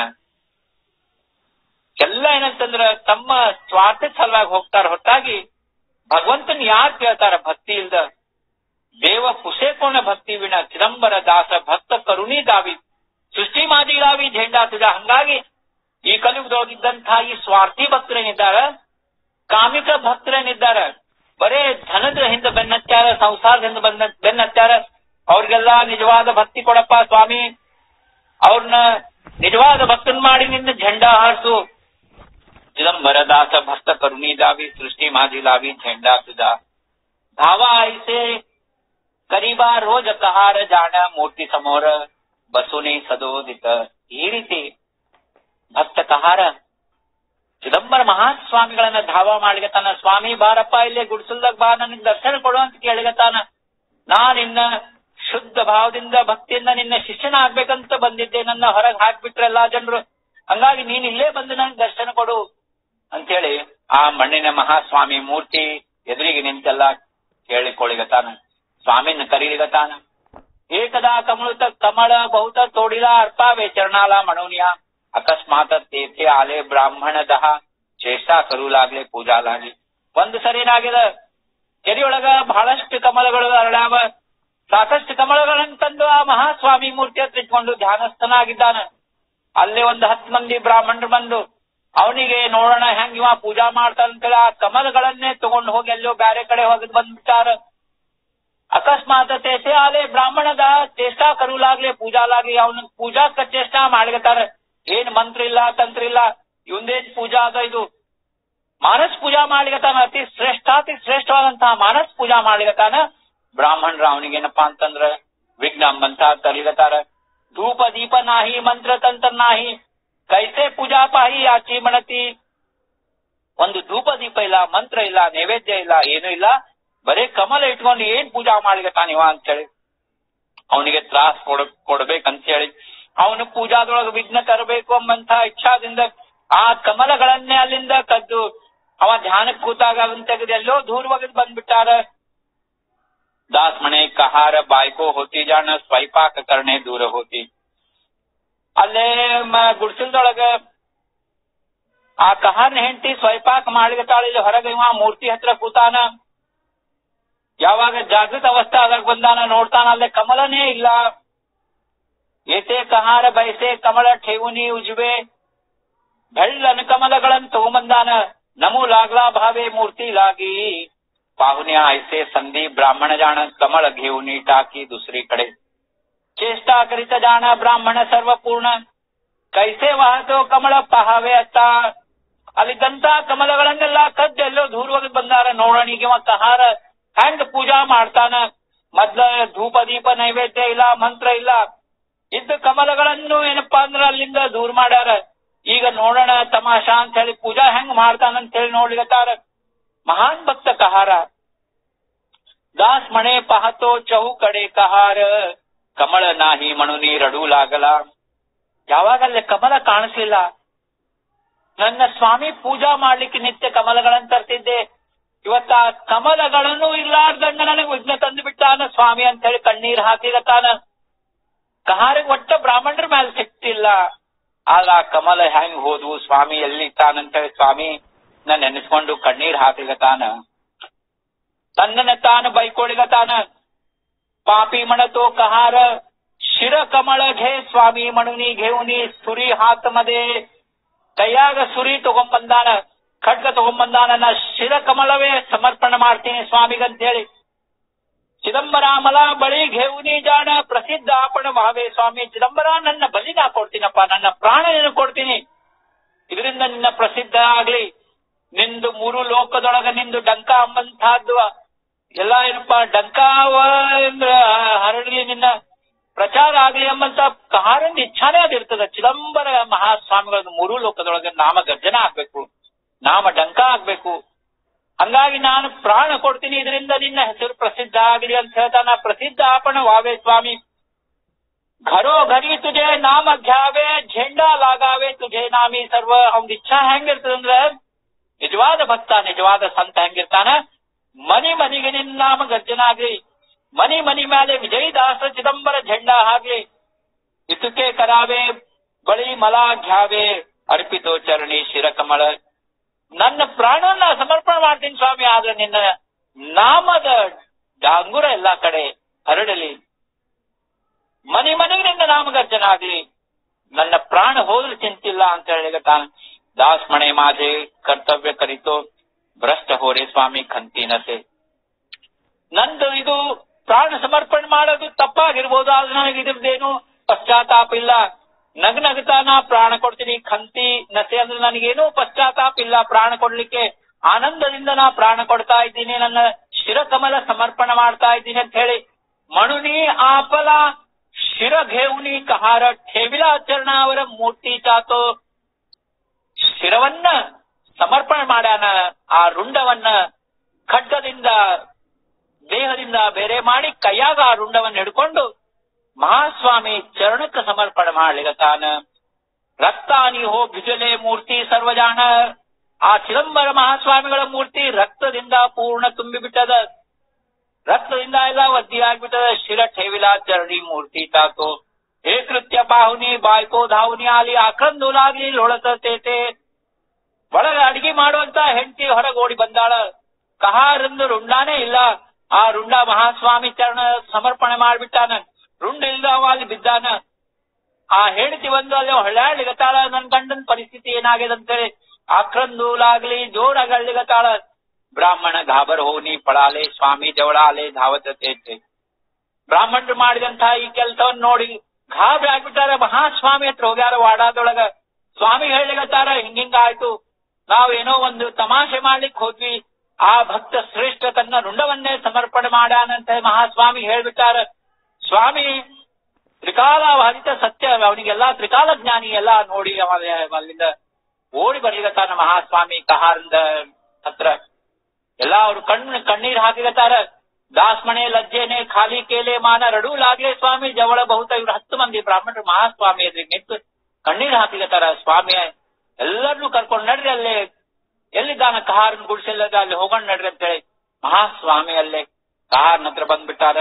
ಎಲ್ಲ ಏನಂತಂದ್ರ ತಮ್ಮ ಸ್ವಾರ್ಥ ಸಲುವಾಗಿ ಹೋಗ್ತಾರ ಹೊರತಾಗಿ ಭಗವಂತನ್ ಯಾರು ಕೇಳ್ತಾರ ಭಕ್ತಿ ಇಲ್ದ ದೇವ ಪುಸೆ ಕೋಣ ಭಕ್ತಿ ವೀಣ ಚಿದಂಬರ ದಾಸ ಭಕ್ತ ಕರುಣಿ ದಾವಿ ಸೃಷ್ಟಿ ಮಾದಿ ದಾವಿ ಝೇಂಡಾ ತುಜ ಹಂಗಾಗಿ ಈ ಕಲಿಯುಗದೊಳಗಿದ್ದಂತಹ ಈ ಸ್ವಾರ್ಥಿ ಭಕ್ತರೇನಿದ್ದಾರ ಕಾಮಿಕ ಭಕ್ತರೇನಿದ್ದಾರ ಬರೇ ಧನದ ಹಿಂದ ಬೆನ್ನಚ್ಚಾರ ಸಂಸಾರದ ಹಿಂದ ಬಂದ ಬೆನ್ನಚ್ಚಾರ ಅವ್ರಿಗೆಲ್ಲ ನಿಜವಾದ ಭಕ್ತಿ ಕೊಡಪ್ಪ ಸ್ವಾಮಿ ಅವ್ರನ್ನ ನಿಜವಾದ ಭಕ್ತನ್ ಮಾಡಿ ನಿನ್ನ ಝಂಡಾ ಹಾರಿಸು ಚಿದಂಬರ ದಾಸ ಭಕ್ತ ಕರುಣಿ ದಾವಿ ಸೃಷ್ಟಿ ಮಾದಿ ಲಾವಿ ಝಂಡಾ ತುಜಾ ಧಾವಾ ಐಸೆ ಕರೀಬಾ ರೋಜ ಕಹಾರ ಜಾಣ ಮೂರ್ತಿ ಸಮೋರ ಬಸುನಿ ಸದೋದಿತ ಈ ರೀತಿ ಭಕ್ತ ಕಹಾರ ಚಿದಂಬರ ಮಹಾಸ್ವಾಮಿಗಳನ್ನ ಧಾವಾ ಮಾಡ್ಲಿಗತಾನ ಸ್ವಾಮಿ ಬಾರಪ್ಪ ಇಲ್ಲೇ ಗುಡ್ಸಲ್ದಾಗ ಬಾ ನನಗೆ ದರ್ಶನ ಕೊಡು ಅಂತ ಕೇಳಿಗತಾನ ನಾನಿನ್ನ ಶುದ್ಧ ಭಾವದಿಂದ ಭಕ್ತಿಯಿಂದ ನಿನ್ನ ಶಿಷ್ಯನ ಆಗ್ಬೇಕಂತ ಬಂದಿದ್ದೆ ನನ್ನ ಹೊರಗೆ ಹಾಕ್ಬಿಟ್ರೆ ಎಲ್ಲಾ ಜನರು ಹಂಗಾಗಿ ನೀನ್ ಇಲ್ಲೇ ಬಂದು ನಂಗೆ ದರ್ಶನ ಕೊಡು ಅಂತೇಳಿ ಆ ಮಣ್ಣಿನ ಮಹಾಸ್ವಾಮಿ ಮೂರ್ತಿ ಎದುರಿಗೆ ನಿಂತೆಲ್ಲ ಕೇಳಿಕೊಳ್ಳಿಗತಾನ ಸ್ವಾಮಿನ ಕರೀಲಿಗತಾನ ಏಕದಾ ಕಮಳುತ ಕಮಳ ಬಹುತ ತೋಡಿಲ ಅರ್ಪಾವೆ ಚರಣಾಲ ಮಣೋನಿಯ ಅಕಸ್ಮಾತ್ ತೇತೆ ಆಲೆ ಬ್ರಾಹ್ಮಣ ದಹ ಚೇಷ್ಟಾ ಕರು ಲಾಗ್ಲೆ ಪೂಜಾ ಲಾಗ್ಲಿ ಒಂದು ಸರಿ ಏನಾಗ್ಯದ ಕೆರೆಯೊಳಗ ಬಹಳಷ್ಟು ಕಮಲಗಳು ಅರಳಾವ ಸಾಕಷ್ಟು ಕಮಲಗಳನ್ನ ತಂದು ಆ ಮಹಾಸ್ವಾಮಿ ಮೂರ್ತಿ ಹತ್ರ ಇಟ್ಕೊಂಡು ಧ್ಯಾನಸ್ಥನಾಗಿದ್ದಾನ ಅಲ್ಲೇ ಒಂದು ಹತ್ತು ಮಂದಿ ಬ್ರಾಹ್ಮಣರು ಬಂದು ಅವನಿಗೆ ನೋಡೋಣ ಹೆಂಗ್ ಇವ ಪೂಜಾ ಮಾಡ್ತಾನಂತೇಳಿ ಆ ಕಮಲಗಳನ್ನೇ ತಗೊಂಡು ಹೋಗಿ ಎಲ್ಲೋ ಬ್ಯಾರೆ ಕಡೆ ಹೋಗಿ ಬಂದ್ಬಿಟ್ಟಾರ ಅಕಸ್ಮಾತ್ ತೇಸೆ ಆಲೆ ಬ್ರಾಹ್ಮಣದ ಚೇಷ್ಟಾ ಕರುಲಾಗ್ಲಿ ಪೂಜಾಲಾಗ್ಲಿ ಅವನ ಪೂಜಾಕ್ಕ ಚೇಷ್ಟಾ ಮಾಡ್ಗತಾರ ಏನ್ ಮಂತ್ರ ಇಲ್ಲ ತಂತ್ರ ಇಲ್ಲ ಇವಂದೇನ್ ಪೂಜಾ ಅದ ಇದು ಮಾನಸ್ ಪೂಜಾ ಮಾಡ್ಲಿಗತಾನ ಅತಿ ಶ್ರೇಷ್ಠಾತಿ ಶ್ರೇಷ್ಠವಾದಂತಹ ಮಾನಸ್ ಪೂಜಾ ಮಾಡ್ಲಿಗತಾನ ಬ್ರಾಹ್ಮಣರ ಅವನಿಗೇನಪ್ಪಾ ಅಂತಂದ್ರ ವಿಘ್ನ ಬಂತ ಕಲಿಗತಾರ ಧೂಪ ದೀಪ ನಾಹಿ ಮಂತ್ರ ತಂತ್ರ ನಾಹಿ ಕೈಸೆ ಪೂಜಾ ಪಾಹಿ ಯಾಚಿ ಮಣತಿ. ಒಂದು ಧೂಪ ದೀಪ ಇಲ್ಲ, ಮಂತ್ರ ಇಲ್ಲ, ನೈವೇದ್ಯ ಇಲ್ಲ, ಏನು ಇಲ್ಲ, ಬರೇ ಕಮಲ ಇಟ್ಕೊಂಡು ಏನ್ ಪೂಜಾ ಮಾಡ್ಲಿಕತ್ತಾನಿವ ಅಂತೇಳಿ ಅವನಿಗೆ ತ್ರಾಸ್ ಕೊಡ ಕೊಡ್ಬೇಕಂತೇಳಿ ಅವನು ಪೂಜಾದೊಳಗೆ ವಿಘ್ನ ತರಬೇಕು ಎಂಬಂತ ಇಚ್ಛಾದಿಂದ ಆ ಕಮಲಗಳನ್ನೇ ಅಲ್ಲಿಂದ ಕದ್ದು ಅವ ಧ್ಯಾನಕ್ಕೆ ಕೂತಾಗ ಅವನ್ ತೆಗೆದು ಎಲ್ಲೋ ದೂರ ಒಗದ್ ಬಂದ್ಬಿಟ್ಟಾರ. ದಾಸ್ ಮನೆ ಕಹಾರ ಬಾಯ್ಕೋ ಹೋತಿ ಜಾಣ ಸ್ವೈಪಾಕ ಕರ್ಣೆ ದೂರ ಹೋತಿ. ಅಲ್ಲೇ ಗುಡ್ಸಿಲ್ದೊಳಗ ಆ ಕಹಾರ್ನ ಹೆಂಡತಿ ಸ್ವೈಪಾಕ ಮಾಡ್ಲಿಕತ್ತಾಳ. ಇಲ್ಲಿ ಹೊರಗೆ ಇವ ಮೂರ್ತಿ ಹತ್ರ ಕೂತಾನ. ಯಾವಾಗ ಜಾಗೃತ ಅವಸ್ಥೆ ಆದಾಗ ಬಂದಾನ, ನೋಡ್ತಾನ ಅಲ್ಲೇ ಕಮಲನೇ ಇಲ್ಲ. ಏಸೆ ಕಹಾರ ಬಯಸೆ ಕಮಲ ಠೇವುನಿ ಉಜ್ವೆ. ಬೆಳ್ಳನ ಕಮಲಗಳನ್ನು ತಗೊಂಬಂದಾನ. ನಮು लागला भावे मूर्ती लागी. पाहुण्या ऐसे संधी ब्राह्मण जाण कमळ घेऊनी टाकी दुसरीकडे. चेष्टा करीत जाण ब्राह्मण सर्व पूर्ण. कैसे वाहतो ಕಮಲ ಪಹಾವೆ ಅತ್ತ. ಅಲ್ಲಿದ್ದಂತ ಕಮಲಗಳನ್ನೆಲ್ಲ ಕದ್ದೆಲ್ಲೋ ದೂರವಾಗಿ ಬಂದಾರ. ನೋಡಣಿಗೆ ಕಹಾರ ಹೆಂಗ್ ಪೂಜಾ ಮಾಡ್ತಾನ. ಮೊದ್ಲ ಧೂಪ ದೀಪ ನೈವೇದ್ಯ ಇಲ್ಲ, ಮಂತ್ರ ಇಲ್ಲ. ಇದ್ದ ಕಮಲಗಳನ್ನು ಏನಪ್ಪಾ ಅಂದ್ರ ಅಲ್ಲಿಂದ ದೂರ ಮಾಡ್ಯಾರ. ಈಗ ನೋಡೋಣ ತಮಾಷಾ ಅಂತ ಹೇಳಿ ಪೂಜಾ ಹೆಂಗ್ ಮಾಡ್ತಾನಂತ ಹೇಳಿ ನೋಡ್ಲಿಕತ್ತಾರ. ಮಹಾನ್ ಭಕ್ತ ಕಹಾರ. ದಾಸ್ ಮಣೆ ಪಹತೋ ಚಹು ಕಡೆ ಕಹಾರ. ಕಮಲ ನಾಹಿ ಮಣುನಿ ರಡೂಲಾಗಲ. ಯಾವಾಗಲ್ಲೇ ಕಮಲ ಕಾಣಿಸ್ಲಿಲ್ಲ. ನನ್ನ ಸ್ವಾಮಿ ಪೂಜಾ ಮಾಡ್ಲಿಕ್ಕೆ ನಿತ್ಯ ಕಮಲಗಳನ್ನ ತರ್ತಿದ್ದೆ, ಇವತ್ತ ಆ ಕಮಲಗಳನ್ನು ಇರ್ಲಾರ್ದಂಗ ನನಗೆ ವಿಘ್ನ ತಂದು ಬಿಟ್ಟಾನ ಸ್ವಾಮಿ ಅಂತ ಹೇಳಿ ಕಣ್ಣೀರ್ ಹಾಕಿಗತ್ತಾನ. ಕಹಾರಿಗೆ ಒಟ್ಟ ಬ್ರಾಹ್ಮಣರ ಮೇಲೆ ಸಿಕ್ತಿಲ್ಲ. ಆಗ ಆ ಕಮಲ ಹೆಂಗ್ ಹೋದ್ವು, ಸ್ವಾಮಿ ಎಲ್ಲಿ ಇಟ್ಟಾನಂತ ಹೇಳಿ ಸ್ವಾಮಿ ನಾ ನೆನೆಸ್ಕೊಂಡು ಕಣ್ಣೀರ್ ಹಾಕಿಗತಾನ. ತನ್ನನ್ನ ತಾನು ಬೈಕೊಳಿಗತಾನ. ಪಾಪಿ ಮಣತೋ ಕಹಾರ ಶಿರ ಕಮಳ ಘೇ ಸ್ವಾಮಿ ಮಣುನಿ ಘೇವುನಿ ಸುರಿ ಹಾತ ಮದೆ. ಕೈಯಾಗ ಸುರಿ ತಗೊಂಬಂದಾನ, ಖಡ್ಗ ತಗೊಂಬಂದಾನ. ನಾ ಶಿರ ಕಮಲವೇ ಸಮರ್ಪಣೆ ಮಾಡ್ತೀನಿ ಸ್ವಾಮಿಗಂತ ಹೇಳಿ ಚಿದಂಬರ ಮಲ ಬಳಿ ಘೇವುನಿ ಜಾಣ ಪ್ರಸಿದ್ಧ ಆಪಣ ಭಾವೇ. ಸ್ವಾಮಿ ಚಿದಂಬರ ನನ್ನ ಬಲಿ ನಾ ಕೊಡ್ತೀನಪ್ಪ, ನನ್ನ ಪ್ರಾಣ ನೀನು ಕೊಡ್ತೀನಿ, ಇದರಿಂದ ನಿನ್ನ ಪ್ರಸಿದ್ಧ ಆಗ್ಲಿ. ನಿಂದು ಮೂರು ಲೋಕದೊಳಗ ನಿಂದು ಡಂಕ ಅಂಬಂತಹದ್ದು ಎಲ್ಲ ಏನಪ್ಪಾ ಡಂಕ ಹರಡಲಿ, ನಿನ್ನ ಪ್ರಚಾರ ಆಗ್ಲಿ ಎಂಬಂತ ಕಹಾರಂದ ಇಚ್ಛಾನೇ ಅದಿರ್ತದ. ಚಿದಂಬರ ಮಹಾಸ್ವಾಮಿಗಳದ್ದು ಮೂರು ಲೋಕದೊಳಗ ನಾಮ ಗರ್ಜನ ಆಗ್ಬೇಕು, ನಾಮ ಡಂಕ ಆಗ್ಬೇಕು. ಹಂಗಾಗಿ ನಾನು ಪ್ರಾಣ ಕೊಡ್ತೀನಿ, ಇದರಿಂದ ನಿನ್ನ ಹೆಸರು ಪ್ರಸಿದ್ಧ ಆಗಲಿ ಅಂತ ಹೇಳ್ತಾನ. ಪ್ರಸಿದ್ಧ ಆಪಣ ವಾವೆ ಸ್ವಾಮಿ. ಘರೋ ಘರಿ ತುಜೆ ನಾಮ ಘ್ಯಾವೆ ಝೆಂಡಾ ಲಾಗಾವೆ ತುಜೆ ನಾಮಿ ಸರ್ವ. ಅವ್ನ ಇಚ್ಛಾ ಹೆಂಗಿರ್ತದಂದ್ರ ನಿಜವಾದ ಭಕ್ತ, ನಿಜವಾದ ಸಂತ ಹೆಂಗಿರ್ತಾನ, ಮನಿ ಮನಿಗೆ ನಿನ್ನ ನಾಮ ಗರ್ಜನ ಆಗ್ಲಿ, ಮನಿ ಮನಿ ಮೇಲೆ ವಿಜಯದಾಸ ಚಿದಂಬರ ಝೆಂಡಾ ಆಗ್ಲಿ. ಇತುಕೆ ಕರಾವೆ ಬಳಿ ಮಲ ಘ್ಯಾವೆ ಅರ್ಪಿತೋ ಚರಣಿ ಶಿರಕಮಳ. ನನ್ನ ಪ್ರಾಣನ ಸಮರ್ಪಣೆ ಮಾಡ್ತೀನಿ ಸ್ವಾಮಿ, ಆದ್ರೆ ನಿನ್ನ ನಾಮದ ಡಾಂಗುರ ಎಲ್ಲಾ ಕಡೆ ಹರಡಲಿ, ಮನೆ ಮನೆಗೆ ನಿನ್ನ ನಾಮಗರ್ಜನ ಆಗ್ಲಿ, ನನ್ನ ಪ್ರಾಣ ಹೋದ್ರೆ ಚಿಂತಿಲ್ಲ ಅಂತ ಹೇಳಿ ತಾನು. ದಾಸ್ ಮಣೆ ಮಾಜೆ ಕರ್ತವ್ಯ ಕರಿತೋ ಭ್ರಷ್ಟ ಹೋರೆ ಸ್ವಾಮಿ ಖಂತಿನಸೆ. ನಂದು ಇದು ಪ್ರಾಣ ಸಮರ್ಪಣೆ ಮಾಡೋದು ತಪ್ಪಾಗಿರ್ಬೋದು, ಆದ್ರೆ ನನಗೆ ಇದ್ರದ್ದೇನು ಪಶ್ಚಾತ್ತಾಪ ಇಲ್ಲ. ನಗ್ ನಗ್ತಾ ನಾ ಪ್ರಾಣ ಕೊಡ್ತೀನಿ. ಖಂತಿ ನಸೆ ಅಂದ್ರೆ ನನಗೇನು ಪಶ್ಚಾತ್ತಾಪ ಇಲ್ಲ ಪ್ರಾಣ ಕೊಡ್ಲಿಕ್ಕೆ, ಆನಂದದಿಂದ ನಾ ಪ್ರಾಣ ಕೊಡ್ತಾ ಇದ್ದೀನಿ, ನನ್ನ ಶಿರಕಮಲ ಸಮರ್ಪಣೆ ಮಾಡ್ತಾ ಇದ್ದೀನಿ ಅಂತ ಹೇಳಿ ಮಣುನಿ ಆಪಲ ಶಿರ ಘೇವುನಿ ಕಹಾರ ಠೇವಿಲಾಚರಣ ಅವರ ಮೂರ್ತಿ ಚಾತೋ. ಶಿರವನ್ನ ಸಮರ್ಪಣೆ ಮಾಡ್ಯಾನ, ಆ ರುಂಡವನ್ನ ಖಡ್ಗದಿಂದ ದೇಹದಿಂದ ಬೇರೆ ಮಾಡಿ ಕೈಯಾಗ ಆ ರುಂಡವನ್ನ ಹಿಡ್ಕೊಂಡು ಮಹಾಸ್ವಾಮಿ ಚರಣಕ್ಕೆ ಸಮರ್ಪಣೆ ಮಾಡ್ಲಿಗತಾನ. ರಕ್ತಾನಿ ಹೋ ಭಿಜಲೆ ಮೂರ್ತಿ ಸರ್ವಜಾಣ. ಆ ಚಿದಂಬರ ಮಹಾಸ್ವಾಮಿಗಳ ಮೂರ್ತಿ ರಕ್ತದಿಂದ ಪೂರ್ಣ ತುಂಬಿಬಿಟ್ಟದ, ರಕ್ತದಿಂದ ಎಲ್ಲ ಒದ್ದಿ ಆಗ್ಬಿಟ್ಟದ. ಶಿರ ಠೇವಿಲಾ ಚರಣಿ ಮೂರ್ತಿ ತಾತು. ಹೇ ಕೃತ್ಯ ಪಾಹುನಿ ಬಾಯ್ಕೋ ಧಾವುನಿ ಆಲಿ ಆಕ್ರಂದೂಲಾಗ್ಲಿ ಲೊಳತೇತೆ. ಒಳಗ ಅಡಿಗೆ ಮಾಡುವಂತ ಹೆಂಡತಿ ಹೊರಗೆ ಓಡಿ ಬಂದಾಳ. ಕಹಾರಂದು ರುಂಡಾನೇ ಇಲ್ಲ. ಆ ರುಂಡ ಮಹಾಸ್ವಾಮಿ ಚರಣ ಸಮರ್ಪಣೆ ಮಾಡ್ಬಿಟ್ಟಾನ. ರುಂಡ ಇಲ್ದವ ಅಲ್ಲಿ ಬಿದ್ದಾನ. ಆ ಹೆಂಡತಿ ಬಂದು ಅಲ್ಲಿ ಹೊಳ್ಯಾಡ್ಲಿಗತ್ತಾಳ. ನನ್ ಗಂಡನ ಪರಿಸ್ಥಿತಿ ಏನಾಗಿದೆ ಅಂತೇಳಿ ಆಕ್ರಂದೂಲಾಗ್ಲಿ ಜೋರಾಗಿ ಅಳ್ಳಿಗತ್ತಾಳ. ಬ್ರಾಹ್ಮಣ ಗಾಬರ್ ಹೋನಿ ಪಳಾಲೆ ಸ್ವಾಮಿ ಜವಳಾಲೆ ಧಾವತೇತೆ. ಬ್ರಾಹ್ಮಣರು ಮಾಡಿದಂತಹ ಈ ಕೆಲಸವನ್ನು ನೋಡಿ ಗಾಬರಿ ಆಗ್ಬಿಟ್ಟಾರ. ಮಹಾಸ್ವಾಮಿ ಹತ್ರ ಹೋಗ್ಯಾರ ವಾಡಾದೊಳಗ. ಸ್ವಾಮಿ ಹೇಳಿಗತ್ತಾರ, ಹಿಂಗಿಂಗ ಆಯ್ತು, ನಾವೇನೋ ಒಂದು ತಮಾಷೆ ಮಾಡ್ಲಿಕ್ಕೆ ಹೋದ್ವಿ, ಆ ಭಕ್ತ ಶ್ರೇಷ್ಠ ತನ್ನ ರುಂಡವನ್ನೇ ಸಮರ್ಪಣೆ ಮಾಡ್ಯಾನಂತ ಮಹಾಸ್ವಾಮಿ ಹೇಳ್ಬಿಟ್ಟಾರ. ಸ್ವಾಮಿ ತ್ರಿಕಾಲಾವಹಿತ ಸತ್ಯ, ಅವನಿಗೆಲ್ಲಾ ತ್ರಿಕಾಲ ಜ್ಞಾನಿ ಎಲ್ಲಾ ನೋಡಿ ಅವ ಅಲ್ಲಿಂದ ಓಡಿ ಬರ್ಲಿಗತ್ತಾನ ಮಹಾಸ್ವಾಮಿ ಕಹಾರಿಂದ ಹತ್ರ. ಎಲ್ಲಾ ಅವ್ರು ಕಣ್ಣು ಕಣ್ಣೀರ್ ಹಾಕಿಗತ್ತಾರ. ದಾಸ್ಮಣೆ ಲಜ್ಜೆನೆ ಖಾಲಿ ಕೇಲೆ ಮಾನ ರಡೂ ಲಾಗ್ಲೆ ಸ್ವಾಮಿ ಜವಳ ಬಹುತ. ಇವ್ರು ಹತ್ತು ಮಂದಿ ಬ್ರಾಹ್ಮಣರು ಮಹಾಸ್ವಾಮಿ ಎದುರಿಗೆ ನಿಂತು ಕಣ್ಣೀರ್ ಹಾಕಿಗತ್ತಾರ. ಸ್ವಾಮಿ ಎಲ್ಲರನ್ನೂ ಕರ್ಕೊಂಡು ನಡ್ರಿ, ಅಲ್ಲೇ ಎಲ್ಲಿದ್ದಾನ ಕಹಾರನ್ ಗುಡಿಸೆಲ್ಲದ ಅಲ್ಲಿ ಹೋಗೋಣ ನಡ್ರಿ ಅಂತ ಹೇಳಿ ಮಹಾಸ್ವಾಮಿ ಅಲ್ಲೇ ಕಹಾರನ ಹತ್ರ ಬಂದ್ಬಿಟ್ಟಾರ.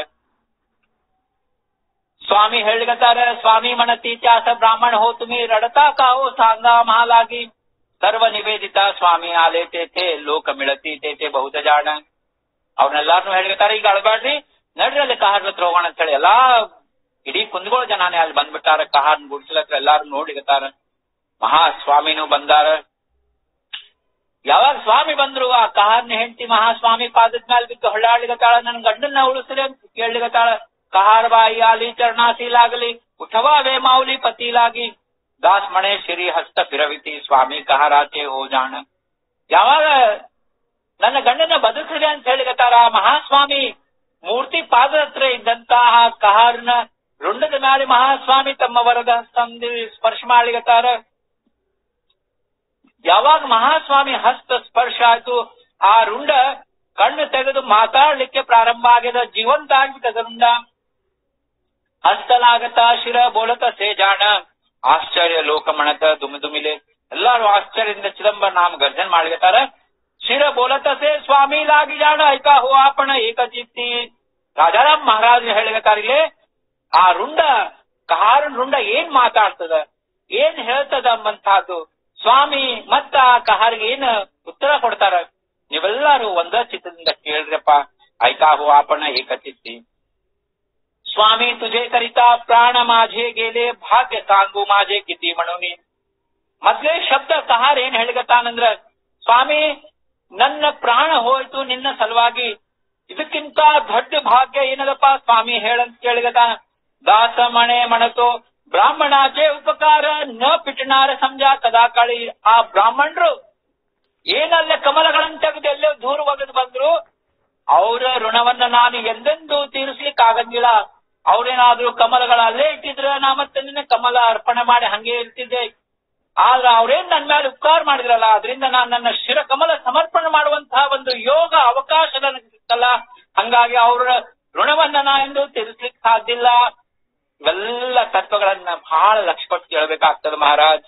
ಸ್ವಾಮಿ ಹೇಳಿಗತ್ತಾರ, ಸ್ವಾಮಿ ಮನತಿ ತ್ಯಾಸ ಬ್ರಾಹ್ಮಣ ಹೋ ತುಮಿ ರಡತಾ ಕಾವೋ ಸಾಂಗ ಮಹಾಲಾಗಿ ಸರ್ವ ನಿವೇದಿತ ಸ್ವಾಮಿ ಆಲೆ ತೇತೆ ಲೋಕ ಮಿಳತಿ ತೇತೆ ಬಹುತ ಜಾಣ. ಅವ್ರನ್ನೆಲ್ಲಾರನು ಹೇಳಿಗತ್ತಾರ, ಈಗ ಅಳಬೇಡ್ರಿ ನಡ್ರಿ ಅಲ್ಲಿ ಕಹಾರ್ ಹತ್ರ ಹೋಗೋಣ ಅಂತ ಹೇಳಿ ಎಲ್ಲಾ ಇಡೀ ಕುಂದಗೋಳ ಜನಾನೇ ಅಲ್ಲಿ ಬಂದ್ಬಿಟ್ಟಾರ. ಕಹಾರ್ನ ಗುಡಿಸಲತ್ರ ಎಲ್ಲಾರು ನೋಡಿಗತ್ತಾರ. ಮಹಾಸ್ವಾಮಿನೂ ಬಂದಾರ. ಯಾವಾಗ ಸ್ವಾಮಿ ಬಂದ್ರು ಆ ಕಹಾರ್ನ ಹೆಂಡತಿ ಮಹಾಸ್ವಾಮಿ ಪಾದದ ಮೇಲೆ ಬಿದ್ದು ಹೊಳ್ಳಾಡ್ಲಿಗತ್ತಾಳ. ನನ್ ಗಂಡನ್ನ ಉಳಿಸ್ರಿ ಅಂತ ಕೇಳ್ಲಿಗತ್ತಾಳ. ಕಹಾರ ಬಾಯಿ ಆಲಿ ಚರಣಾಶೀಲಾಗಲಿ ಉಠವಾ ವೇ ಮಾವುಲಿ ಪತಿಲಾಗಿ ದಾಸ್ ಮಣೆ ಶ್ರೀ ಹಸ್ತ ಫಿರವಿತಿ ಸ್ವಾಮಿ ಕಹಾರಾಚೆ ಹೋ ಜಾಣ. ಯಾವಾಗ ನನ್ನ ಗಂಡನ ಬದುಕ್ರಿ ಅಂತ ಹೇಳಿಗತ್ತಾರ, ಮಹಾಸ್ವಾಮಿ ಮೂರ್ತಿ ಪಾದ ಹತ್ರ ಇದ್ದಂತಹ ಕಹಾರ್ನ ರುಂಡದ ಮೇಲೆ ಮಹಾಸ್ವಾಮಿ ತಮ್ಮ ವರದ ಹಸ್ತಂದಿ ಸ್ಪರ್ಶ ಮಾಡ್ಲಿಗತ್ತಾರ. ಯಾವಾಗ ಮಹಾಸ್ವಾಮಿ ಹಸ್ತ ಸ್ಪರ್ಶ ಆಯ್ತು, ಆ ರುಂಡ ಕಣ್ಣು ತೆಗೆದು ಮಾತಾಡ್ಲಿಕ್ಕೆ ಪ್ರಾರಂಭ ಆಗ್ಯದ. ಜೀವಂತ ಆಗ್ಬಿಟ್ಟದ ರುಂಡ. ಹಸ್ತಲಾಗತ ಶಿರ ಬೋಲತ ಸೇ ಜಾಣ ಆಶ್ಚರ್ಯ ಲೋಕಮಣತ ದುಮಿದುಮಿಲೆ. ಎಲ್ಲಾರು ಆಶ್ಚರ್ಯದಿಂದ ಚಿದಂಬರ ನಾಮ ಗರ್ಜನ್ ಮಾಡ್ಲಿಕತ್ತಾರ. ಶಿರ ಬೋಲತ ಸೇ ಸ್ವಾಮಿ ಲಾಗಿ ಜಾಣ ಐಕಾ ಹೋ ಆಪಣ ಏಕಚಿತ್ತಿ. ರಾಜಾರಾಮ್ ಮಹಾರಾಜ್ ಹೇಳಿಗತ್ತಾರ, ಇಲ್ಲಿ ಆ ರುಂಡ ಕಹಾರನ್ ರುಂಡ ಏನ್ ಮಾತಾಡ್ತದ, ಏನ್ ಹೇಳ್ತದ ಅಂಬಂತಹದ್ದು ಸ್ವಾಮಿ ಮತ್ತ ಆ ಕಹಾರ್ಗೆ ಏನ್ ಉತ್ತರ ಕೊಡ್ತಾರ, ನೀವೆಲ್ಲಾರು ಒಂದ ಚಿತ್ತದಿಂದ ಕೇಳ್ರಪ್ಪ. ಐಕಾ ಹೋ ಆಪಣ ಏಕಚಿತ್ತಿ. ಸ್ವಾಮಿ ತುಜೆ ಕರಿತಾ ಪ್ರಾಣ ಮಾঝে गेले ಭಾಗ್ಯ ಸಾಂಗು ಮಾঝೆ ಕಿತಿ ಮಣುನಿ. ಮೊದ್ಲೇ ಶಬ್ದ ಕಹಾರ್ ಏನ್ ಹೇಳಿಗತ್ತಾನಂದ್ರ, ಸ್ವಾಮಿ ನನ್ನ ಪ್ರಾಣ ಹೋಯ್ತು ನಿನ್ನ ಸಲುವಾಗಿ, ಇದಕ್ಕಿಂತ ದೊಡ್ಡ ಭಾಗ್ಯ ಏನದಪ್ಪ ಸ್ವಾಮಿ ಹೇಳಂತ ಕೇಳಿಗತಾನ. ದಾಸ ಮಣೆ ಮಣತೋ ಬ್ರಾಹ್ಮಣಾಚೆ ಉಪಕಾರ ನ ಪಿಟನಾರ ಸಂಜಾ ಕದಾ ಕಳಿ. ಆ ಬ್ರಾಹ್ಮಣರು ಏನಲ್ಲ ಕಮಲಗಳನ್ನ ತೆಗೆದು ಎಲ್ಲೋ ದೂರ ಒಗೆದು ಬಂದ್ರು, ಅವರ ಋಣವನ್ನ ನಾನು ಎಂದೆಂದೂ ತೀರಿಸ್ಲಿಕ್ಕೆ ಆಗಂಗಿಲ್ಲ. ಅವ್ರೇನಾದ್ರೂ ಕಮಲಗಳ ಅಲ್ಲೇ ಇಟ್ಟಿದ್ರ ನಾ ಮತ್ತೆ ನಿನ್ನ ಕಮಲ ಅರ್ಪಣೆ ಮಾಡಿ ಹಂಗೆ ಇರ್ತಿದ್ದೆ. ಆದ್ರ ಅವ್ರೇನ್ ನನ್ನ ಮೇಲೆ ಉಪಕಾರ ಮಾಡಿದ್ರಲ್ಲ, ಅದರಿಂದ ನಾನು ನನ್ನ ಶಿರ ಕಮಲ ಸಮರ್ಪಣೆ ಮಾಡುವಂತಹ ಒಂದು ಯೋಗ ಅವಕಾಶ ನನಗೆ ಸಿಕ್ತಲ್ಲ. ಹಂಗಾಗಿ ಅವ್ರ ಋಣವನ್ನ ನಾ ಎಂದು ತೀರಿಸ್ಲಿಕ್ಕೆ ಸಾಧ್ಯ ಇಲ್ಲ. ಇವೆಲ್ಲ ತತ್ವಗಳನ್ನ ಬಹಳ ಲಕ್ಷ ಕೊಟ್ಟು ಕೇಳಬೇಕಾಗ್ತದ ಮಹಾರಾಜ್.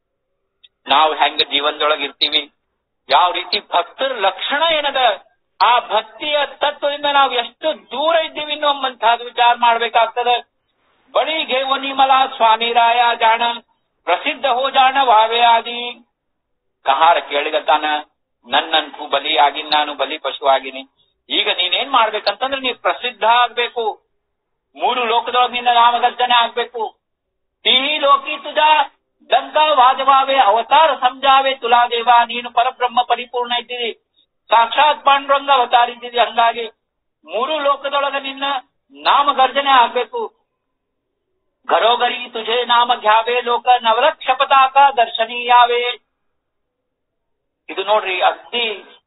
ನಾವು ಹೆಂಗ ಜೀವನದೊಳಗೆ ಇರ್ತೀವಿ, ಯಾವ ರೀತಿ ಭಕ್ತರ ಲಕ್ಷಣ ಏನದ, ಆ ಭಕ್ತಿಯ ತತ್ವದಿಂದ ನಾವು ಎಷ್ಟು ದೂರ ಇದ್ದೀವಿ ಅನ್ನುವಂತಹದ್ದು ವಿಚಾರ ಮಾಡ್ಬೇಕಾಗ್ತದೆ. ಬಳಿ ಘೇವ ನಿಮಲ ಸ್ವಾಮಿ ರಾಯ ಜಾಣ ಪ್ರಸಿದ್ಧ ಹೋ ಜಾಣ ವಾವೆ ಆದಿ. ಕಹಾರ ಕೇಳಿಗತ್ತಾನ, ನನ್ನಂತೂ ಬಲಿ ಆಗಿನ್, ನಾನು ಬಲಿ ಪಶು ಆಗಿನಿ. ಈಗ ನೀನೇನ್ ಮಾಡ್ಬೇಕಂತಂದ್ರೆ ನೀ ಪ್ರಸಿದ್ಧ ಆಗ್ಬೇಕು, ಮೂರು ಲೋಕದೊಳಗೆ ನಿನ್ನ ನಾಮಗರ್ಜನೆ ಆಗ್ಬೇಕು. ತೀ ಲೋಕಿ ತುಜ ದಂಕ ವಾಜವಾವೆ ಅವತಾರ ಸಂಜಾವೆ ತುಲಾ ದೇವ. ನೀನು ಪರಬ್ರಹ್ಮ ಪರಿಪೂರ್ಣ ಇದ್ದೀರಿ, ಸಾಕ್ಷಾತ್ ಪಾಂಡುರಂಗ ಅವತಾರ ಇದ್ದೀರಿ. ಹಂಗಾಗಿ ಮೂರು ಲೋಕದೊಳಗ ನಿನ್ನ ನಾಮಗರ್ಜನೆ ಆಗ್ಬೇಕು. ಘರೋಗರಿ ತುಜೆ ನಾಮ ಘ್ಯಾವೆ ಲೋಕ ನವಲಕ್ಷ ಪತಾಕ ದರ್ಶನೀಯಾವೆ. ಇದು ನೋಡ್ರಿ, ಅಗ್ದಿ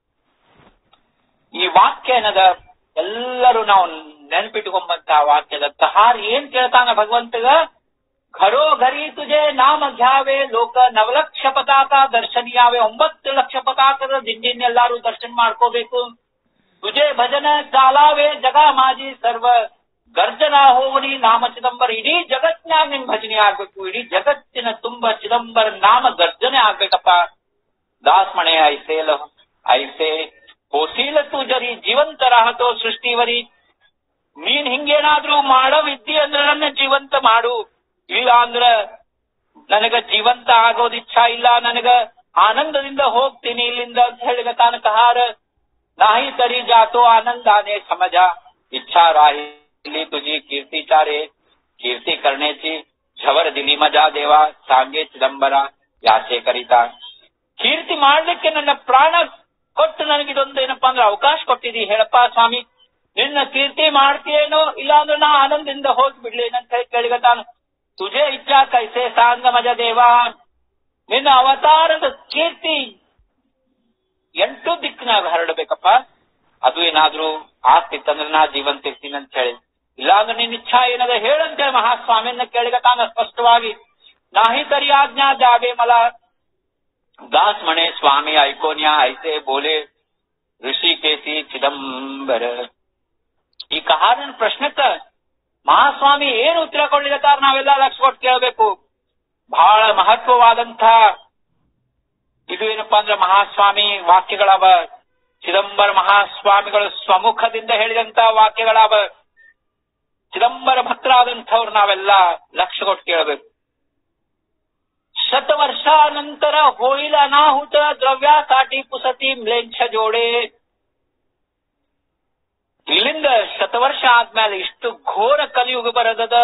ಈ ವಾಕ್ಯ ಏನದ ಎಲ್ಲರೂ ನಾವು ನೆನಪಿಟ್ಕೊಂಬಂತ ವಾಕ್ಯದ. ಕಹಾರ್ ಏನ್ ಕೇಳ್ತಾನ ಭಗವಂತಗ, ಘರೋ ಘರಿ ತುಜೆ ನಾಮ ಘ್ಯಾವೆ ಲೋಕ ನವಲಕ್ಷ ಪತಾಕ ದರ್ಶನೀಯಾವೆ. ಒಂಬತ್ತು ಲಕ್ಷ ಪತಾಕದ ದಿಂಡಿನ ಎಲ್ಲಾರು ದರ್ಶನ ಮಾಡ್ಕೋಬೇಕು. ತುಜೆ ಭಜನ ಚಾಲಾವೆ ಜಗ ಮಾಜಿ ಸರ್ವ ಗರ್ಜನ ಹೋಗಣಿ ನಾಮ ಚಿದಂಬರ. ಇಡೀ ಜಗತ್ತಿನಾಗ ನಿಮ್ ಭಜನೆ ಆಗ್ಬೇಕು, ಇಡೀ ಜಗತ್ತಿನ ತುಂಬಾ ಚಿದಂಬರ ನಾಮ ಗರ್ಜನೆ ಆಗ್ಬೇಕಪ್ಪ. ದಾಸ್ಮಣೆ ಐಸೇಲ ಐಸೆ ಹೋಸೀಲ ತು ಜರಿ ಜೀವಂತ ರಾಹತೋ ಸೃಷ್ಟಿವರಿ. ನೀನ್ ಹಿಂಗೇನಾದ್ರೂ ಮಾಡವಿದ್ದಿ ಅಂದ್ರೆ ನನ್ನ ಜೀವಂತ ಮಾಡು, ಇಲ್ಲ ಅಂದ್ರ ನನಗ ಜೀವಂತ ಆಗೋದ್ ಇಚ್ಛಾ ಇಲ್ಲ, ನನಗ ಆನಂದದಿಂದ ಹೋಗ್ತೀನಿ ಇಲ್ಲಿಂದ ಅಂತ ಹೇಳಿದ ತಾನ ಕಹಾರ. ನಾಹಿ ತರಿ ಜಾತೋ ಆನಂದಾನೆ ಸಮಜ ಇಚ್ಛಾ ರಾಹಿ ತುಜಿ ಕೀರ್ತಿ ಚಾರೆ. ಕೀರ್ತಿ ಕರ್ಣೇಚಿ ಝವರ ದಿಲಿ ಮಜಾ ದೇವ ಸಾಂಗೆ ಚಿದಂಬರ ಯಾಚೆ ಕರಿತಾ. ಕೀರ್ತಿ ಮಾಡ್ಲಿಕ್ಕೆ ನನ್ನ ಪ್ರಾಣ ಕೊಟ್ಟು ನನಗಿದೊಂದು ಏನಪ್ಪಾ ಅಂದ್ರೆ ಅವಕಾಶ ಕೊಟ್ಟಿದಿ ಹೇಳಪ್ಪ ಸ್ವಾಮಿ. ನಿನ್ನ ಕೀರ್ತಿ ಮಾಡ್ತೀಯೇನೋ, ಇಲ್ಲ ಅಂದ್ರೆ ನಾ ಆನಂದದಿಂದ ಹೋಗಿ ಬಿಡ್ಲೇನಂತ ಹೇಳಿ ಕೇಳಿಗತಾನು. ತುಜೆ ಇಚ್ಛಾ ಕೈಸೆ ಸಾಂಗ ಮಜ ದೇವ. ನಿನ್ನ ಅವತಾರದ ಕೀರ್ತಿ ಎಂಟು ದಿಕ್ಕಿನಾಗ ಹರಡಬೇಕಪ್ಪ. ಅದು ಏನಾದ್ರೂ ಆಗ್ತಿತ್ತಂದ್ರೆ ನಾ ಜೀವಂತ ಇರ್ತೀನಿ ಅಂತ ಹೇಳಿ ಇಲ್ಲಾಂದ್ರೆ ನಿನ್ನ ಇಚ್ಛಾ ಏನದ ಹೇಳಂತೇಳಿ ಮಹಾಸ್ವಾಮಿಯನ್ನ ಕೇಳಿಗ ತಾನ ಸ್ಪಷ್ಟವಾಗಿ नाही तरी आज्ञा जावे मला दास म्हणे स्वामी ऐकोन्या ऐसे बोले ಋಷಿಕೇಶಿ ಚಿದಂಬರ. ಈ ಕಹಾರನ ಪ್ರಶ್ನೆಕ್ಕ ಮಹಾಸ್ವಾಮಿ ಏನು ಉತ್ತರ ಕೊಡ್ಲಿಕತ್ತಾರ ನಾವೆಲ್ಲ ಲಕ್ಷ ಕೊಟ್ಟು ಕೇಳಬೇಕು. ಬಹಳ ಮಹತ್ವವಾದಂಥ ಇದು ಏನಪ್ಪಾ ಅಂದ್ರೆ ಮಹಾಸ್ವಾಮಿ ವಾಕ್ಯಗಳವ. ಚಿದಂಬರ ಮಹಾಸ್ವಾಮಿಗಳು ಸ್ವಮುಖದಿಂದ ಹೇಳಿದಂತ ವಾಕ್ಯಗಳವ. ಚಿದಂಬರ ಭಕ್ತರಾದಂಥವ್ರು ನಾವೆಲ್ಲ ಲಕ್ಷ ಕೊಟ್ಟು ಕೇಳಬೇಕು. शतवर्षानंतर होईल अनाहुत द्रव्यासाठी पुसती म्लेंछ जोडे. ಇಲ್ಲಿಂದ ಶತವರ್ಷ ಆದ್ಮೇಲೆ ಇಷ್ಟು ಘೋರ ಕಲಿಯುಗ ಬರದದ,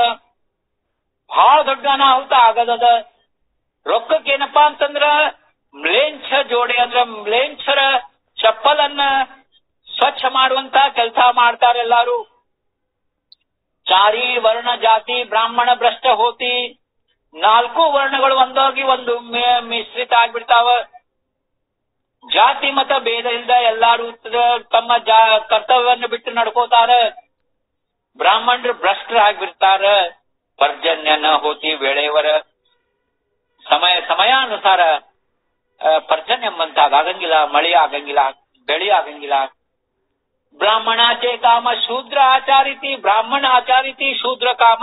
ಬಹಳ ದೊಡ್ಡ ಅನಾಹುತ ಆಗದದ. ರೊಕ್ಕಕ್ಕೇನಪ್ಪಾ ಅಂತಂದ್ರ ಮ್ಲೇಂಛ ಜೋಡೆ ಅಂದ್ರ ಮ್ಲೇಂಛರ ಚಪ್ಪಲನ್ನ ಸ್ವಚ್ಛ ಮಾಡುವಂತ ಕೆಲಸ ಮಾಡ್ತಾರೆ ಎಲ್ಲಾರು. ಚಾರಿ ವರ್ಣ ಜಾತಿ ಬ್ರಾಹ್ಮಣ ಭ್ರಷ್ಟ ಹೋತಿ, ನಾಲ್ಕು ವರ್ಣಗಳು ಒಂದೋಗಿ ಒಂದು ಮಿಶ್ರಿತ ಆಗ್ಬಿಡ್ತಾವ. ಜಾತಿ ಮತ ಭೇದ ಇಲ್ದ ಎಲ್ಲಾರು ತಮ್ಮ ಜಾ ಕರ್ತವ್ಯವನ್ನು ಬಿಟ್ಟು ನಡ್ಕೋತಾರ. ಬ್ರಾಹ್ಮಣರು ಭ್ರಷ್ಟರಾಗ್ಬಿಡ್ತಾರ. ಪರ್ಜನ್ಯನ ಹೋತಿ ವೇಳೆಯವರ ಸಮಯ ಸಮಯಾನುಸಾರ ಪರ್ಜನ್ಯ ಎಂಬಂತಾಗ ಆಗಂಗಿಲ್ಲ, ಮಳೆ ಆಗಂಗಿಲ್ಲ, ಬೆಳೆ ಆಗಂಗಿಲ್ಲ. ಬ್ರಾಹ್ಮಣಾಚೆ ಕಾಮ ಶೂದ್ರ ಆಚಾರಿತಿ, ಬ್ರಾಹ್ಮಣ ಆಚಾರಿತಿ ಶೂದ್ರ ಕಾಮ.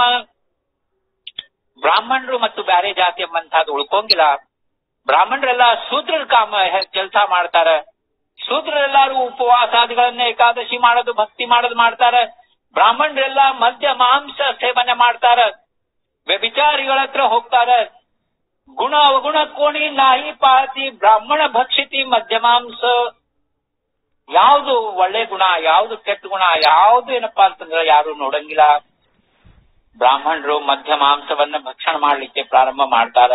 ಬ್ರಾಹ್ಮಣರು ಮತ್ತು ಬ್ಯಾರೆ ಜಾತಿ ಎಂಬಂತಹದ್ದು ಉಳ್ಕೊಂಗಿಲ್ಲ. ಬ್ರಾಹ್ಮಣರೆಲ್ಲ ಶೂದ್ರರ ಕಾಮ ಕೆಲಸ ಮಾಡ್ತಾರ. ಶೂದ್ರರೆಲ್ಲಾರು ಉಪವಾಸಾದಿಗಳನ್ನ ಏಕಾದಶಿ ಮಾಡೋದು, ಭಕ್ತಿ ಮಾಡೋದು ಮಾಡ್ತಾರ. ಬ್ರಾಹ್ಮಣರೆಲ್ಲ ಮದ್ಯ ಮಾಂಸ ಸೇವನೆ ಮಾಡ್ತಾರ. ವ್ಯಭಿಚಾರಿಗಳ ಹತ್ರ ಹೋಗ್ತಾರ. ಗುಣ ಅವಗುಣ ಕೋಣಿ ನಾಯಿ ಪಾತಿ, ಬ್ರಾಹ್ಮಣ ಭಕ್ಷಿತಿ ಮದ್ಯ ಮಾಂಸ. ಯಾವುದು ಒಳ್ಳೆ ಗುಣ, ಯಾವುದು ಕೆಟ್ಟ ಗುಣ, ಯಾವುದು ಏನಪ್ಪಾ ಅಂತಂದ್ರ ಯಾರು ನೋಡಂಗಿಲ್ಲ. ಬ್ರಾಹ್ಮಣರು ಮಧ್ಯ ಮಾಂಸವನ್ನ ಭಕ್ಷಣ ಮಾಡ್ಲಿಕ್ಕೆ ಪ್ರಾರಂಭ ಮಾಡ್ತಾರ.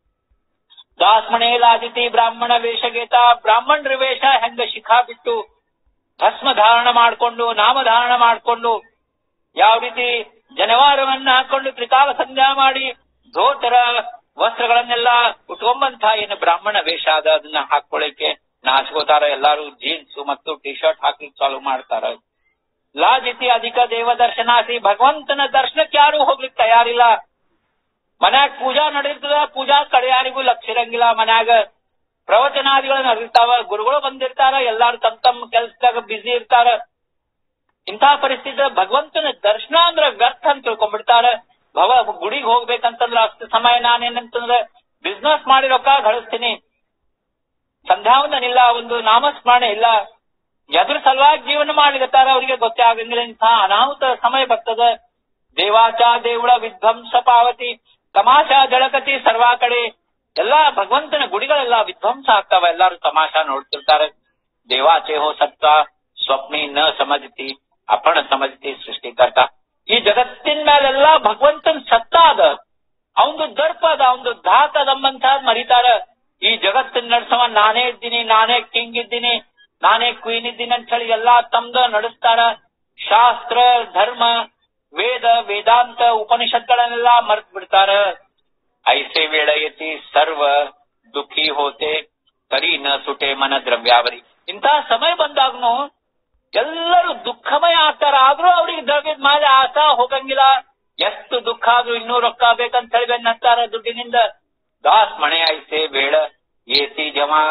ದಾಸ್ಮಣೆ ಲಾಜಿತಿ ಬ್ರಾಹ್ಮಣ ವೇಷಗೇತ, ಬ್ರಾಹ್ಮಣರ ವೇಷ ಹೆಂಗ ಶಿಖಾ ಬಿಟ್ಟು ಭಸ್ಮ ಧಾರಣ ಮಾಡ್ಕೊಂಡು ನಾಮಧಾರಣ ಮಾಡ್ಕೊಂಡು ಯಾವ ರೀತಿ ಜನವಾರವನ್ನ ಹಾಕೊಂಡು ತ್ರಿಕಾಲ ಸಂಧ್ಯಾ ಮಾಡಿ ಧೋತರ ವಸ್ತ್ರಗಳನ್ನೆಲ್ಲ ಉಟ್ಕೊಂಬಂತ ಏನು ಬ್ರಾಹ್ಮಣ ವೇಷ ಅದ ಅದನ್ನ ಹಾಕೊಳ್ಳಿಕ್ಕೆ ನಾಚ್ಕೋತಾರ. ಎಲ್ಲಾರು ಜೀನ್ಸ್ ಮತ್ತು ಟಿ ಶರ್ಟ್ ಹಾಕಿ ಚಾಲು ಮಾಡ್ತಾರ. ಲಾಜಿತಿ ಅಧಿಕ ದೇವ ದರ್ಶನಾಸಿ, ಭಗವಂತನ ದರ್ಶನಕ್ಕೆ ಯಾರು ಹೋಗ್ಲಿಕ್ಕೆ ತಯಾರಿಲ್ಲ. ಮನ್ಯಾಗ ಪೂಜಾ ನಡೆದಿರ್ತದ, ಪೂಜಾ ಕಡೆ ಯಾರಿಗೂ ಲಕ್ಷ ಇರಂಗಿಲ್ಲ. ಮನ್ಯಾಗ ಪ್ರವಚನಾದಿಗಳು ನಡೆದಿರ್ತಾವ, ಗುರುಗಳು ಬಂದಿರ್ತಾರ, ಎಲ್ಲಾರು ತಮ್ಮ ತಮ್ಮ ಕೆಲ್ಸದಾಗ ಬ್ಯುಸಿ ಇರ್ತಾರ. ಇಂತಹ ಪರಿಸ್ಥಿತಿ ಭಗವಂತನ ದರ್ಶನ ಅಂದ್ರ ವ್ಯರ್ಥ ಅಂತ ತಿಳ್ಕೊಂಡ್ಬಿಡ್ತಾರ. ಭವ ಗುಡಿಗೆ ಹೋಗ್ಬೇಕಂತಂದ್ರ ಅಷ್ಟು ಸಮಯ ನಾನೇನಂತಂದ್ರ ಬಿಸ್ನೆಸ್ ಮಾಡಿ ರೊಕ್ಕ ಗಳಿಸ್ತೀನಿ, ಸಂಧ್ಯಾವಂದನಿಲ್ಲ, ಒಂದು ನಾಮಸ್ಮರಣೆ ಇಲ್ಲ, ಎದ್ರ ಸಲುವಾಗಿ ಜೀವನ ಮಾಡ್ಲಿಕತ್ತಾರ. ಅವ್ರಿಗೆ ಗೊತ್ತೇ ಆಗಂಗಿಲ್ಲ. ಇಂತಹ ಅನಾಹುತ ಸಮಯ ಬರ್ತದ. ದೇವಾಚ ದೇವುಳ ವಿಧ್ವಂಸ ಪಾವತಿ, ತಮಾಷಾ ಜಳಕತಿ ಸರ್ವಾ ಕಡೆ. ಎಲ್ಲಾ ಭಗವಂತನ ಗುಡಿಗಳೆಲ್ಲ ವಿಧ್ವಂಸ ಆಗ್ತಾವ. ಎಲ್ಲಾರು ತಮಾಷಾ ನೋಡ್ತಿರ್ತಾರೆ. ದೇವಾಚೆ ಹೋ ಸತ್ವ ಸ್ವಪ್ನಿ ನ ಸಮಜತಿ ಅಪಣ ಸಮಜತಿ ಸೃಷ್ಟಿಕರ್ತ. ಈ ಜಗತ್ತಿನ ಮೇಲೆಲ್ಲ ಭಗವಂತನ ಸತ್ತ ಅದ, ಅವಂದು ದರ್ಪ ಅದ, ಅವಂದು ಧಾತ ಅದಂಬಂತಹದ್ ಮರಿತಾರ. ಈ ಜಗತ್ತಿನ ನಡ್ಸವ ನಾನೇ ಇದ್ದೀನಿ, ನಾನೇ ಕಿಂಗ್ ಇದ್ದೀನಿ, ನಾನೇ ಕ್ವೀನ್ ಇದ್ದೀನಿ ಅಂತ ಹೇಳಿ ಎಲ್ಲಾ ತಮ್ದ ನಡೆಸ್ತಾರ. ಶಾಸ್ತ್ರ ಧರ್ಮ ವೇದ ವೇದಾಂತ ಉಪನಿಷತ್ಗಳನ್ನೆಲ್ಲ ಮರ್ತ್ ಬಿಡ್ತಾರ. ಐಸೆ ವೇಳೆಯತಿ ಸರ್ವ ದುಃಖಿ ಹೋತೆ ಕರಿ ನ ಸುಟೆ ಮನ ದ್ರವ್ಯಾವರಿ. ಇಂತಹ ಸಮಯ ಬಂದಾಗ್ನು ಎಲ್ಲರೂ ದುಃಖಮಯ ಆಗ್ತಾರ. ಆದ್ರೂ ಅವ್ರಿಗೆ ದ್ರವ್ಯದ ಮೇಲೆ ಆಸಾ ಹೋಗಂಗಿಲ್ಲ. ಎಷ್ಟು ದುಃಖ ಆದ್ರೂ ಇನ್ನೂ ರೊಕ್ಕ ಬೇಕಂತ ಹೇಳಿ ಬೆನ್ನತ್ತಾರ ದುಡ್ಡಿನಿಂದ. ದಾಸ್ ಮಣೆ ಐಸೆ ಬೇಡ ಏಸಿ ಜಮಾ.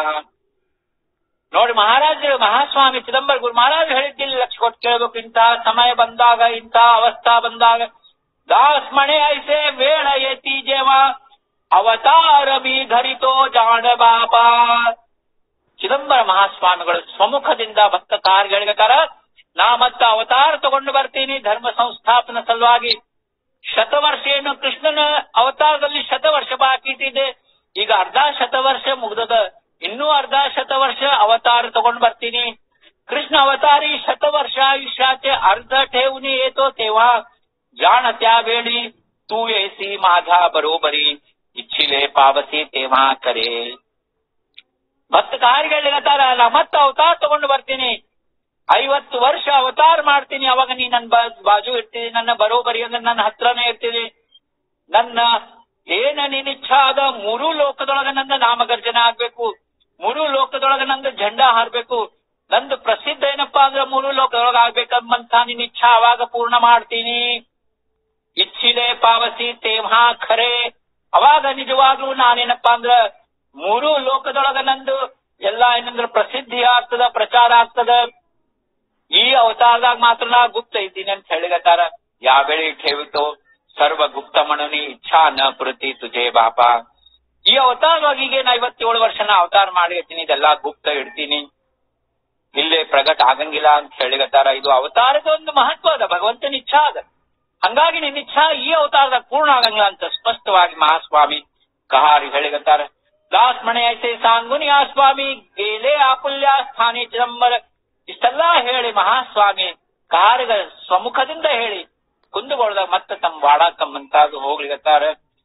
ನೋಡಿ ಮಹಾರಾಜರು ಮಹಾಸ್ವಾಮಿ ಚಿದಂಬರ ಗುರು ಮಹಾರಾಜ ಹೇಳಿದ್ದಿಲ್ಲ, ಲಕ್ಷ ಕೊಟ್ಟು ಕೇಳಬೇಕು. ಇಂತಹ ಸಮಯ ಬಂದಾಗ, ಇಂತಹ ಅವಸ್ಥಾ ಬಂದಾಗ ದಾಸ್ ಮಣೆ ಐಸೆ ವೇಳ ಏತಿ ಜಮ ಅವತಾರ ಬಿ ಧರಿತೋ ಜಾಣ ಬಾಪಾ. ಚಿದಂಬರ ಮಹಾಸ್ವಾಮಿಗಳು ಸ್ವಮುಖದಿಂದ ಭಕ್ತ ಕಾರ್ಯಗಳಿಗಾರ ನಾ ಮತ್ತ ಅವತಾರ ತಗೊಂಡು ಬರ್ತೀನಿ ಧರ್ಮ ಸಂಸ್ಥಾಪನ ಸಲುವಾಗಿ. ಶತವರ್ಷ ಏನು ಕೃಷ್ಣನ ಅವತಾರದಲ್ಲಿ ಶತವರ್ಷ ಬಾಕಿ ಇದೆ. ಈಗ ಅರ್ಧ ಶತವರ್ಷ ಮುಗ್ದದ, ಇನ್ನೂ ಅರ್ಧ ಶತವರ್ಷ ಅವತಾರ ತಗೊಂಡು ಬರ್ತೀನಿ. ಕೃಷ್ಣ ಅವತಾರಿ ಶತವರ್ಷ ಆಯುಷ್ಯಾಚೆ ಅರ್ಧ ठेवणी येतो तेव्हा जाण त्यावेळी तू येसी माझा बरोबरी इच्छिले पावसी तेव्हा करे. ಭಕ್ತ ಕಾರ್ಯಗಳಿಗತ್ತಾರ ನಾ ಮತ್ತೆ ಅವತಾರ ತಗೊಂಡು ಬರ್ತೀನಿ, ಐವತ್ತು ವರ್ಷ ಅವತಾರ ಮಾಡ್ತೀನಿ. ಅವಾಗ ನೀ ನನ್ನ ಬಾಜು ಇರ್ತೀನಿ, ನನ್ನ ಬರೋಬರಿ ಅಂದ್ರೆ ನನ್ನ ಹತ್ರನೇ ಇರ್ತೀನಿ. ನನ್ನ ಏನ ನಿನ್ನಿಚ್ಛಾ ಆದ ಮೂರು ಲೋಕದೊಳಗ ನನ್ನ ನಾಮಗರ್ಜನ ಆಗ್ಬೇಕು, ಮೂರು ಲೋಕದೊಳಗ ನಂದು ಝಂಡಾ ಹಾರ್ಬೇಕು. ನಂದು ಪ್ರಸಿದ್ಧ ಏನಪ್ಪಾ ಅಂದ್ರೆ ಮೂರು ಲೋಕದೊಳಗೆ ಆಗ್ಬೇಕಂಬಂತ ನಿನ್ನ ಇಚ್ಛಾ ಅವಾಗ ಪೂರ್ಣ ಮಾಡ್ತೀನಿ. ಇಚ್ಛಿಲೆ ಪಾವಸಿ ತೇಮಾ ಖರೆ, ಅವಾಗ ನಿಜವಾಗ್ಲೂ ನಾನೇನಪ್ಪಾ ಅಂದ್ರ ಮೂರು ಲೋಕದೊಳಗ ನಂದು ಎಲ್ಲಾ ಏನಂದ್ರ ಪ್ರಸಿದ್ಧಿ ಆಗ್ತದ, ಪ್ರಚಾರ ಆಗ್ತದ. ಈ ಅವತಾರದಾಗ ಮಾತ್ರ ನಾ ಗುಪ್ತ ಇದ್ದೀನಿ ಅಂತ ಹೇಳಿಗತ್ತಾರ. ಯಾವ ಬೆಳಿ ಠೇವಿತೋ ಸರ್ವ ಗುಪ್ತ ಮಣನಿ ಇಚ್ಛಾ ನ ಪೃತಿ ತುಜೆ ಬಾಪ. ಈ ಅವತಾರದಾಗ ಈಗ ನಾ ಐವತ್ತೇಳು ವರ್ಷ ನಾ ಅವತಾರ ಮಾಡಿರ್ತೀನಿ, ಇದೆಲ್ಲಾ ಗುಪ್ತ ಇಡ್ತೀನಿ, ಇಲ್ಲೇ ಪ್ರಗಟ ಆಗಂಗಿಲ್ಲ ಅಂತ ಹೇಳಿಗತ್ತಾರ. ಇದು ಅವತಾರದ ಒಂದು ಮಹತ್ವ ಅದ, ಭಗವಂತನ ಇಚ್ಛಾ ಅದ. ಹಂಗಾಗಿ ನಿನ್ನ ಇಚ್ಛಾ ಈ ಅವತಾರದಾಗ ಪೂರ್ಣ ಆಗಂಗಿಲ್ಲ ಅಂತ ಸ್ಪಷ್ಟವಾಗಿ ಮಹಾಸ್ವಾಮಿ ಕಹಾರಿ ಹೇಳಿಗತ್ತಾರ. ದಾಸ್ ಮಣೆ ಐಸೆ ಸಾಂಗುನಿಯಾ ಸ್ವಾಮಿ ಗೇಲೆ ಆಪುಲ್ಯ ಸ್ಥಾನಿ ಚಿದಂಬರ. ಇಷ್ಟೆಲ್ಲಾ ಹೇಳಿ ಮಹಾಸ್ವಾಮಿ ಕಹಾರಿಗ ಸ್ವಮುಖದಿಂದ ಹೇಳಿ ಕುಂದುಗೊಳ್ದಾಗ ಮತ್ತೆ ತಮ್ಮ ವಾಡಾಕಂಬಂತಾಗ ಹೋಗ್ಲಿಗತ್ತಾರ.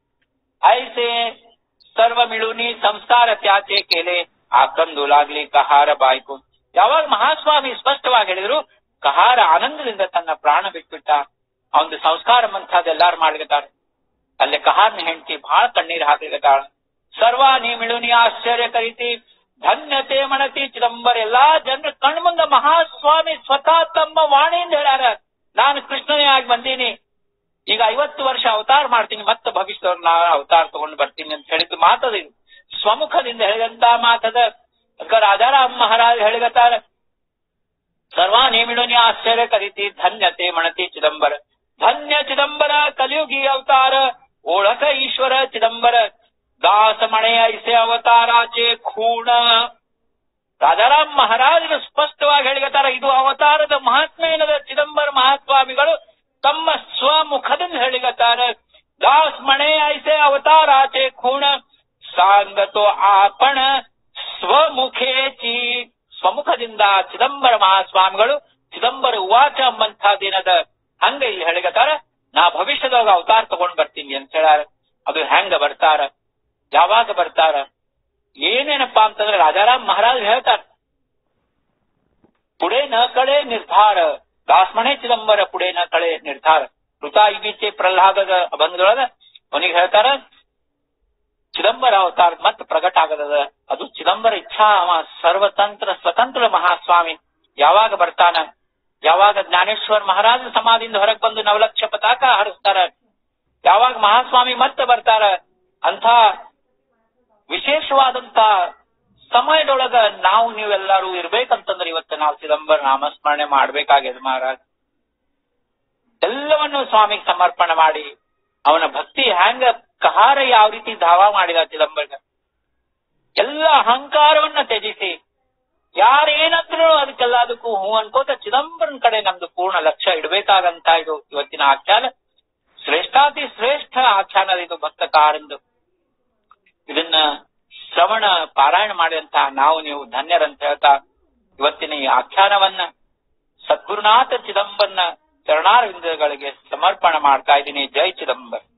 ಐಸೆ ಸರ್ವ ಮಿಳುನಿ ಸಂಸ್ಕಾರ ತ್ಯಾಚೆ ಕೇಲೆ ಆಕಂದುಲಾಗ್ಲಿ ಕಹಾರ ಬಾಯ್ಕು. ಯಾವಾಗ ಮಹಾಸ್ವಾಮಿ ಸ್ಪಷ್ಟವಾಗಿ ಹೇಳಿದ್ರು, ಕಹಾರ ಆನಂದದಿಂದ ತನ್ನ ಪ್ರಾಣ ಬಿಟ್ಬಿಟ್ಟ. ಅವನು ಸಂಸ್ಕಾರ ಮಂತಾದ ಎಲ್ಲಾರು ಮಾಡ್ಲಿಗತ್ತಾರ. ಅಲ್ಲಿ ಕಹಾರ್ನ ಹೆಂಡತಿ ಬಹಳ ಕಣ್ಣೀರ್ ಹಾಕ್ಲಿಗತ್ತಾಳ. ಸರ್ವಾ ನೀ ಮಿಳುನಿ ಆಶ್ಚರ್ಯ ಕರಿತಿ ಧನ್ಯತೆ ಮಣತಿ ಚಿದಂಬರ. ಎಲ್ಲಾ ಜನರ ಕಣ್ಮುಂದ ಮಹಾಸ್ವಾಮಿ ಸ್ವತಃ ತಮ್ಮ ವಾಣಿಯಿಂದ ಹೇಳ್ಯಾರ, ನಾನು ಕೃಷ್ಣನೇ ಆಗಿ ಬಂದೀನಿ, ಈಗ ಐವತ್ತು ವರ್ಷ ಅವತಾರ ಮಾಡ್ತೀನಿ, ಮತ್ತೆ ಭವಿಷ್ಯದವ್ರು ನಾ ಅವತಾರ ತಗೊಂಡು ಬರ್ತೀನಿ ಅಂತ ಹೇಳಿದ್ದು ಮಾತದ. ಇದು ಸ್ವಮುಖದಿಂದ ಹೇಳಿದಂತ ಮಾತದ. ರಾಜಾರಾಮ್ ಮಹಾರಾಜ್ ಹೇಳಿಗತ್ತಾರ, ಸರ್ವಾ ನೇಮಿಣಿ ಆಶ್ಚರ್ಯ ಕರಿತಿ ಧನ್ಯತೆ ಮಣತಿ ಚಿದಂಬರ. ಧನ್ಯ ಚಿದಂಬರ ಕಲಿಯುಗಿ ಅವತಾರ ಓಳಕ ಈಶ್ವರ ಚಿದಂಬರ. ದಾಸ ಮಣೆ ಐಸೆ ಅವತಾರಾಚೆ ಖೂಣ. ರಾಜಾರಾಮ್ ಮಹಾರಾಜರು ಸ್ಪಷ್ಟವಾಗಿ ಹೇಳಿಗತ್ತಾರ, ಇದು ಅವತಾರದ ಮಹಾತ್ಮೆ ಏನದ ಚಿದಂಬರ ಮಹಾಸ್ವಾಮಿಗಳು ತಮ್ಮ ಸ್ವಮುಖದಿಂದ ಹೇಳಿಗತ್ತಾರ. ದಾಸ್ ಮಣೆ ಐಸೆ ಅವತಾರಾಚೆ ಖೂಣ ಸಾಂಗತೋ ಆಪಣ ಸ್ವಮುಖೇಚಿ. ಸ್ವಮುಖದಿಂದ ಚಿದಂಬರ ಮಹಾಸ್ವಾಮಿಗಳು ಚಿದಂಬರ ಉವಾಚ ಎಂಬಂತಹದ್ದೇನದ ಹಂಗ ಇಲ್ಲಿ ಹೇಳಿಗತ್ತಾರ, ನಾ ಭವಿಷ್ಯದಾಗ ಅವತಾರ ತಗೊಂಡ್ ಬರ್ತೀನಿ ಅಂತ ಹೇಳ್ಯಾರ. ಅದು ಹೆಂಗ ಬರ್ತಾರ, ಯಾವಾಗ ಬರ್ತಾರ, ಏನೇನಪ್ಪಾ ಅಂತಂದ್ರೆ ರಾಜಾರಾಮ್ ಮಹಾರಾಜ್ ಹೇಳ್ತಾರ, ಪುಡೆ ನ ಕಳೆ ನಿರ್ಧಾರ. ದಾಸ್ಮಣೆ ಚಿದಂಬರ ಪುಡೆ ನ ಕಳೆ ನಿರ್ಧಾರ. ಋತಾಯುಗೀಚೆ ಪ್ರಹ್ಲಾದದ ಅಭಂಗದೊಳಗ ಅವನಿಗೆ ಹೇಳ್ತಾರ, ಚಿದಂಬರ ಅವತಾರ ಮತ್ತೆ ಪ್ರಗಟ ಆಗದ. ಅದು ಚಿದಂಬರ ಇಚ್ಛಾ. ಅವ ಸರ್ವತಂತ್ರ ಸ್ವತಂತ್ರ ಮಹಾಸ್ವಾಮಿ. ಯಾವಾಗ ಬರ್ತಾನ, ಯಾವಾಗ ಜ್ಞಾನೇಶ್ವರ ಮಹಾರಾಜ ಸಮಾಧಿಯಿಂದ ಹೊರಗೆ ಬಂದು ನವಲಕ್ಷ ಪತಾಕ ಹಾರಿಸ್ತಾರ, ಯಾವಾಗ ಮಹಾಸ್ವಾಮಿ ಮತ್ತೆ ಬರ್ತಾರ, ಅಂಥ ವಿಶೇಷವಾದಂತ ಸಮಯದೊಳಗ ನಾವು ನೀವೆಲ್ಲರೂ ಇರ್ಬೇಕಂತಂದ್ರೆ ಇವತ್ತು ನಾವು ಚಿದಂಬರ ನಾಮಸ್ಮರಣೆ ಮಾಡ್ಬೇಕಾಗ್ಯದ ಮಹಾರಾಜ್. ಎಲ್ಲವನ್ನು ಸ್ವಾಮಿಗೆ ಸಮರ್ಪಣೆ ಮಾಡಿ ಅವನ ಭಕ್ತಿ ಹ್ಯಾಂಗ ಕಹಾರ ಯಾವ ರೀತಿ ಧಾವಾ ಮಾಡಿದ ಚಿದಂಬರ, ಎಲ್ಲ ಅಹಂಕಾರವನ್ನ ತ್ಯಜಿಸಿ ಯಾರೇನಂದ್ರು ಅದಕ್ಕೆಲ್ಲದಕ್ಕೂ ಹೂ ಅನ್ಕೋತ ಚಿದಂಬರನ್ ಕಡೆ ನಮ್ದು ಪೂರ್ಣ ಲಕ್ಷ್ಯ ಇಡ್ಬೇಕಾಗಂತ ಇದು ಇವತ್ತಿನ ಆಖ್ಯಾನ. ಶ್ರೇಷ್ಠಾತಿ ಶ್ರೇಷ್ಠ ಆಖ್ಯಾನ ಇದು ಭಕ್ತ ಕಾರಂದು. ಇದನ್ನ ಶ್ರವಣ ಪಾರಾಯಣ ಮಾಡಿದಂತ ನಾವು ನೀವು ಧನ್ಯರಂತ ಹೇಳ್ತಾ ಇವತ್ತಿನ ಈ ಆಖ್ಯಾನವನ್ನ ಸದ್ಗುರುನಾಥ ಚಿದಂಬರನ ಚರಣಾರವಿಂದಗಳಿಗೆ ಸಮರ್ಪಣೆ ಮಾಡ್ತಾ ಇದ್ದೀನಿ. ಜೈ ಚಿದಂಬರ.